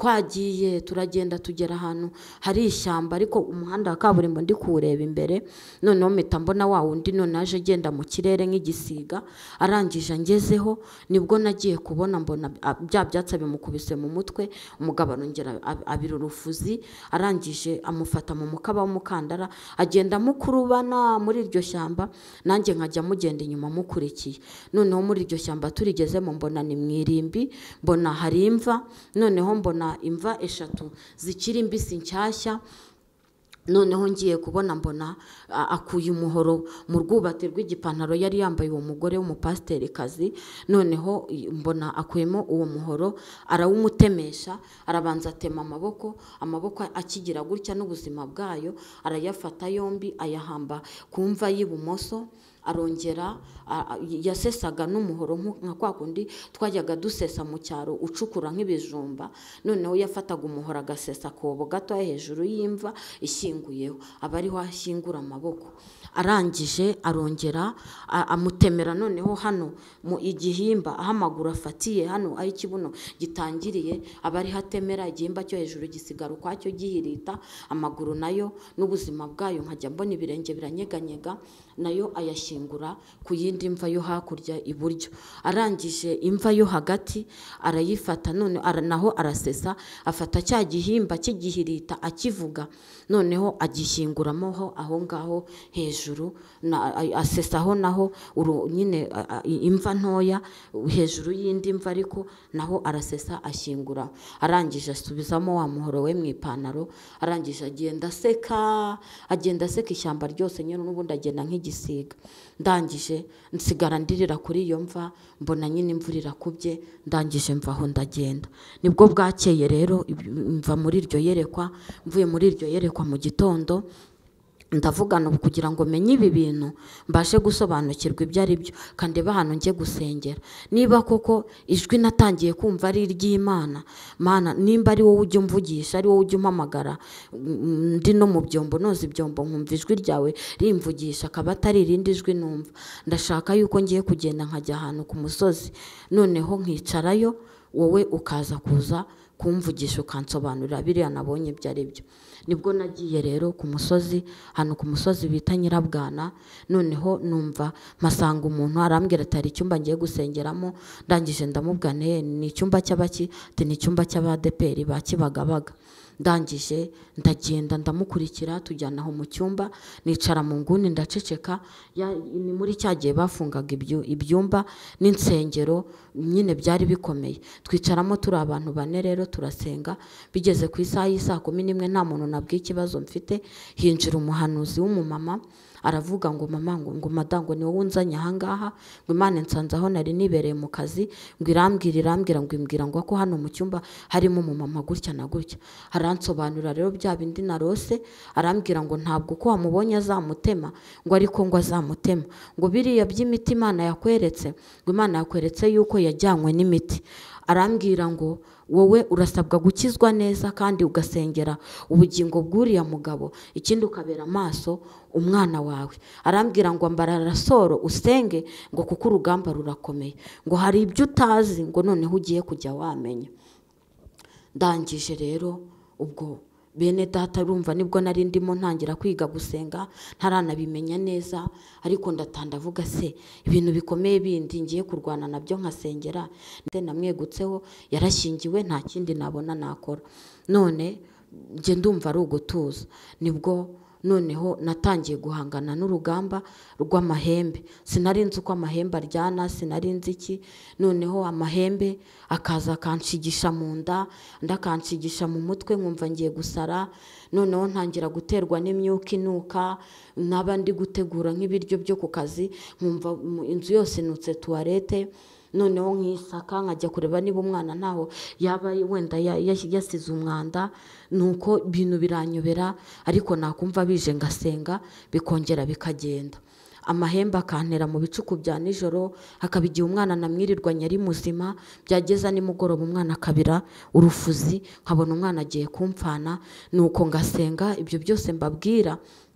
turagenda tugera ahantu hari ishyamba, ariko umuhanda wa kaburimbo ndi kuwureba imbere. noneho mpita mbona wa wundi none aje agenda mu kirere nk'igisiga. arangije angezeho nibwo nagiye kubona, mbona bya byatsi bimukubise mu mutwe. umugabo arongera abira urufuzi, arangije amufata mu mukaba w'umukandara, agenda amukurubana muri iryo shyamba, nanjye nkajya mugenda inyuma mukurikiye. noneho muri iryo shyamba turigezemo, mbona ni mwirimbi, mbona hari imva, noneho mbona imva 3 zikiri mbisi nshyashya. noneho ngiye kubona mbona akuye umuhoro mu rwubati rw'igipantaro yari yambaye uwo mugore w'umupasiteri kazi. noneho mbona akuyemo uwo muhoro, arawumutemesha, arabanza atema amaboko akigira gutya n'ubuzima bwayo, arayafata yombi ayahamba ku mva y'ibumoso. arongera yasesaga n'umuhoro nka kwa kundi twajyaga dusesa mu cyaro ucukura nk'ibijumba. noneho yafataga umuhoro agasesa kobo gato hejuru y'imva ishyinguyeho, aba ariho ashyingura amaboko. arangije arongera amutemera noneho hano mu igihimba, aho amaguru afatiye, hano aho ikibuno gitangiriye, aba ariho atemera. igihimba cyo hejuru gisigara ukwacyo gihirita, amaguru nayo n'ubuzima bwayo nkajya mbona ibirenge biranyeganyega, nayo ayashyingura ku yindi mva yo hakurya iburyo. arangije imva yo hagati arayifata, none naho arasesa, afata cya gihimba cy'igihirita akivuga, noneho agishyinguramo aho ngaho hejuru, asesaho naho nyine imva ntoya hejuru y'indi mva, ariko naho arasesa ashyingura. arangije asubizamo wa muhoro we mu ipantaro, arangije agenda aseka ishyamba ryose, nyine n'ubundi agenda nk'igisiga. ndangije nsigara ndirira kuri iyo mva, mbona nyine imvura irakubye. ndangije mvaho ndagenda. nibwo bwakeye rero mva muri iryo yerekwa. mvuye muri iryo yerekwa mu gitondo, ndavugana ubu kugira ngo menye ibi bintu, mbashe gusobanukirwa ibyo ari byo, kandi ahantu njye gusengera. niba koko ijwi natangiye kumva ari iry'Imana, Mana nimba ari wowe ujya umvugisha, ari wowe ujya umpamagara, ndi no mu byombo noza ibyombo nkumva ijwi ryawe rimvugisha, akaba atari irindi jwi numva, ndashaka yuko ngiye kugenda nkajya ahantu ku musozi, noneho nkicarayo, wowe ukaza kuza kumvugisha ukansobanurira biriya nabonye ibyo ari byo. nibwo nagiye rero ku musozi, hano ku musozi bita Nyirabwana. noneho numva mpasanga umuntu arambwira ati hari icyumba ngiye gusengeramo. ndangije ndamubwira ni icyumba cy'abaki? ati ni icyumba cy'abadeperi ba Kibagabaga. ndangije ndagenda ndamukurikira, tujyana aho mu cyumba, nicara mu nguni ndaceceka. ni muri cya gihe bafungaga ibyumba n'insengero, nyine byari bikomeye. twicaramo turi abantu 4 rero turasenga. bigeze ku isaha y'isa 11 nta muntu nabwiye ikibazo mfite, hinjira umuhanuzi w'umumama, aravuga ngo mama, ngo madango ni wowe unzanye ahangaha, ngo Imana nsanze aho nari nibereye mu kazi, ngo irambwira ngo imbwira ngo ko hano mu cyumba harimo umumama gutya na gutya. aransobanurira rero bya bindi narose, arambwira ngo ntabwo ko wamubonye azamutema, ngo ariko ngo azamutema, ngo biriya by'imiti Imana yakweretse, ngo Imana yakweretse yuko yajyanywe n'imiti. arambwira ngo wowe urasabwa gukizwa neza kandi ugasengera ubugingo bw'uriya mugabo, ikindi ukabera amaso umwana wawe. arambwira ngo ambara rasoro usenge, ngo kuko urugamba rurakomeye, ngo hari ibyo utazi, ngo noneho ugiye kujya wamenya. ndangije rero ubwo bene data urumva nibwo nari ndimo ntangira kwiga gusenga ntaranabimenya neza, ariko ndavuga se ibintu bikomeye bindi ngiye kurwana nabyo nkasengera namwegutseho, yarashyingiwe nta kindi nabona nakora, none njye ndumva ari ugutuza. Nibwo noneho natangiye guhangana n'urugamba rw'amahembe, sinari nzi uko amahembe aryana, sinari nzi iki, noneho amahembe akaza akanshigisha mu nda, ndakanshigisha mu mutwe, nkumva ngiye gusara, noneho ntangira guterwa n'imyuka inuka, naba ndi gutegura nk'ibiryo byo ku kazi nkumva inzu yose inutse tuwarete, noneho nkisaka nkajya kureba niba umwana ntaho yaba wenda yasize umwanda, nuko ibintu biranyobera, ariko nakumva bije ngasenga bikongera bikagenda. Amahembe akantera mu bicuku bya nijoro, hakaba igihe umwana namwirirwanya ari muzima, byageza nimugoroba umwana akabira urufuzi, nkabona umwana agiye kumpfana, nuko ngasenga. Ibyo byose mbabwira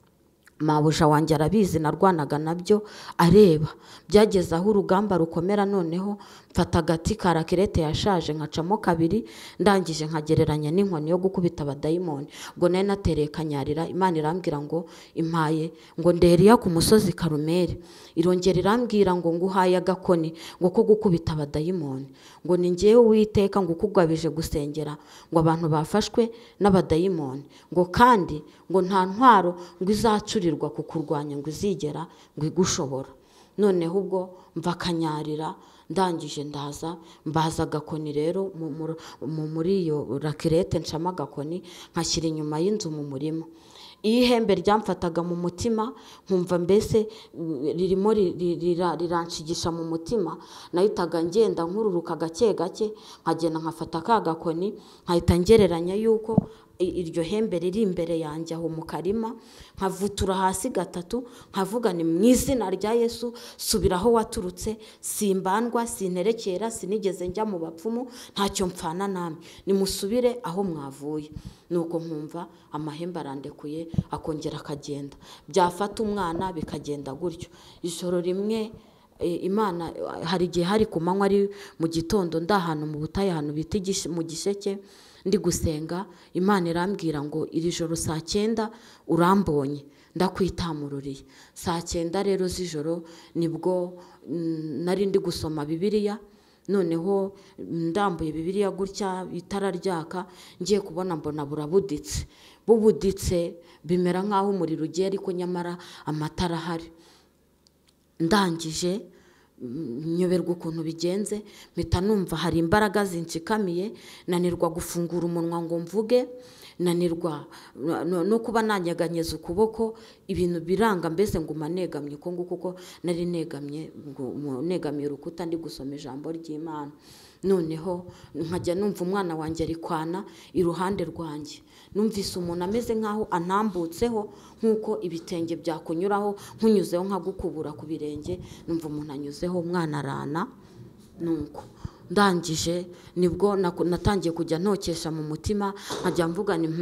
mabuja wanjye arabizi, narwanaga nabyo areba. Byageze aho urugamba rukomera, noneho mfata agati ka rakirete yashaje nkacamo kabiri, ndangije nkagereranya n'inkoni yo gukubita abadayimoni. Ubwo nari natereye kanyarira, Imana irambwira ngo impaye ngo nderiya ku musozi Karumeli, irongera irambwira ngo nguhaye agakoni ngo ko gukubita abadayimoni, ngo ni njyewe Uwiteka ngo ukugabije gusengera ngo abantu bafashwe n'abadayimoni, ngo kandi ngo nta ntwaro ngo izacurirwa kukurwanya ngo izigera ngo igushobora. Noneho ubwo mva kanyarira, ndangije ndaza mbaza agakoni rero muri iyo rakirete, ncamo agakoni nkashyira inyuma y'inzu mu murima. Iyo ihembe ryamfataga mu mutima nkumva mbese ririmo riranshigisha mu mutima, nahitaga ngenda nkururuka gake gake, nkagenda nkafata ka gakoni nkahita ngereranya yuko iryo hembe riri imbere yanjye aho mu karima, nkavutura hasi gatatu, nkavuga ni mu izina rya Yesu subira aho waturutse, simbandwa, sinterekera, sinigeze njya mu bapfumu, ntacyo mpfana namwe, nimusubire aho mwavuye. Nuko nkumva amahembe arandekuye akongera akagenda, byafata umwana bikagenda gutyo. Ijoro rimwe Imana, hari igihe hari ku manywa ari mu gitondo, ndahantu mu butayu ahantu bita mu Gisheke, ndi gusenga, Imana irambwira ngo iri joro 9 urambonye ndakwitamururiye. 9 rero z'ijoro nibwo nari ndi gusoma Bibiliya, noneho ndambuye Bibiliya gutya itara ryaka, ngiye kubona mbona burabuditse, bubuditse bimera nkaho umuriro ugiye, ariko nyamara amatara ahari. Ndangije nyoberwa ukuntu bigenze, mpita numva hari imbaraga zinshikamiye, nanirwa gufungura umunwa ngo mvuge, nanirwa no kuba nanyeganyeza ukuboko, ibintu biranga mbese nguma negamye uko nguko, kuko nari negamiye urukuta ndi gusoma ijambo ry'Imana. Noneho nkajya numva umwana wanjye ari kwana iruhande rwanjye, numvise umuntu ameze nkaho antambutseho, nkuko ibitenge byakunyuraho nkunyuzeho nkagukubura ku birenge, numva umuntu anyuzeho, umwana arana. Nuko ndangije nibwo natangiye kujya ntokesha mu mutima, nkajya mvuga ni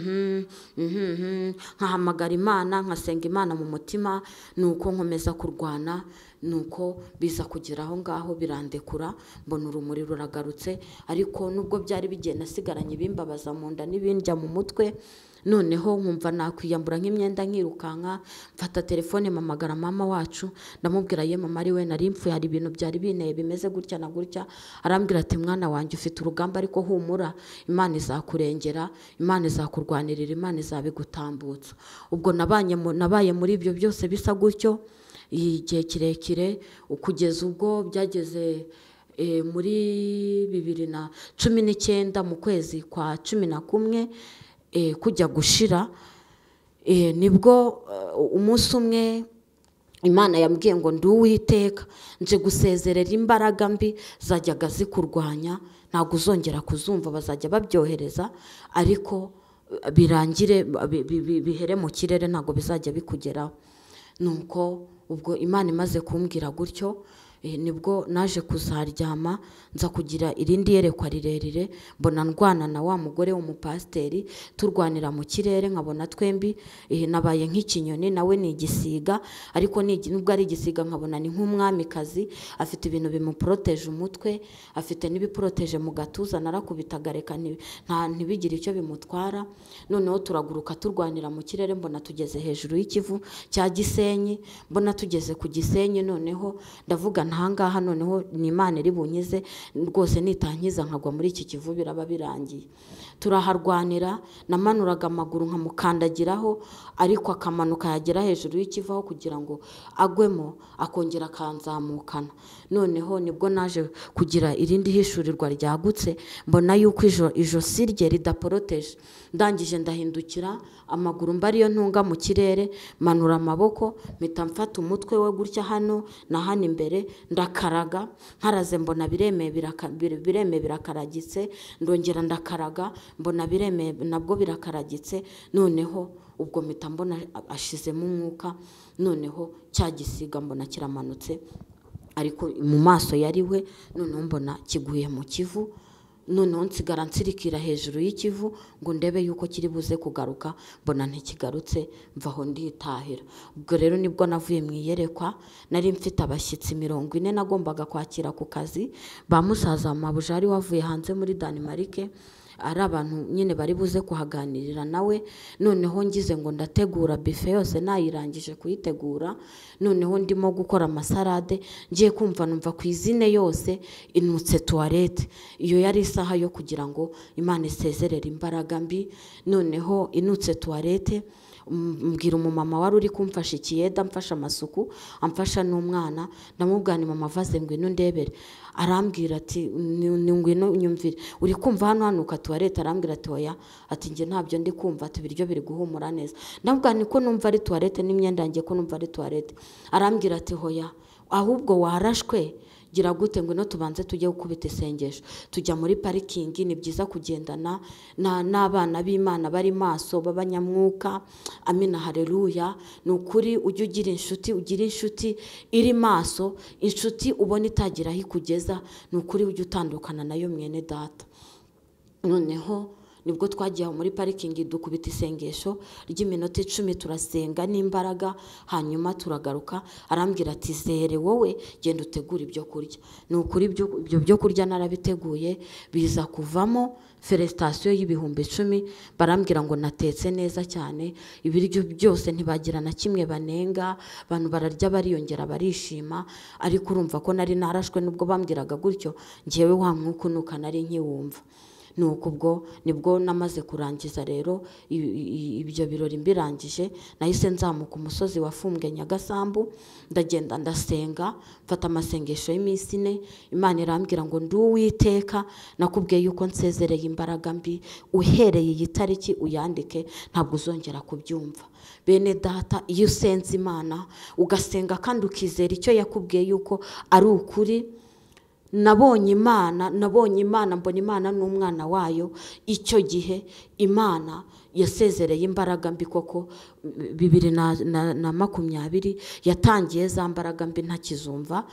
nkahamagara Imana, nkasenga Imana mu mutima, nuko nkomeza kurwana. Nuko biza kugera aho ngaho birandekura, mbona urumuri ruragarutse, ariko nubwo byari bigiye nasigaranye bimbabaza mu nda n'ibindya mu mutwe. Noneho nkumva nakwiyambura nk'imyenda nkirukanka, mfata telefone mpamagara mama wacu, ndamubwira ye mama ari we nari mpfuye, hari ibintu byari binteye bimeze gutya na gutya. Arambwira ati mwana wanjye ufite urugamba, ariko humura, Imana izakurengera, Imana izakurwanirira, Imana izabigutambutsa. Ubwo nabaye muri ibyo byose bisa gutyo igihe kirekire, kugeza ubwo byageze muri 2019 mu kwezi kwa 11 kujya gushira, nibwo umunsi umwe Imana yambwiye ngo ndi Uwiteka, nje gusezerera imbaraga mbi zajyaga zikurwanya, ntabwo uzongera kuzumva, bazajya babyohereza ariko birangire bihere mu kirere, ntabwo bizajya bikugeraho. Nuko ubwo Imana imaze kumbwira gutyo, nibwo naje kuzaryama nza kugira irindi yerekwa rirerire, mbona ndwana na wa mugore w'umupasiteri turwanira mu kirere, nkabona twembi nabaye nk'ikinyoni, nawe ni igisiga, ariko nubwo ari igisiga nkabona ni nk'umwamikazi, afite ibintu bimuporoteje umutwe, afite n'ibiporoteje mu gatuza, narakubitaga reka ntibigire icyo bimutwara. Noneho turaguruka turwanira mu kirere, mbona tugeze hejuru y'ikivu cya Gisenyi, mbona tugeze ku Gisenyi, noneho ndavuga ntangaha noneho ni Imana iri bunkize rwose, nitankiza nkagwa muri iki kivu biraba birangiye. Turaharwanira, namanuraga amaguru nkamukandagiraho, ariko akamanuka yagera hejuru y'ikivu aho kugira ngo agwemo akongera akanzamukana. Noneho nibwo naje kugira irindi hishurirwa ryagutse, mbona yuko ijosi rye ridaporoteje. Ndangije ndahindukira, amaguru mba ariyo ntunga mu kirere, manura amaboko, mpita mfata umutwe we gutya hano na hano imbere, ndakaraga, nkaraze mbona biremeye birakaragitse, ndongera ndakaraga, mbona biremeye nabwo birakaragitse. Noneho ubwo mpita mbona ashizemo umwuka, noneho cya gisiga mbona kiramanutse, ariko mu maso yari we, noneho mbona kiguye mu kivu. Noneho nsigara nsirikira hejuru y'ikivu ngo ndebe yuko kiri buze kugaruka, mbona ntikigarutse, mvaho nditahira. Ubwo rero nibwo navuye mu iyerekwa, nari mfite abashyitsi 40 nagombaga kwakira ku kazi, ba musaza mabuja ari wavuye hanze muri Denmark, ari abantu nyine bari buze kuhaganirira nawe. Noneho ngize ngo ndategura buffet yose, nayirangije kuyitegura, noneho ndimo gukora amasalade, ngiye kumva numva ku izine yose inutse toilette. Iyo yari isaha yo kugira ngo Imana isezerere imbaraga mbi. Noneho inutse toilette, mbwira umumama wari uri kumfasha ikiyeda, mfasha amasuku, amfasha n'umwana, ndamubwira ni mama vaze ngwino ndebere. Arambwira ati ni ngwino nyumvire, uri kumva hano hanuka toilette? Arambwira ati oya, ati nge ntabyo ndi kumva, ati biryo biri guhumura neza. Ndamubwira niko numva ari toilette, n'imyenda yanjye ko numva ari toilette. Arambwira ati hoya, ahubwo warashwe, gira gute ngwino tubanze tujye gukubita isengesho. Tujya muri parikingi, ni byiza kugendana n'abana b'Imana bari maso b'abanyamwuka. Amina, haleluya. Ni ukuri ujye ugira inshuti iri maso, inshuti ubona itagira aho ikugeza, ni ukuri ujye utandukana nayo mwene data. Noneho nibwo twagiye muri parikingi dukubita isengesho ry'iminota 10, turasenga n'imbaraga, hanyuma turagaruka. Arambwira ati zere wowe, genda utegura ibyo kurya. Ni ukuri ibyo byo kurya narabiteguye, biza kuvamo felicitation y'ibihumbi 10. Barambwira ngo natetse neza cyane, ibiryo byose ntibagira na kimwe banenga, abantu bararya bariyongera barishima. Ariko urumva ko nari narashwe, nubwo bambwiraga gutyo, ngewe wa mwuka unuka nari nkiwumva. Nuko ubwo nibwo namaze kurangiza rero ibyo birori mbirangije, nahise nzamuka umusozi wafumbwe Nyagasambu, ndagenda ndasenga, mfata amasengesho y'iminsi 4. Imana irambwira ngo ndi Uwiteka, nakubwiye yuko nsezereye imbaraga mbi, uhereye iyi tariki uyandike, ntabwo uzongera kubyumva. Bene data, iyo usenze Imana ugasenga kandi ukizera icyo yakubwiye yuko ari ukuri, nabonye Imana, mbona Imana n'umwana wayo. Icyo gihe Imana yasezereye imbaraga mbi koko. 2020 yatangiye za mbaraga mbi ntakizumva,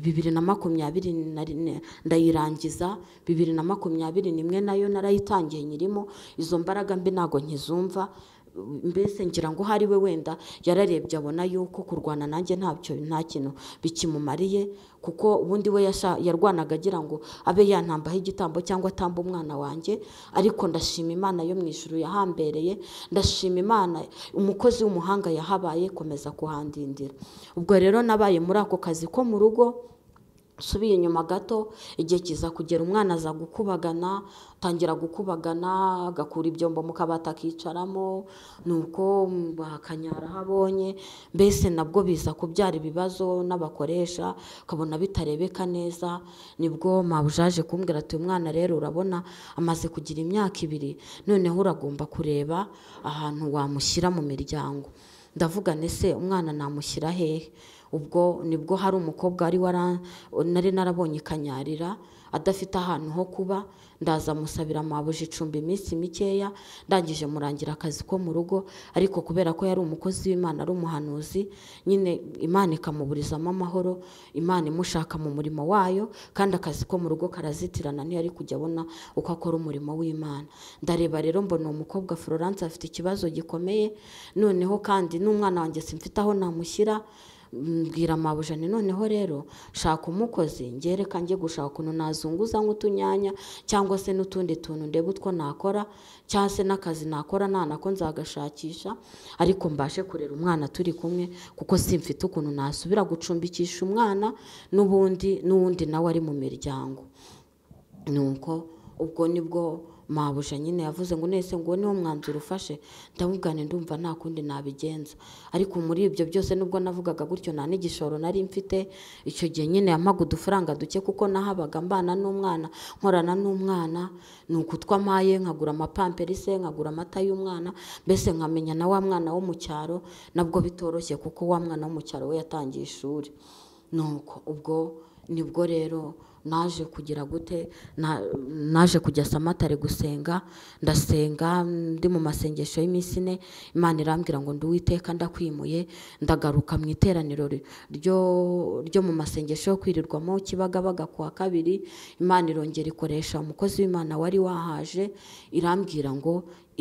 2020 ndayirangiza, 2021 nayo narayitangiye nyirimo, izo mbaraga mbi nago nkizumva. Mbese ngira ngo hari we wenda yararebye abona yuko kurwana nanjye nta kintu bikimumariye, kuko ubundi we yarwanaga agira ngo abe yantambaho igitambo cyangwa atamba umwana wanjye. Ariko ndashima Imana yo mu ijuru yahambereye, ndashima Imana umukozi w'umuhanga yahabaye, komeza kuhandindira. Ubwo rero nabaye muri ako kazi ko mu rugo. Subiye inyuma gato, igihe kiza kugera umwana aza gukubagana, tangira gukubagana, agakura ibyombo mu kabati akicaramo, nuko akanyara habonye. Mbese nabwo biza kubyara ibibazo n'abakoresha, kabona bitarebeka neza. Nibwo mabujaje kumbwira ati umwana rero urabona amaze kugira imyaka 2, noneho uragomba kureba ahantu wamushyira mu miryango. Ndavuga nese umwana namushyira hehe? Ubwo nibwo hari umukobwa nari narabonye kanyarira, adafite ahantu ho kuba, ndaza musabira mabuja icumbi iminsi mikeya, ndangije murangira akazi ko mu rugo. Ariko kubera ko yari umukozi w'Imana, ari umuhanuzi, nyine Imana ikamuburizamo amahoro, Imana imushaka mu murimo wayo, kandi akazi ko mu rugo karazitirana, ntiyari kujya abona uko akora umurimo w'Imana. Ndareba rero mbona umukobwa Florence afite ikibazo gikomeye, noneho kandi n'umwana wanjye simfite aho namushyira. Mbwira mabuja nti noneho rero shaka umukozi, ngereka njye gushaka ukuntu nazunguza nk'utunyanya cyangwa se n'utundi tuntu ndebe utwo nakora, cyangwa se n'akazi nakora nako nzagashakisha, ariko mbashe kurera umwana turi kumwe, kuko simfite ukuntu nasubira gucumbikisha umwana n'ubundi nawe ari mu miryango. Nuko ubwo nibwo mabuja nyine yavuze ngo nese ngo niwo mwanzuro ufashe. Ndamubwira ndumva nta kundi nabigenza. Ariko muri ibyo byose nubwo navugaga gutyo, nta n'igishoro nari mfite. Icyo gihe nyine yampaga udufaranga duke, kuko nahabaga mbana n'umwana, nkorana n'umwana, nuko utwampaye nkagura amapamperise, nkagura amata y'umwana, mbese nkamenya na wa mwana wo mu cyaro nabwo bitoroshye, kuko wa mwana wo mu cyaro we yatangiye ishuri. Nuko ubwo nibwo rero naje kugira gute, naje kujya Samatare gusenga. Ndasenga ndi mu masengesho y'iminsi 4, Imana irambwira ngo ndi Uwiteka ndakwimuye. Ndagaruka mu iteraniro ryo mu masengesho yo kwirirwamo Kibagabaga ku wa 2. Imana irongera ikoresha umukozi w'Imana wari wahaje, irambwira ngo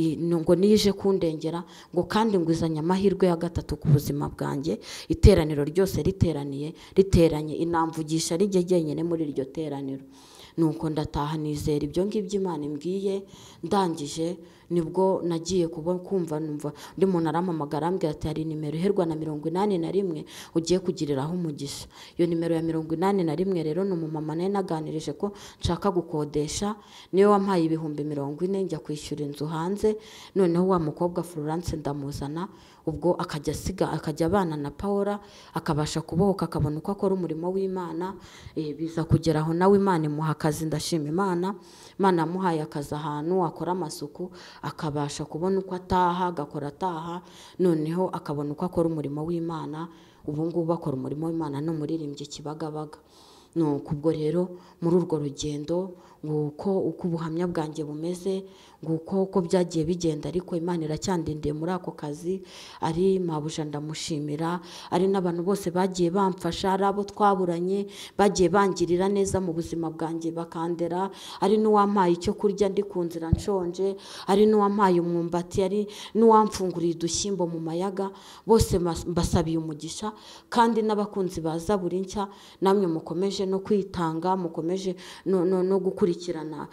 nije kundengera, ngo kandi ngwizanya amahirwe ya gatatu ku buzima bwanjye. Iteraniro ryose riteranye inamvugisha rijye jyenyine muri iryo teraniro. Nuko ndataha nizera ibyo ngibyo Imana imbwiye. Ndangije nibwo nagiye kumva numva undi muntu arampamagara ambwira ati hari nimero iherwa na 81 ugiye kugiriraho umugisha. Iyo nimero ya 81 rero ni umumama nawe naganirije ko nshaka gukodesha, niwe wampaye ibihumbi 40 njya kwishyura inzu hanze. Noneho wa mukobwa Florence ndamuzana, ubwo akajya abana na Paula, akabasha kubohoka, akabona uko akora umurimo w'Imana. Biza kugeraho nawe Imana imuha akazi. Ndashima Imana yamuhaye akazi ahantu akora amasuku, akabasha kubona uko ataha, agakora ataha, noneho akabona uko akora umurimo w'Imana. Ubu ngubu akora umurimo w'Imana n'umuririmbyi Kibagabaga. Nuko ubwo rero muri urwo rugendo, nguko uko ubuhamya bwanjye bumeze, nguko uko byagiye bigenda. Ariko Imana iracyandindiye muri ako kazi. Ari mabuja ndamushimira, ari n'abantu bose bagiye bamfasha, ari abo twaburanye bagiye bangirira neza mu buzima bwanjye bakandera, ari n'uwampaye icyo kurya ndi ku nzira nshonje, ari n'uwampaye umwumbati, ari n'uwamfunguriye udushyimbo mu mayaga. Bose mbasabiye umugisha, kandi n'abakunzi ba Zaburi nshya, namwe mukomeje no kwitanga, mukomeje no gukurikirana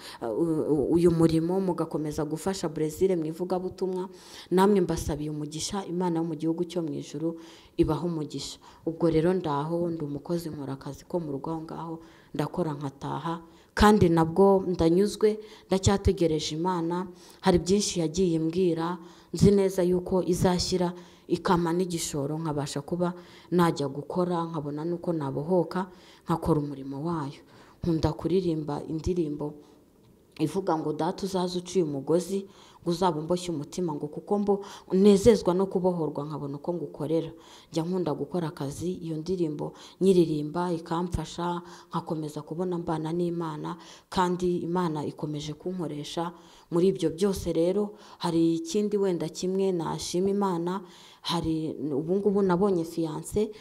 uyu murimo, mugakomeza gufasha Brazil mu ivugabutumwa, namwe mbasabiye umugisha. Imana yo mu gihugu cyo mu ijuru ibaho umugisha. Ubwo rero ndaho ndi umukozi, nkora akazi ko mu rugo aho ngaho, ndakora nkataha, kandi nabwo ndanyuzwe, ndacyategereje Imana. Hari byinshi yagiye mbwira, nzi neza yuko izashyira ikampa n'igishoro, nkabasha kuba najya gukora, nkabona nuko nabohoka, nkakora umurimo wayo. Nkunda kuririmba indirimbo ivuga ngo data uzaza uciye umugozi, ngo uzaba umboshye umutima, ngo kuko nezezwa no kubohorwa nkabona uko ngukorera. Njya nkunda gukora akazi, iyo ndirimbo nyiririmba ikamfasha, nkakomeza kubona mbana n'Imana, kandi Imana ikomeje kunkoresha muri ibyo byose. Rero hari ikindi wenda kimwe nashima Imana, hari ubu ngubu nabonye fiance,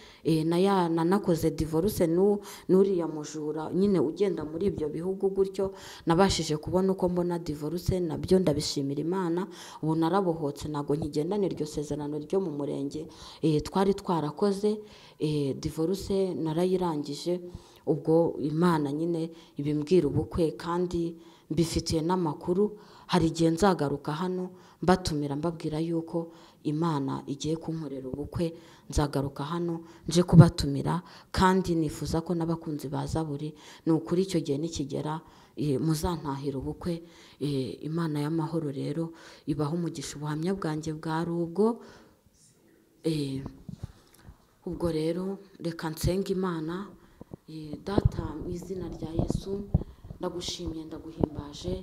nanakoze divorce n'uriya mujura nyine ugenda muri ibyo bihugu gutyo. Nabashije kubona uko mbona divorce, nabyo ndabishimira Imana. Ubu narabohotse, ntago nkigendana iryo sezerano ryo mu murenge twari twarakoze. Divorce narayirangije. Ubwo Imana nyine ibimbwira ubukwe, kandi mbifitiye n'amakuru. Hari igihe nzagaruka hano mbatumira, mbabwira yuko Imana igiye kunkorera ubukwe. Nzagaruka hano nje kubatumira, kandi nifuza ko n'abakunzi ba Zaburi, ni ukuri icyo gihe nikigera muzantahira ubukwe. Imana y'amahoro rero ibaho umugisha. Ubuhamya bwanjye bwari ubwo rero reka nsenga Imana. Data, mu izina rya Yesu ndagushimiye, ndaguhimbaje,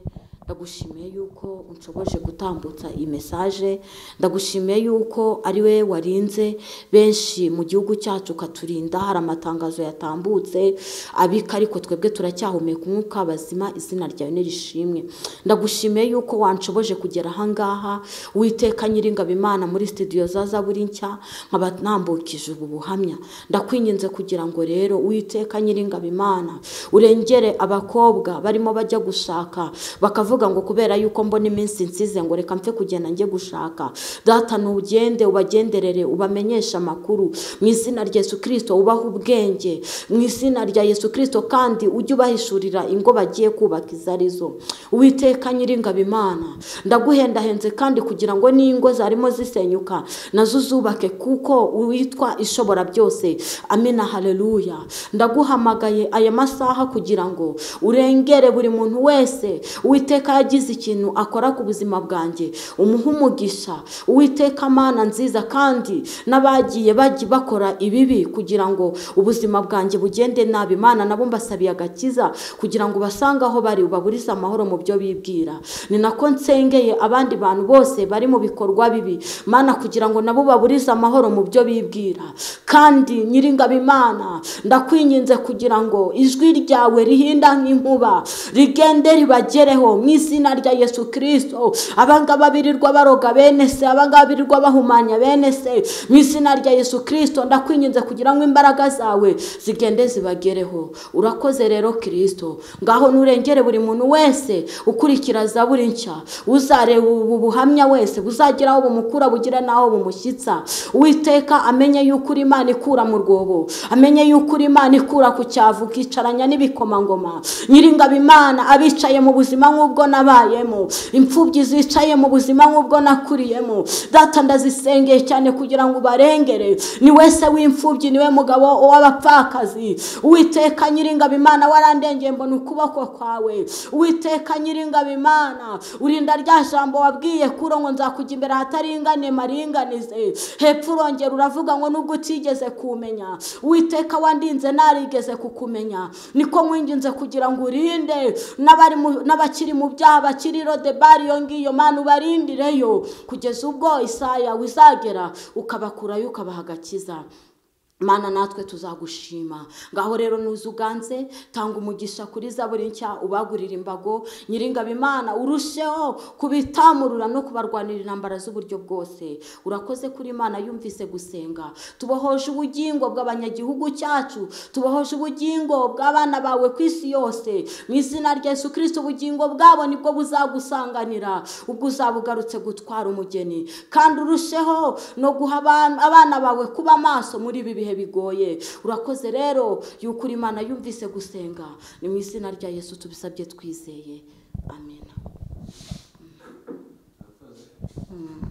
ndagushimiye yuko unshoboje gutambutsa iyi mesaje, ndagushimiye yuko ari we warinze benshi mu gihugu cyacu ukaturinda. Hari amatangazo yatambutse abika, ariko twebwe turacyahumeka umwuka bazima. Izina ryawe nirishimwe. Ndagushimiye yuko wanshoboje kugera ahangaha, Uwiteka Nyiringabo Imana, muri studio za Zaburi Nshya, nkaba ntambukije ubu buhamya. Ndakwinginze kugira ngo rero Uwiteka Nyiringabo Imana urengere abakobwa barimo bajya gushaka, bakavuga ngo kubera yuko mbona iminsi nsize ngo reka mfe kugenda njye gushaka. Data ntugende ubagenderere, ubamenyesha amakuru mu izina rya Yesu Kristo, ubaha ubwenge mu izina rya Yesu Kristo, kandi ujye ubahishurira ingo bagiye kubaka izarizo. Uwiteka Nyiringabo Imana, ndaguhendahenze kandi kugira ngo n'ingo zarimo zisenyuka nazo zubake, kuko uwitwa ishobora byose. Amina, haleluya. Ndaguhamagaye aya masaha kugira ngo urengere buri muntu wese Uwiteka yagize ikintu akora ku buzima bwanjye, umuha umugisha Uwiteka Mana nziza, kandi n'abagiye bakora ibibi kugira ngo ubuzima bwanjye bugende nabi, Mana nabo mbasabiye agakiza kugira ngo basange aho bari, ubaburize amahoro mu byo bibwira. Ni nako nsengeye abandi bantu bose bari mu bikorwa bibi, Mana kugira ngo nabo baburize amahoro mu byo bibwira. Kandi Nyiringabo Imana, ndakwinginze kugira ngo ijwi ryawe rihinda nk'inkuba rigende ribagereho mu izina rya Yesu Kristo. Abangaba birirwa baroga bene se, abangaba birirwa bahumanya bene se, mu izina rya Yesu Kristo ndakwinginze kugira ngo imbaraga zawe zigende zibagereho. Urakoze rero Kristo, ngaho nurengere buri muntu wese ukurikira Zaburi Nshya, uzareba ubu buhamya wese buzagira aho bumukura bugira naho bumushyitsa. Uwiteka amenye yuko uri Imana ikura mu rwobo, amenye yuko uri Imana ikura ku cyavu kicaranya n'ibikomangoma. Nyiringabo Imana, abicaye mu buzima nk'ubwo nabayemo, imfubyi zicaye mu buzima nk'ubwo nakuriyemo, Data ndazisengeye cyane kugira ngo ubarengere. Ni wese w'imfubyi, niwe mugabo w'abapfakazi. Uwiteka Nyiringabo Imana, warandengeye mbona ukuboko kwawe. Uwiteka Nyiringabo Imana, urinda rya jambo wabwiye kuro ngo nzakujya imbere hataringane maringanize. Hepfo urongera uravuga ngo nubwo utigeze kumenya, Uwiteka wandinze narigeze kukumenya. Niko nkwinginze kugira ngo urinde n'abakiri mu byaha, bakiri Rodebari yo ngiyo, Mana ubarindireyo kugeza ubwo Isaya wizagera ukabakurayo ukabaha agakiza. Mana natwe tuzagushima. Ngaho rero nuzuganze, tanga umugisha kuri Zaburi Nshya, ubagurira imbago. Nyiringabo Imana, urusheho kubitamurura no kubarwanira intambara z'uburyo bwose. Urakoze kuri Imana yumvise gusenga. Tubohoje ubugingo bw'abanyagihugu cyacu, tubohoje ubugingo bw'abana bawe ku isi yose, mu izina rya Yesu Kristo. Ubugingo bwabo nibwo buzagusanganira ubwo uzabugarutse gutwara umugeni, kandi urusheho no guha abana bawe kuba maso muri ibi bihe bigoye. Urakoze rero yuko uri Imana yumvise gusenga. Ni mu izina rya Yesu tubisabye twizeye, amen.